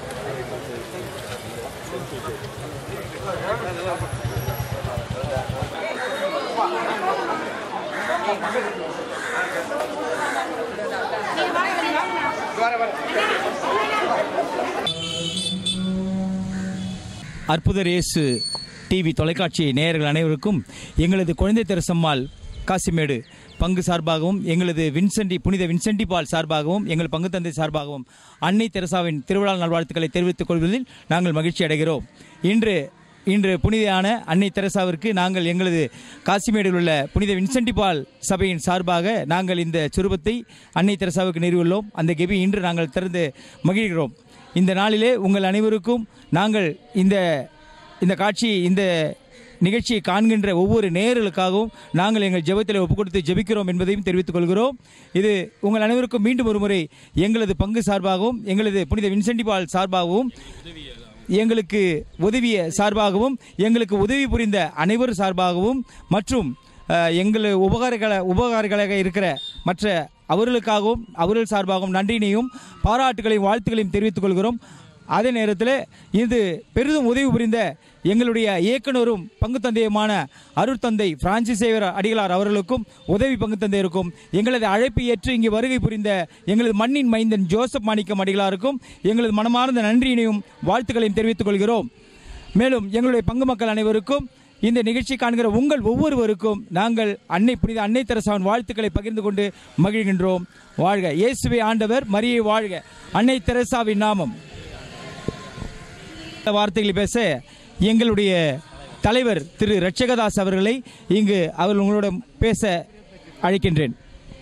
அற்புதர் இயேசு டிவி தொலைக்காட்சி நேயர்கள் அனைவருக்கும் எங்களது குழந்தை தெரசம்மாள் காசிமேடு பங்கு சார்பாகவும் எங்களது புனித வின்சென்டி பால் சார்பாகவும் எங்கள் பங்கு தந்தை சார்பாகவும் அன்னை தெரசாவின் திருவிழா நல்வாழ்த்துக்களை தெரிவித்துக் கொள்வதில் நாங்கள் மகிழ்ச்சி அடைகிறோம். இன்று புனிதையான அன்னை தெரசாவிற்கு நாங்கள் எங்களது காசிமேடில் உள்ள புனித வின்சென்டி பால் சபையின் சார்பாக நாங்கள் இந்த சுரூபத்தை அன்னை தெரசாவுக்கு நிறுவியுள்ளோம். அந்த கெபி இன்று நாங்கள் திறந்து மகிழ்கிறோம். இந்த நாளிலே உங்கள் அனைவருக்கும் நாங்கள் இந்த காட்சி இந்த நிகழ்ச்சியை காண்கின்ற ஒவ்வொரு நேயர்களுக்காகவும் நாங்கள் எங்கள் ஜெபத்தில் ஒப்புக் கொடுத்து ஜெபிக்கிறோம் என்பதையும் தெரிவித்துக் கொள்கிறோம். இது உங்கள் அனைவருக்கும் மீண்டும் ஒரு முறை எங்களது பங்கு சார்பாகவும் எங்களது புனித வின்சென்டி பால் சார்பாகவும் எங்களுக்கு உதவிய சார்பாகவும் எங்களுக்கு உதவி புரிந்த அனைவர் சார்பாகவும் மற்றும் எங்கள் உபகாரிகளாக இருக்கிற மற்ற அவர்களுக்காகவும் அவர்கள் சார்பாகவும் நன்றியினையும் பாராட்டுகளையும் வாழ்த்துக்களையும் தெரிவித்துக் கொள்கிறோம். அதே நேரத்தில் இது பெரிதும் உதவி புரிந்த எங்களுடைய இயக்குனரும் பங்கு தந்தையுமான அருட்தந்தை பிரான்சிஸ் சேவியர் அடிகளார் அவர்களுக்கும் உதவி பங்கு தந்தையருக்கும் எங்களது அழைப்பு ஏற்று இங்கு வருகை புரிந்த எங்களது மண்ணின் மைந்தன் ஜோசப் மாணிக்கம் அடிகளாருக்கும் எங்களது மனமார்ந்த நன்றியினையும் வாழ்த்துக்களையும் தெரிவித்துக் கொள்கிறோம். மேலும் எங்களுடைய பங்கு மக்கள் அனைவருக்கும் இந்த நிகழ்ச்சி காண்கிற உங்கள் ஒவ்வொருவருக்கும் நாங்கள் புனித அன்னை தெரசாவின் வாழ்த்துக்களை பகிர்ந்து கொண்டு மகிழ்கின்றோம். வாழ்க இயேசுவே ஆண்டவர், மரியே வாழ்க. அன்னை தெரசாவின் நாமம். வார்த்தைகளை பேச எங்களுடைய தலைவர் திரு ரட்சகதாஸ் அவர்களை இங்கு உங்களோட பேச அழைக்கின்றேன்.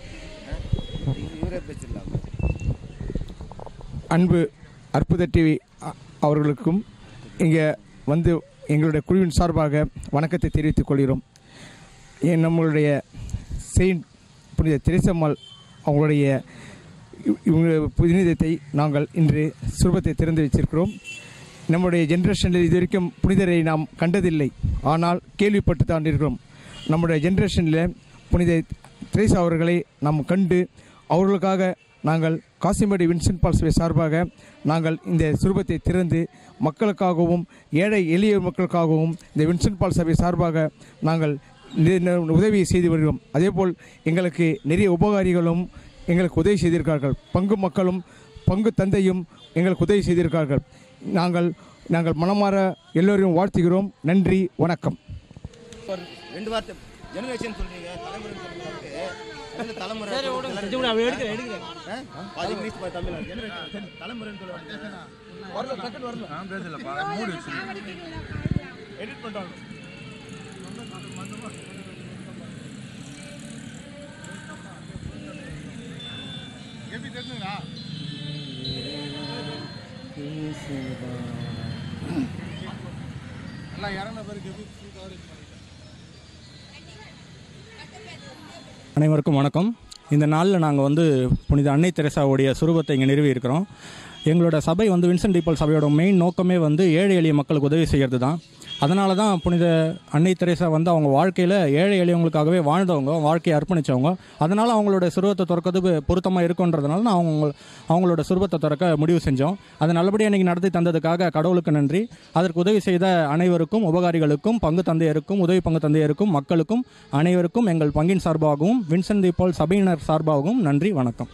அன்பு அற்புத டிவி அவர்களுக்கும் இங்கே வந்து எங்களுடைய குழுவின் சார்பாக வணக்கத்தை தெரிவித்துக் கொள்கிறோம். நம்மளுடைய செயின்ட் புனித தெரேசம்மாள் அவங்களுடைய புனிதத்தை நாங்கள் இன்று சுரூபத்தை திறந்து வச்சிருக்கிறோம். நம்முடைய ஜென்ரேஷனில் இது வரைக்கும் புனிதரை நாம் கண்டதில்லை, ஆனால் கேள்விப்பட்டு தான் இருக்கிறோம். நம்முடைய ஜென்ரேஷனில் புனித தெரேசா அவர்களை நாம் கண்டு அவர்களுக்காக நாங்கள் காசிமேடு வின்சென்ட் பால் சபை சார்பாக நாங்கள் இந்த சுரூபத்தை திறந்து மக்களுக்காகவும் ஏழை எளிய மக்களுக்காகவும் இந்த வின்சென்ட் பால் சபை சார்பாக நாங்கள் உதவியை செய்து வருகிறோம். அதேபோல் எங்களுக்கு நிறைய உபகாரிகளும் எங்களுக்கு உதவி செய்திருக்கார்கள். பங்கு மக்களும் பங்கு தந்தையும் எங்களுக்கு உதவி செய்திருக்கார்கள். நாங்கள் மனமாற எல்லோரையும் வாழ்த்துகிறோம். நன்றி, வணக்கம். ரெண்டு வார்த்தை ஜெனரேஷன் சொல்றீங்க, தலைமுறை அனைவருக்கும் வணக்கம். இந்த நாளில் நாங்கள் புனித அன்னை தெரசாவுடைய சுரூபத்தை இங்கே நிறுவி இருக்கிறோம். எங்களோட சபை வின்சென்ட் டி பால் சபையோட மெயின் நோக்கமே ஏழை எளிய மக்களுக்கு உதவி செய்கிறது தான். அதனால தான் புனித அன்னை தெரசா அவங்க வாழ்க்கையில் ஏழை எளியவங்களுக்காகவே வாழ்ந்தவங்க, வாழ்க்கையை அர்ப்பணித்தவங்க. அதனால் அவங்களோட சுரூபத்தை திறக்கிறது பொருத்தமாக இருக்குன்றதுனால நான் அவங்களோட சுரூபத்தை திறக்க முடிவு செஞ்சோம். அதை நல்லபடியாக இன்றைக்கி நடத்தி தந்ததுக்காக கடவுளுக்கு நன்றி. அதற்கு உதவி செய்த அனைவருக்கும், உபகாரிகளுக்கும், பங்கு தந்தையருக்கும், உதவி பங்கு தந்தையருக்கும், மக்களுக்கும் அனைவருக்கும் எங்கள் பங்கின் சார்பாகவும் வின்சென்ட் டி பால் சபையினர் சார்பாகவும் நன்றி, வணக்கம்.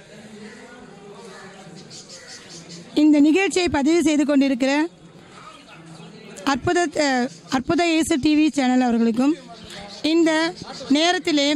இந்த நிகழ்ச்சியை பதிவு செய்து கொண்டிருக்கிற அற்புத இயேசு டிவி சேனல் அவர்களுக்கும், இந்த நேரத்திலே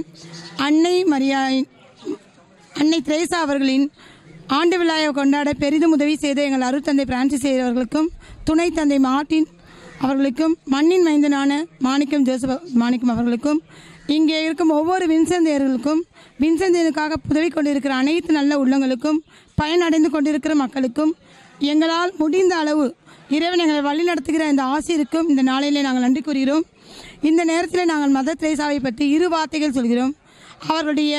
அன்னை தெரேசா அவர்களின் ஆண்டு விழாவை கொண்டாட பெரிதும் உதவி செய்த எங்கள் அருட்தந்தை பிரான்சிஸ் அவர்களுக்கும், துணை தந்தை மார்ட்டின் அவர்களுக்கும், மண்ணின் மைந்தனான மாணிக்கம் ஜோசப் மாணிக்கம் அவர்களுக்கும், இங்கே இருக்கும் ஒவ்வொரு வின்சென்தியர்களுக்கும், வின்சென்தியனுக்காக உதவி கொண்டிருக்கிற அனைத்து நல்ல உள்ளங்களுக்கும், பயனடைந்து கொண்டிருக்கிற மக்களுக்கும், எங்களால் முடிந்த அளவு இறைவன் எங்களை வழி நடத்துகிற இந்த ஆசிரியருக்கும் இந்த நாளிலே நாங்கள் நன்றி கூறுகிறோம். இந்த நேரத்தில் நாங்கள் மதர் தெரேசாவை பற்றி 2 வார்த்தைகள் சொல்கிறோம். அவர்களுடைய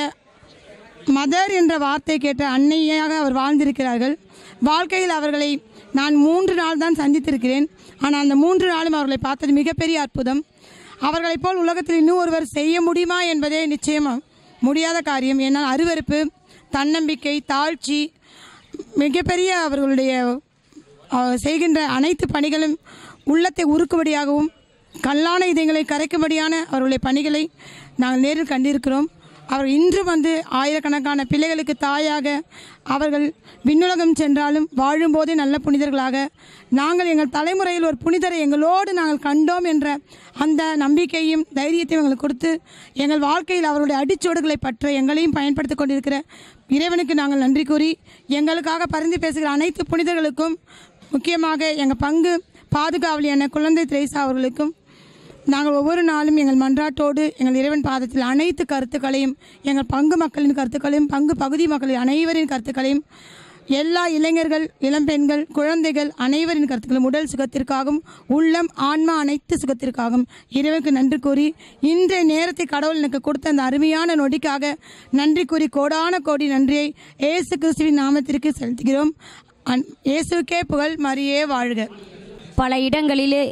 மதர் என்ற வார்த்தை கேட்ட அன்னையாக அவர் வாழ்ந்திருக்கிறார்கள். வாழ்க்கையில் அவர்களை நான் 3 நாள் தான் சந்தித்திருக்கிறேன். ஆனால் அந்த 3 நாளும் அவர்களை பார்த்தது மிகப்பெரிய அற்புதம். அவர்களைப் போல் உலகத்தில் இன்னும் ஒருவர் செய்ய முடியுமா என்பதே நிச்சயமாக முடியாத காரியம். ஏன்னால் அருவருப்பு, தன்னம்பிக்கை, தாழ்ச்சி, மிகப்பெரிய அவர்களுடைய செய்கின்ற அனைத்து பணிகளும் உள்ளத்தை உருக்கும்படியாகவும் கல்லான இதயங்களை கரைக்கும்படியான அவர்களுடைய பணிகளை நாங்கள் நேரில் கண்டிருக்கிறோம். அவர் இன்று ஆயிரக்கணக்கான பிள்ளைகளுக்கு தாயாக அவர்கள் விண்ணுலகம் சென்றாலும் வாழும்போதே நல்ல புனிதர்களாக நாங்கள் எங்கள் தலைமுறையில் ஒரு புனிதரை எங்களோடு நாங்கள் கண்டோம் என்ற அந்த நம்பிக்கையும் தைரியத்தையும் எங்களுக்கு கொடுத்து எங்கள் வாழ்க்கையில் அவருடைய அடிச்சோடுகளை பற்ற எங்களையும் பயன்படுத்தி கொண்டிருக்கிற இறைவனுக்கு நாங்கள் நன்றி கூறி, எங்களுக்காக பரிந்து பேசுகிற அனைத்து புனிதர்களுக்கும், முக்கியமாக எங்கள் பங்கு பாதுகாவலியான குழந்தை தெரேசா அவர்களுக்கும் நாங்கள் ஒவ்வொரு நாளும் எங்கள் மன்றாட்டோடு எங்கள் இறைவன் பாதத்தில் அனைத்து கருத்துக்களையும், எங்கள் பங்கு மக்களின் கருத்துக்களையும், பங்கு பகுதி மக்களின் அனைவரின் கருத்துக்களையும், எல்லா இளைஞர்கள், இளம்பெண்கள், குழந்தைகள் அனைவரின் கருத்துக்களும் உடல் சுகத்திற்காகவும் உள்ளம் ஆன்மா அனைத்து சுகத்திற்காகவும் இறைவனுக்கு நன்றி கூறி, இன்றைய நேரத்தை கடவுள் எனக்கு கொடுத்த அந்த அருமையான நொடிக்காக நன்றி கூறி கோடான கோடி நன்றியை இயேசு கிறிஸ்துவின் நாமத்திற்கு செலுத்துகிறோம். இயேசுக்கே புகழ், மரியே வாழ்க. பல இடங்களிலே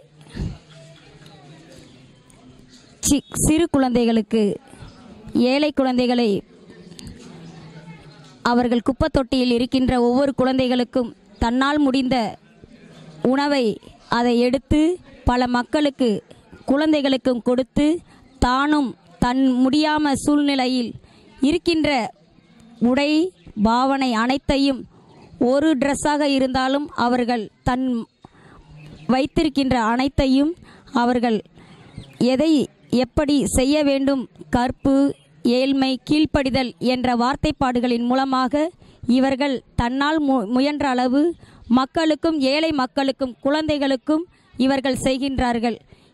சிறு குழந்தைகளுக்கு, ஏழை குழந்தைகளை அவர்கள் குப்பைத் தொட்டியில் இருக்கின்ற ஒவ்வொரு குழந்தைகளுக்கும் தன்னால் முடிந்த உணவை அதை எடுத்து பல மக்களுக்கு குழந்தைகளுக்கும் கொடுத்து தானும் தன் முடியாம சூழ்நிலையில் இருக்கின்ற உடை பாவனை அனைத்தையும் ஒரு ட்ரெஸ்ஸாக இருந்தாலும் அவர்கள் தன் வைத்திருக்கின்ற அனைத்தையும் அவர்கள் எதை எப்படி செய்ய வேண்டும், கற்பு, ஏழ்மை, கீழ்ப்படிதல் என்ற வார்த்தைப்பாடுகளின் மூலமாக இவர்கள் தன்னால் முயன்ற அளவு மக்களுக்கும் ஏழை மக்களுக்கும் குழந்தைகளுக்கும் இவர்கள் செய்கின்றார்கள்.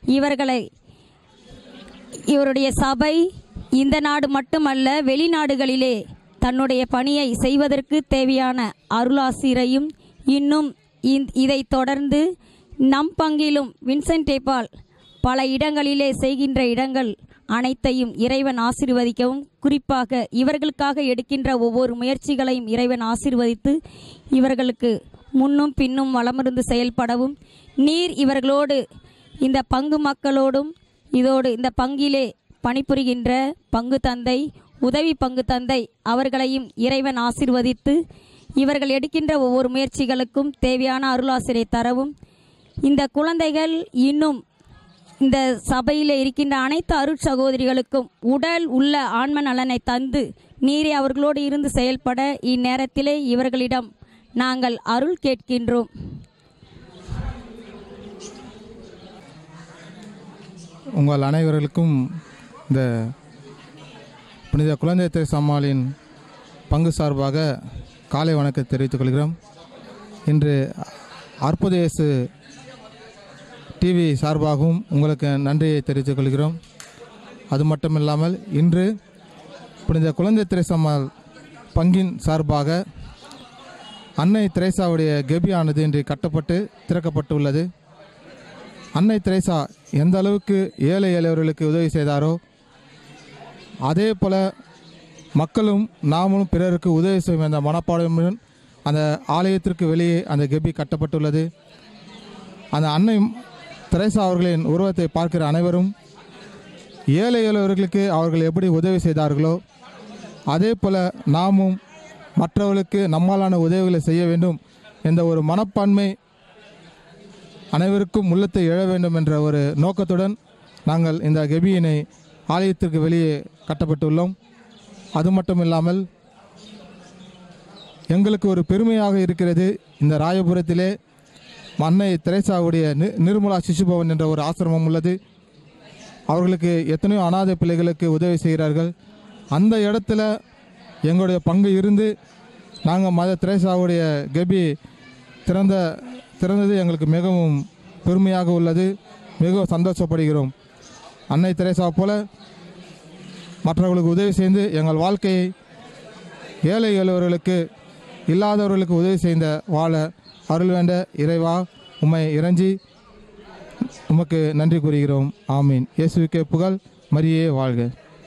இவருடைய சபை இந்த நாடு மட்டுமல்ல வெளிநாடுகளிலே தன்னுடைய பணியை செய்வதற்கு தேவையான அருளாசிரையும் இன்னும் இதை தொடர்ந்து நம் பங்கிலும் வின்சென்ட் டே பால் பல இடங்களிலே செய்கின்ற இடங்கள் அனைத்தையும் இறைவன் ஆசீர்வதிக்கவும், குறிப்பாக இவர்களுக்காக எடுக்கின்ற ஒவ்வொரு முயற்சிகளையும் இறைவன் ஆசீர்வதித்து இவர்களுக்கு முன்னும் பின்னும் வளமிருந்து செயல்படவும், நீர் இவர்களோடு இந்த பங்கு மக்களோடும் இதோடு இந்த பங்கிலே பணிபுரிகின்ற பங்கு தந்தை, உதவி பங்கு தந்தை அவர்களையும் இறைவன் ஆசீர்வதித்து இவர்கள் எடுக்கின்ற ஒவ்வொரு முயற்சிகளுக்கும் தேவையான அருளாசிரியை தரவும், இந்த குழந்தைகள் இன்னும் இந்த சபையில் இருக்கின்ற அனைத்து அருட்சகோதரிகளுக்கும் உடல் உள்ள ஆன்ம நலனை தந்து நீரே அவர்களோடு இருந்து செயல்பட இந்நேரத்திலே இவர்களிடம் நாங்கள் அருள் கேட்கின்றோம். உங்கள் அனைவர்களுக்கும் இந்த புனித குழந்தை தெரசா அம்மாளின் பங்கு சார்பாக காலை வணக்கத்தை தெரிவித்துக் கொள்கிறோம். இன்று அற்புத இயேசு டிவி சார்பாகவும் உங்களுக்கு நன்றியை தெரிவித்துக் கொள்கிறோம். அது மட்டுமில்லாமல் இன்று புனித குழந்தை தெரசா அம்மாள் பங்கின் சார்பாக அன்னை தெரேசாவுடைய கெபியானது இன்று கட்டப்பட்டு திறக்கப்பட்டுள்ளது. அன்னை தெரேசா எந்த அளவுக்கு ஏழை எளியவர்களுக்கு உதவி செய்தாரோ அதே போல மக்களும் நாமும் பிறருக்கு உதவி செய்யும் அந்த மனப்பாடுடன் அந்த ஆலயத்திற்கு வெளியே அந்த கெபி கட்டப்பட்டுள்ளது. அந்த அன்னை தெரேசா அவர்களின் உருவத்தை பார்க்கிற அனைவரும் ஏழை எளியவர்களுக்கு அவர்கள் எப்படி உதவி செய்தார்களோ அதே போல நாமும் மற்றவர்களுக்கு நம்மாலான உதவிகளை செய்ய வேண்டும் என்ற ஒரு மனப்பான்மை அனைவருக்கும் உள்ளத்தை எழ வேண்டும் என்ற ஒரு நோக்கத்துடன் நாங்கள் இந்த கெபியினை ஆலயத்திற்கு வெளியே கட்டப்பட்டுள்ளோம். அது மட்டும் இல்லாமல் எங்களுக்கு ஒரு பெருமையாக இருக்கிறது, இந்த ராயபுரத்திலே அன்னை தெரேசாவுடைய நிர்மலா சிசுபவன் என்ற ஒரு ஆசிரமம் உள்ளது. அவர்களுக்கு எத்தனையோ அநாதை பிள்ளைகளுக்கு உதவி செய்கிறார்கள். அந்த இடத்துல எங்களுடைய பங்கு இருந்து நாங்கள் மத தெரேசாவுடைய கெபி திறந்தது எங்களுக்கு மிகவும் பெருமையாக உள்ளது. மிகவும் சந்தோஷப்படுகிறோம். அன்னை தெரேசா போல மற்றவர்களுக்கு உதவி செய்து எங்கள் வாழ்க்கையை ஏழை எளியவர்களுக்கு இல்லாதவர்களுக்கு உதவி செய்த வாழ அருள் வேண்ட இறைவா உம்மை இறைஞ்சி உமக்கு நன்றி கூறுகிறோம். ஆமீன். இயேசுவுக்கே புகழ், மரியே வாழ்க.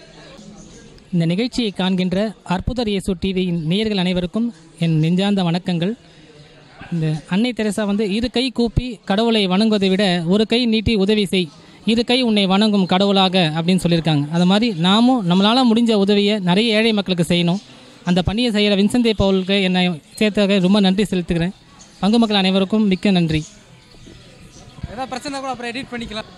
இந்த நிகழ்ச்சியை காண்கின்ற அற்புதர் இயேசு டிவியின் நேயர்கள் அனைவருக்கும் என் நெஞ்சார்ந்த வணக்கங்கள். இந்த அன்னை தெரேசா இரு கை கூப்பி கடவுளை வணங்குவதை விட ஒரு கை நீட்டி உதவி செய், இரு கை உன்னை வணங்கும் கடவுளாக அப்படின்னு சொல்லியிருக்காங்க. அது மாதிரி நாமும் நம்மளால் முடிஞ்ச உதவியை நிறைய ஏழை மக்களுக்கு செய்யணும். அந்த பணியை செய்கிற வின்சென்ட் பவுலுக்கு என்னை சேர்த்ததாக ரொம்ப நன்றி செலுத்துகிறேன். பங்கு மக்கள் அனைவருக்கும் மிக்க நன்றி. ஏதாவது பிரச்சனை கூட அப்புறம் எடிட் பண்ணிக்கலாம்.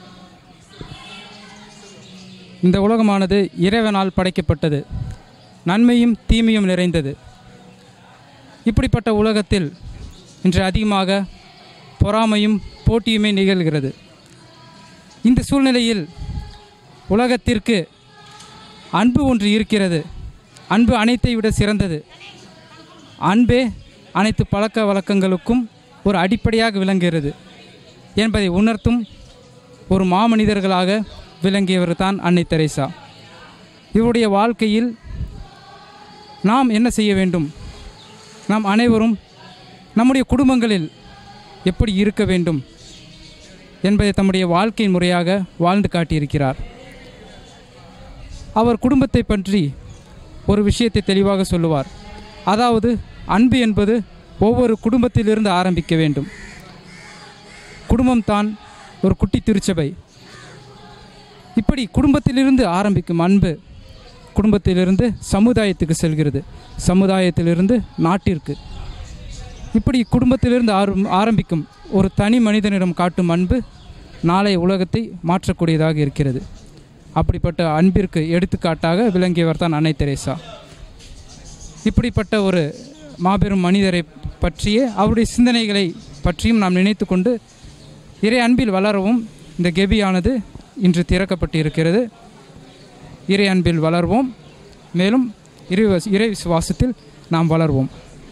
இந்த உலகமானது இறைவனால் படைக்கப்பட்டது, நன்மையும் தீமையும் நிறைந்தது. இப்படிப்பட்ட உலகத்தில் இன்று அதிகமாக பொறாமையும் போட்டியுமே நிகழ்கிறது. இந்த சூழ்நிலையில் உலகத்திற்கு அன்பு ஒன்று இருக்கிறது. அன்பு அனைத்தை விட சிறந்தது. அன்பே அனைத்து பழக்க வழக்கங்களுக்கும் ஒரு அடிப்படையாக விளங்குகிறது என்பதை உணர்த்தும் ஒரு மாமனிதர்களாக விளங்கியவர் தான் அன்னை தெரேசா. இவருடைய வாழ்க்கையில் நாம் என்ன செய்ய வேண்டும், நாம் அனைவரும் நம்முடைய குடும்பங்களில் எப்படி இருக்க வேண்டும் என்பதை தம்முடைய வாழ்க்கை முறையாக வாழ்ந்து காட்டியிருக்கிறார். அவர் குடும்பத்தை பற்றி ஒரு விஷயத்தை தெளிவாக சொல்லுவார். அதாவது அன்பு என்பது ஒவ்வொரு குடும்பத்திலிருந்து ஆரம்பிக்க வேண்டும். குடும்பம்தான் ஒரு குட்டி திருச்சபை. இப்படி குடும்பத்திலிருந்து ஆரம்பிக்கும் அன்பு குடும்பத்திலிருந்து சமுதாயத்துக்கு செல்கிறது, சமுதாயத்திலிருந்து நாட்டிற்கு. இப்படி குடும்பத்திலிருந்து ஆரம்பிக்கும் ஒரு தனி மனிதனிடம் காட்டும் அன்பு நாளைய உலகத்தை மாற்றக்கூடியதாக இருக்கிறது. அப்படிப்பட்ட அன்பிற்கு எடுத்துக்காட்டாக விளங்கியவர் தான் அன்னை தெரேசா. இப்படிப்பட்ட ஒரு மாபெரும் மனிதரை பற்றிய அவருடைய சிந்தனைகளை பற்றியும் நாம் நினைத்து கொண்டு இறை அன்பில் வளரவும் இந்த கெபியானது இன்று திறக்கப்பட்டிருக்கிறது. இறை அன்பில் வளர்வோம், மேலும் இறை விசுவாசத்தில் நாம் வளர்வோம்.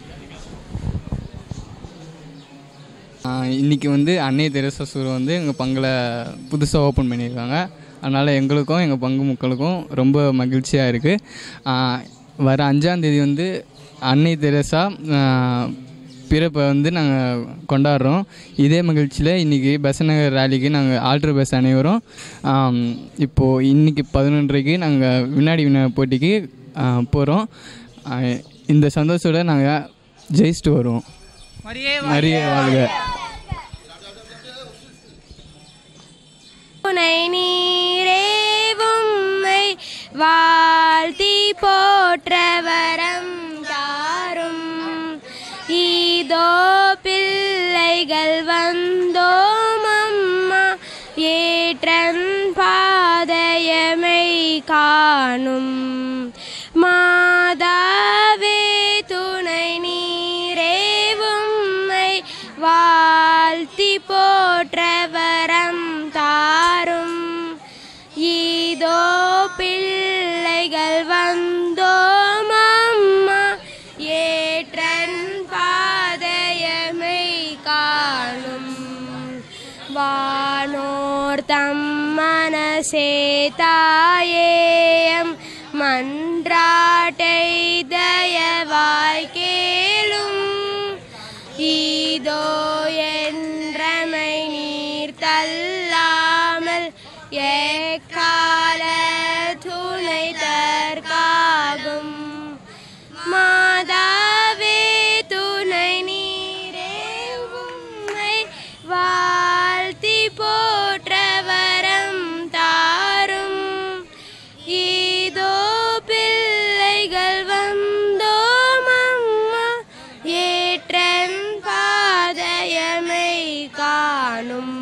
இன்றைக்கி அன்னை தெரேசா ஸ்கூல் எங்கள் பங்கில் புதுசாக ஓப்பன் பண்ணியிருக்காங்க. அதனால் எங்களுக்கும் எங்கள் பங்கு மக்களுக்கும் ரொம்ப மகிழ்ச்சியாக இருக்குது. வர 5ஆம் தேதி அன்னை தெரேசா பிறப்பை நாங்கள் கொண்டாடுறோம். இதே மகிழ்ச்சியில் இன்றைக்கி பெசநகர் ரேலிக்கு நாங்கள் ஆல்ட்ரு பஸ் அனைவரும் இப்போது இன்றைக்கி 11:30க்கு நாங்கள் வினாடி போட்டிக்கு போகிறோம். இந்த சந்தோஷத்தோடு நாங்கள் ஜெயிச்சுட்டு வருவோம். மரியே வாழ்க. நீரேவும்மை வாழ்த்தி போற்ற வரம் தாரும். இதோ பிள்ளைகள் வந்தோம் அம்மா, ஏற்றன் பாதையமை காணும். மாதாவே துணை நீரேவும்மை வாழ்த்தி போற்ற வரம் தாரும். இதோ பிள்ளைகள் வந்தோம் அம்மா, ஏற்றன் பாதையமை காணும். வானோர் தம் மனசே தாயேயம் மன்றாட்டை தயவாய் கேளும். இதோ என்றமை நீர் தள்ளாமல் எக்கால துணை தற்காகும். மாதாவே துணை நீரேவும்மை வாழ்த்தி போற்ற வரம் தாரும். இதோ பிள்ளைகள் வந்தோம் அம்மா, ஏற்றன் பாதையமை காணும்.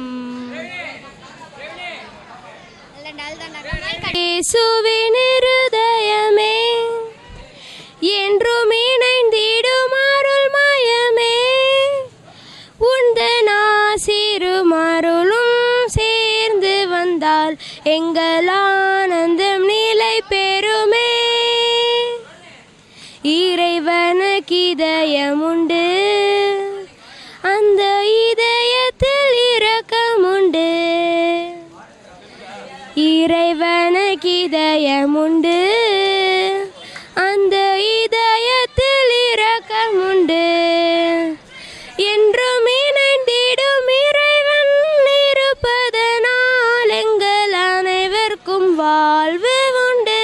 இயேசுவின் இருதயமே என்றும் இணைந்திடும் அருள் மயமே, உந்தன் ஆசீரும் அருளும் சேர்ந்து வந்தால் எங்கள் ஆனந்தம் நிலை பெறுமே. இறைவனுக்கு இதயம் உண்டு, அந்த இதயத்தில் இரக்கம் உண்டு. இறைவனுக்கு இதயம் உண்டு, அந்த இதயத்தில் இரக்கம் உண்டு. என்றும் இணைந்திடும் இறைவன் இருப்பதனால் எங்கள் அனைவருக்கும் வாழ்வு உண்டு.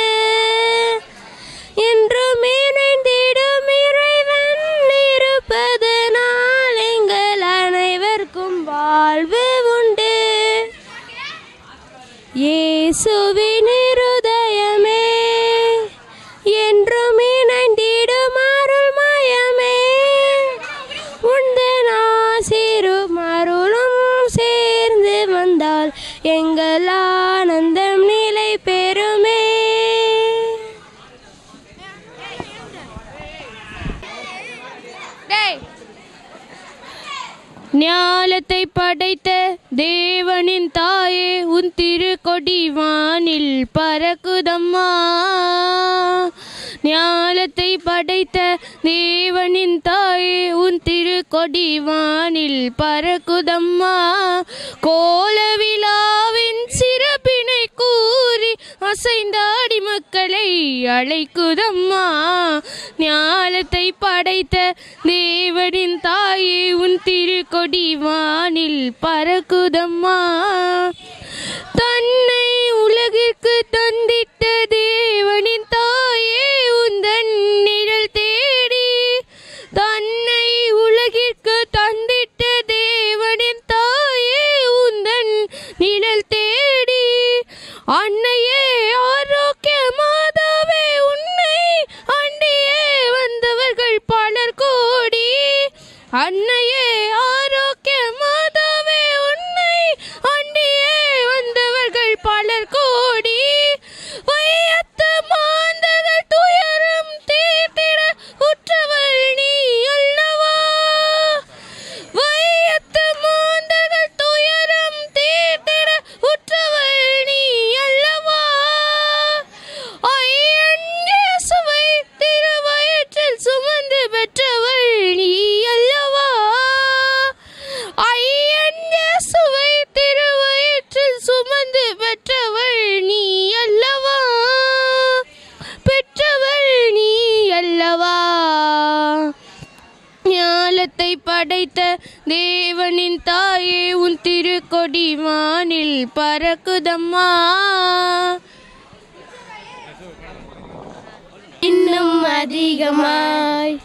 என்றும் இணைந்திடும் இறைவன் இருப்பதனால் எங்கள் அனைவருக்கும் வாழ்வு உண்டு. இயேசுவின் இருதயமே என்றும் இணைந்திடும் அருள் மயமே, உந்தன் ஆசீரும் அருளும் சேர்ந்து வந்தால் எங்கள் ஆனந்தம் நிலை பெறுமே. ஞாலத்தை படைத்த தேவனின் தாயே, உன் திருக்கொடி வானில் பறக்குதம்மா. ஞாலத்தை படைத்த தேவனின் தாயே, உன் திருக்கொடி வானில் பறக்குதம்மா. கோலவிழாவின் சிறப்பினை கூறி அசைந்தாடி மக்களை அழைக்குதம்மா. ஞாலத்தை படைத்த தேவனின் தாயே, உன் திருக்கொடி வானில் பறக்குதம்மா. தன்னை உலகிற்கு தந்திட்ட தேவனின் தாயே, உந்தன் நிழல் தேடி. தன்னை உலகிற்கு தந்திட்ட தேவனின் தாயே, உந்தன் நிழல் தேடி. அன்னையே ஆரோக்கிய மாதாவே, அன்னையே ஆரோக்கிய மாதாவே உன்னை அண்டியே வந்தவர்கள் பலர் கோடி வையத்து மாந்தர்கள் துயரம் தீர்த்திட உற்றவள் நீ அல்லவா வையத்து மாந்தர்கள் துயரம் தீர்த்திட உற்றவள் நீ அல்லவா ஐயன் இயேசுவை திருவயிற்றில் சுமந்து பெற்றவள் நீ அல்லவா ஐயன் இயேசுவை திருவயிற்றில் சுமந்து பெற்றவள் நீ அல்லவா பெற்றவள் நீ அல்லவா ஞானத்தை படைத்த தேவனின் தாயே உன் திருக்கொடி வானில் பறக்குதம்மா இன்னும் அதிகமாய்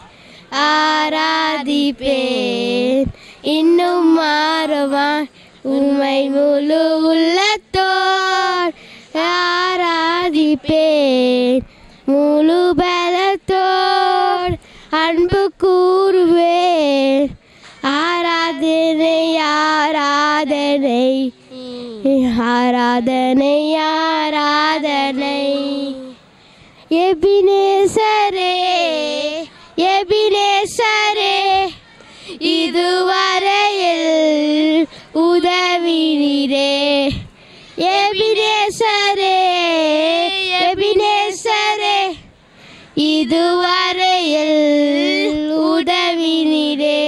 ஆராதிப்பேன் இன்னும் மாறுவாய் உண்மை முழு உள்ளத்தோர் ஆராதிப்பேன் முழு பலத்தோர் அன்பு கூறுவேன் ஆராதனை ஆராதனை ஆராதனை ஆராதனை எபினேசரே எபினேசரே இதுவரையில் உதவினீரே எபினேசரே எபினேசரே இதுவரையில் உதவினீரே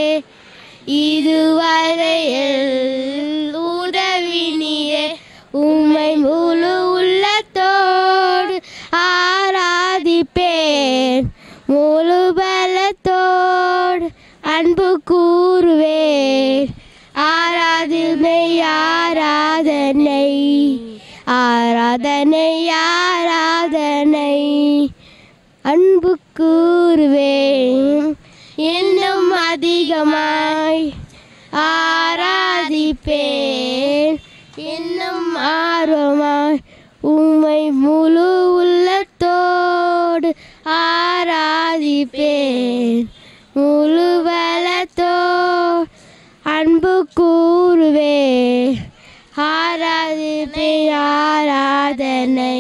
இதுவரையில் உதவினீரே உம்மை முழு உள்ளத்தோடு ஆராதிப்பேன் முழு பலத்தோடு அன்பு கூறுவேன் ஆராதனை ஆராதனை ஆராதனை ஆராதனை அன்பு கூறுவேன் இன்னும் அதிகமாய் ஆராதிப்பேன் இன்னும் ஆர்வமாய் உம்மை முழு உள்ளத்தோடு ஆராதிப்பேன் முழு பலத்தோடு அன்பு கூறுவேன் ஆராதனை ஆராதனை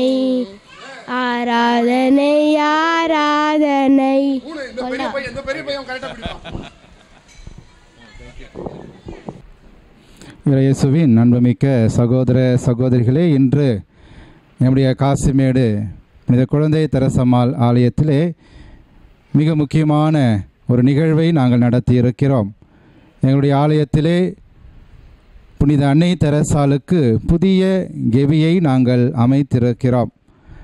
ஆராதனை ஆராதனை இயேசுவின் அன்புமிக்க சகோதர சகோதரிகளே, இன்று நம்முடைய காசிமேடு புனித குழந்தை தெரசம்மாள் ஆலயத்திலே மிக முக்கியமான ஒரு நிகழ்வை நாங்கள் நடத்தியிருக்கிறோம். எங்களுடைய ஆலயத்திலே புனித அன்னை தெரசாளுக்கு புதிய கெபியை நாங்கள் அமைத்திருக்கிறோம்.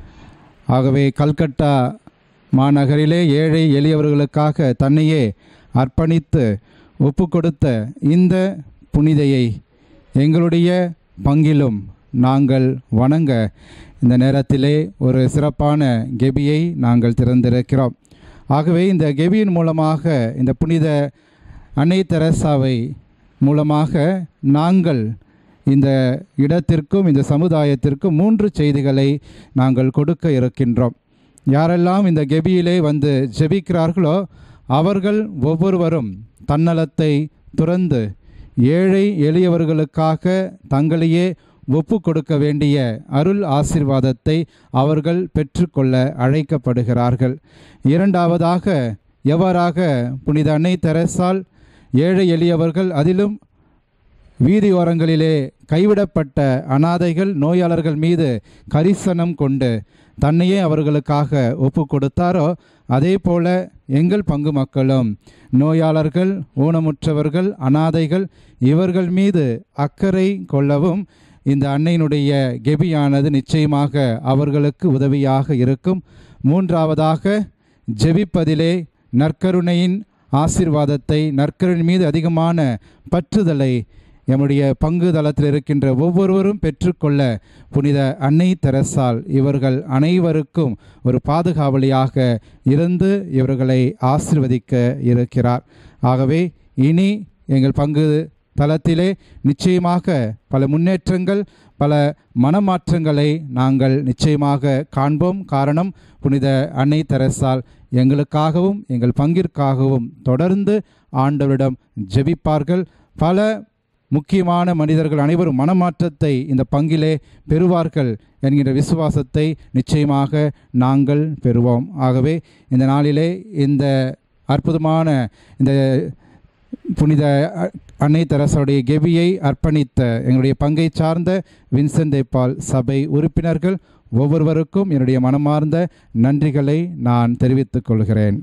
ஆகவே கல்கட்டா மாநகரிலே ஏழை எளியவர்களுக்காக தன்னையே அர்ப்பணித்து ஒப்பு கொடுத்த இந்த புனிதையை எங்களுடைய பங்கிலும் நாங்கள் வணங்க இந்த நேரத்திலே ஒரு சிறப்பான கெபியை நாங்கள் திறந்திருக்கிறோம். ஆகவே இந்த கெபியின் மூலமாக இந்த புனித அன்னை தெரசாவை மூலமாக நாங்கள் இந்த இடத்திற்கும் இந்த சமுதாயத்திற்கும் 3 செய்திகளை நாங்கள் கொடுக்க இருக்கின்றோம். யாரெல்லாம் இந்த கெபியிலே வந்து ஜெபிக்கிறார்களோ அவர்கள் ஒவ்வொருவரும் தன்னலத்தை துறந்து ஏழை எளியவர்களுக்காக தங்களையே ஒப்பு கொடுக்க வேண்டிய அருள் ஆசீர்வாதத்தை அவர்கள் பெற்றுக்கொள்ள அழைக்கப்படுகிறார்கள். இரண்டாவதாக, எவ்வாறாக புனித அன்னை தெரசாள் ஏழை எளியவர்கள், அதிலும் வீதியோரங்களிலே கைவிடப்பட்ட அனாதைகள் நோயாளர்கள் மீது கரிசனம் கொண்டு தன்னையே அவர்களுக்காக ஒப்பு கொடுத்தாரோ, அதே போல எங்கள் பங்கு மக்களும் நோயாளர்கள், ஊனமுற்றவர்கள், அனாதைகள் இவர்கள் மீது அக்கறை கொள்ளவும் இந்த அன்னையினுடைய கெபியானது நிச்சயமாக அவர்களுக்கு உதவியாக இருக்கும். மூன்றாவதாக, ஜெபிப்பதிலே நற்கருணையின் ஆசீர்வாதத்தை, நற்கருணை மீது அதிகமான பற்றுதலை நம்முடைய பங்கு தளத்தில் இருக்கின்ற ஒவ்வொருவரும் பெற்றுக்கொள்ள புனித அன்னை தெரசாள் இவர்கள் அனைவருக்கும் ஒரு பாதுகாவலியாக இருந்து இவர்களை ஆசீர்வதிக்க இருக்கிறார். ஆகவே இனி எங்கள் பங்கு தளத்திலே நிச்சயமாக பல முன்னேற்றங்கள், பல மனமாற்றங்களை நாங்கள் நிச்சயமாக காண்போம். காரணம், புனித அன்னை தெரசால் எங்களுக்காகவும் எங்கள் பங்கிற்காகவும் தொடர்ந்து ஆண்டவரிடம் ஜெபிப்பார்கள். பல முக்கியமான மனிதர்கள் அனைவரும் மனமாற்றத்தை இந்த பங்கிலே பெறுவார்கள் என்கிற விசுவாசத்தை நிச்சயமாக நாங்கள் பெறுவோம். ஆகவே இந்த நாளிலே இந்த அற்புதமான இந்த புனித அன்னை தெரசாவுடைய கெபியை அர்ப்பணித்த எங்களுடைய பங்கை சார்ந்த வின்சென்ட் தே பால் சபை உறுப்பினர்கள் ஒவ்வொருவருக்கும் என்னுடைய மனமார்ந்த நன்றிகளை நான் தெரிவித்துக் கொள்கிறேன்.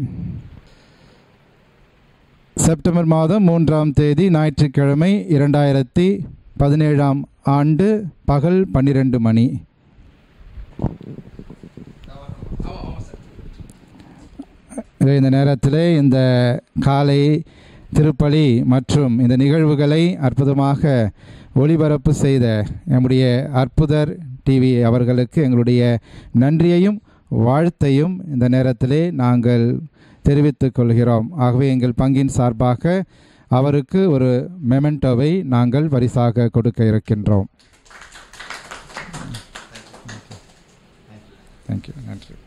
செப்டம்பர் மாதம் 3ஆம் தேதி ஞாயிற்றுக்கிழமை 2017ஆம் ஆண்டு பகல் 12 மணி. இந்த நேரத்தில் இந்த காலை திருப்பலி மற்றும் இந்த நிகழ்வுகளை அற்புதமாக ஒளிபரப்பு செய்த நம்முடைய அற்புதர் டிவி அவர்களுக்கு எங்களுடைய நன்றியையும் வாழ்த்தையும் இந்த நேரத்திலே நாங்கள் தெரிவித்துக் கொள்கிறோம். ஆகவே எங்கள் பங்கின் சார்பாக அவருக்கு ஒரு மெமெண்டோவை நாங்கள் பரிசாக கொடுக்க இருக்கின்றோம். தேங்க்யூ. நன்றி.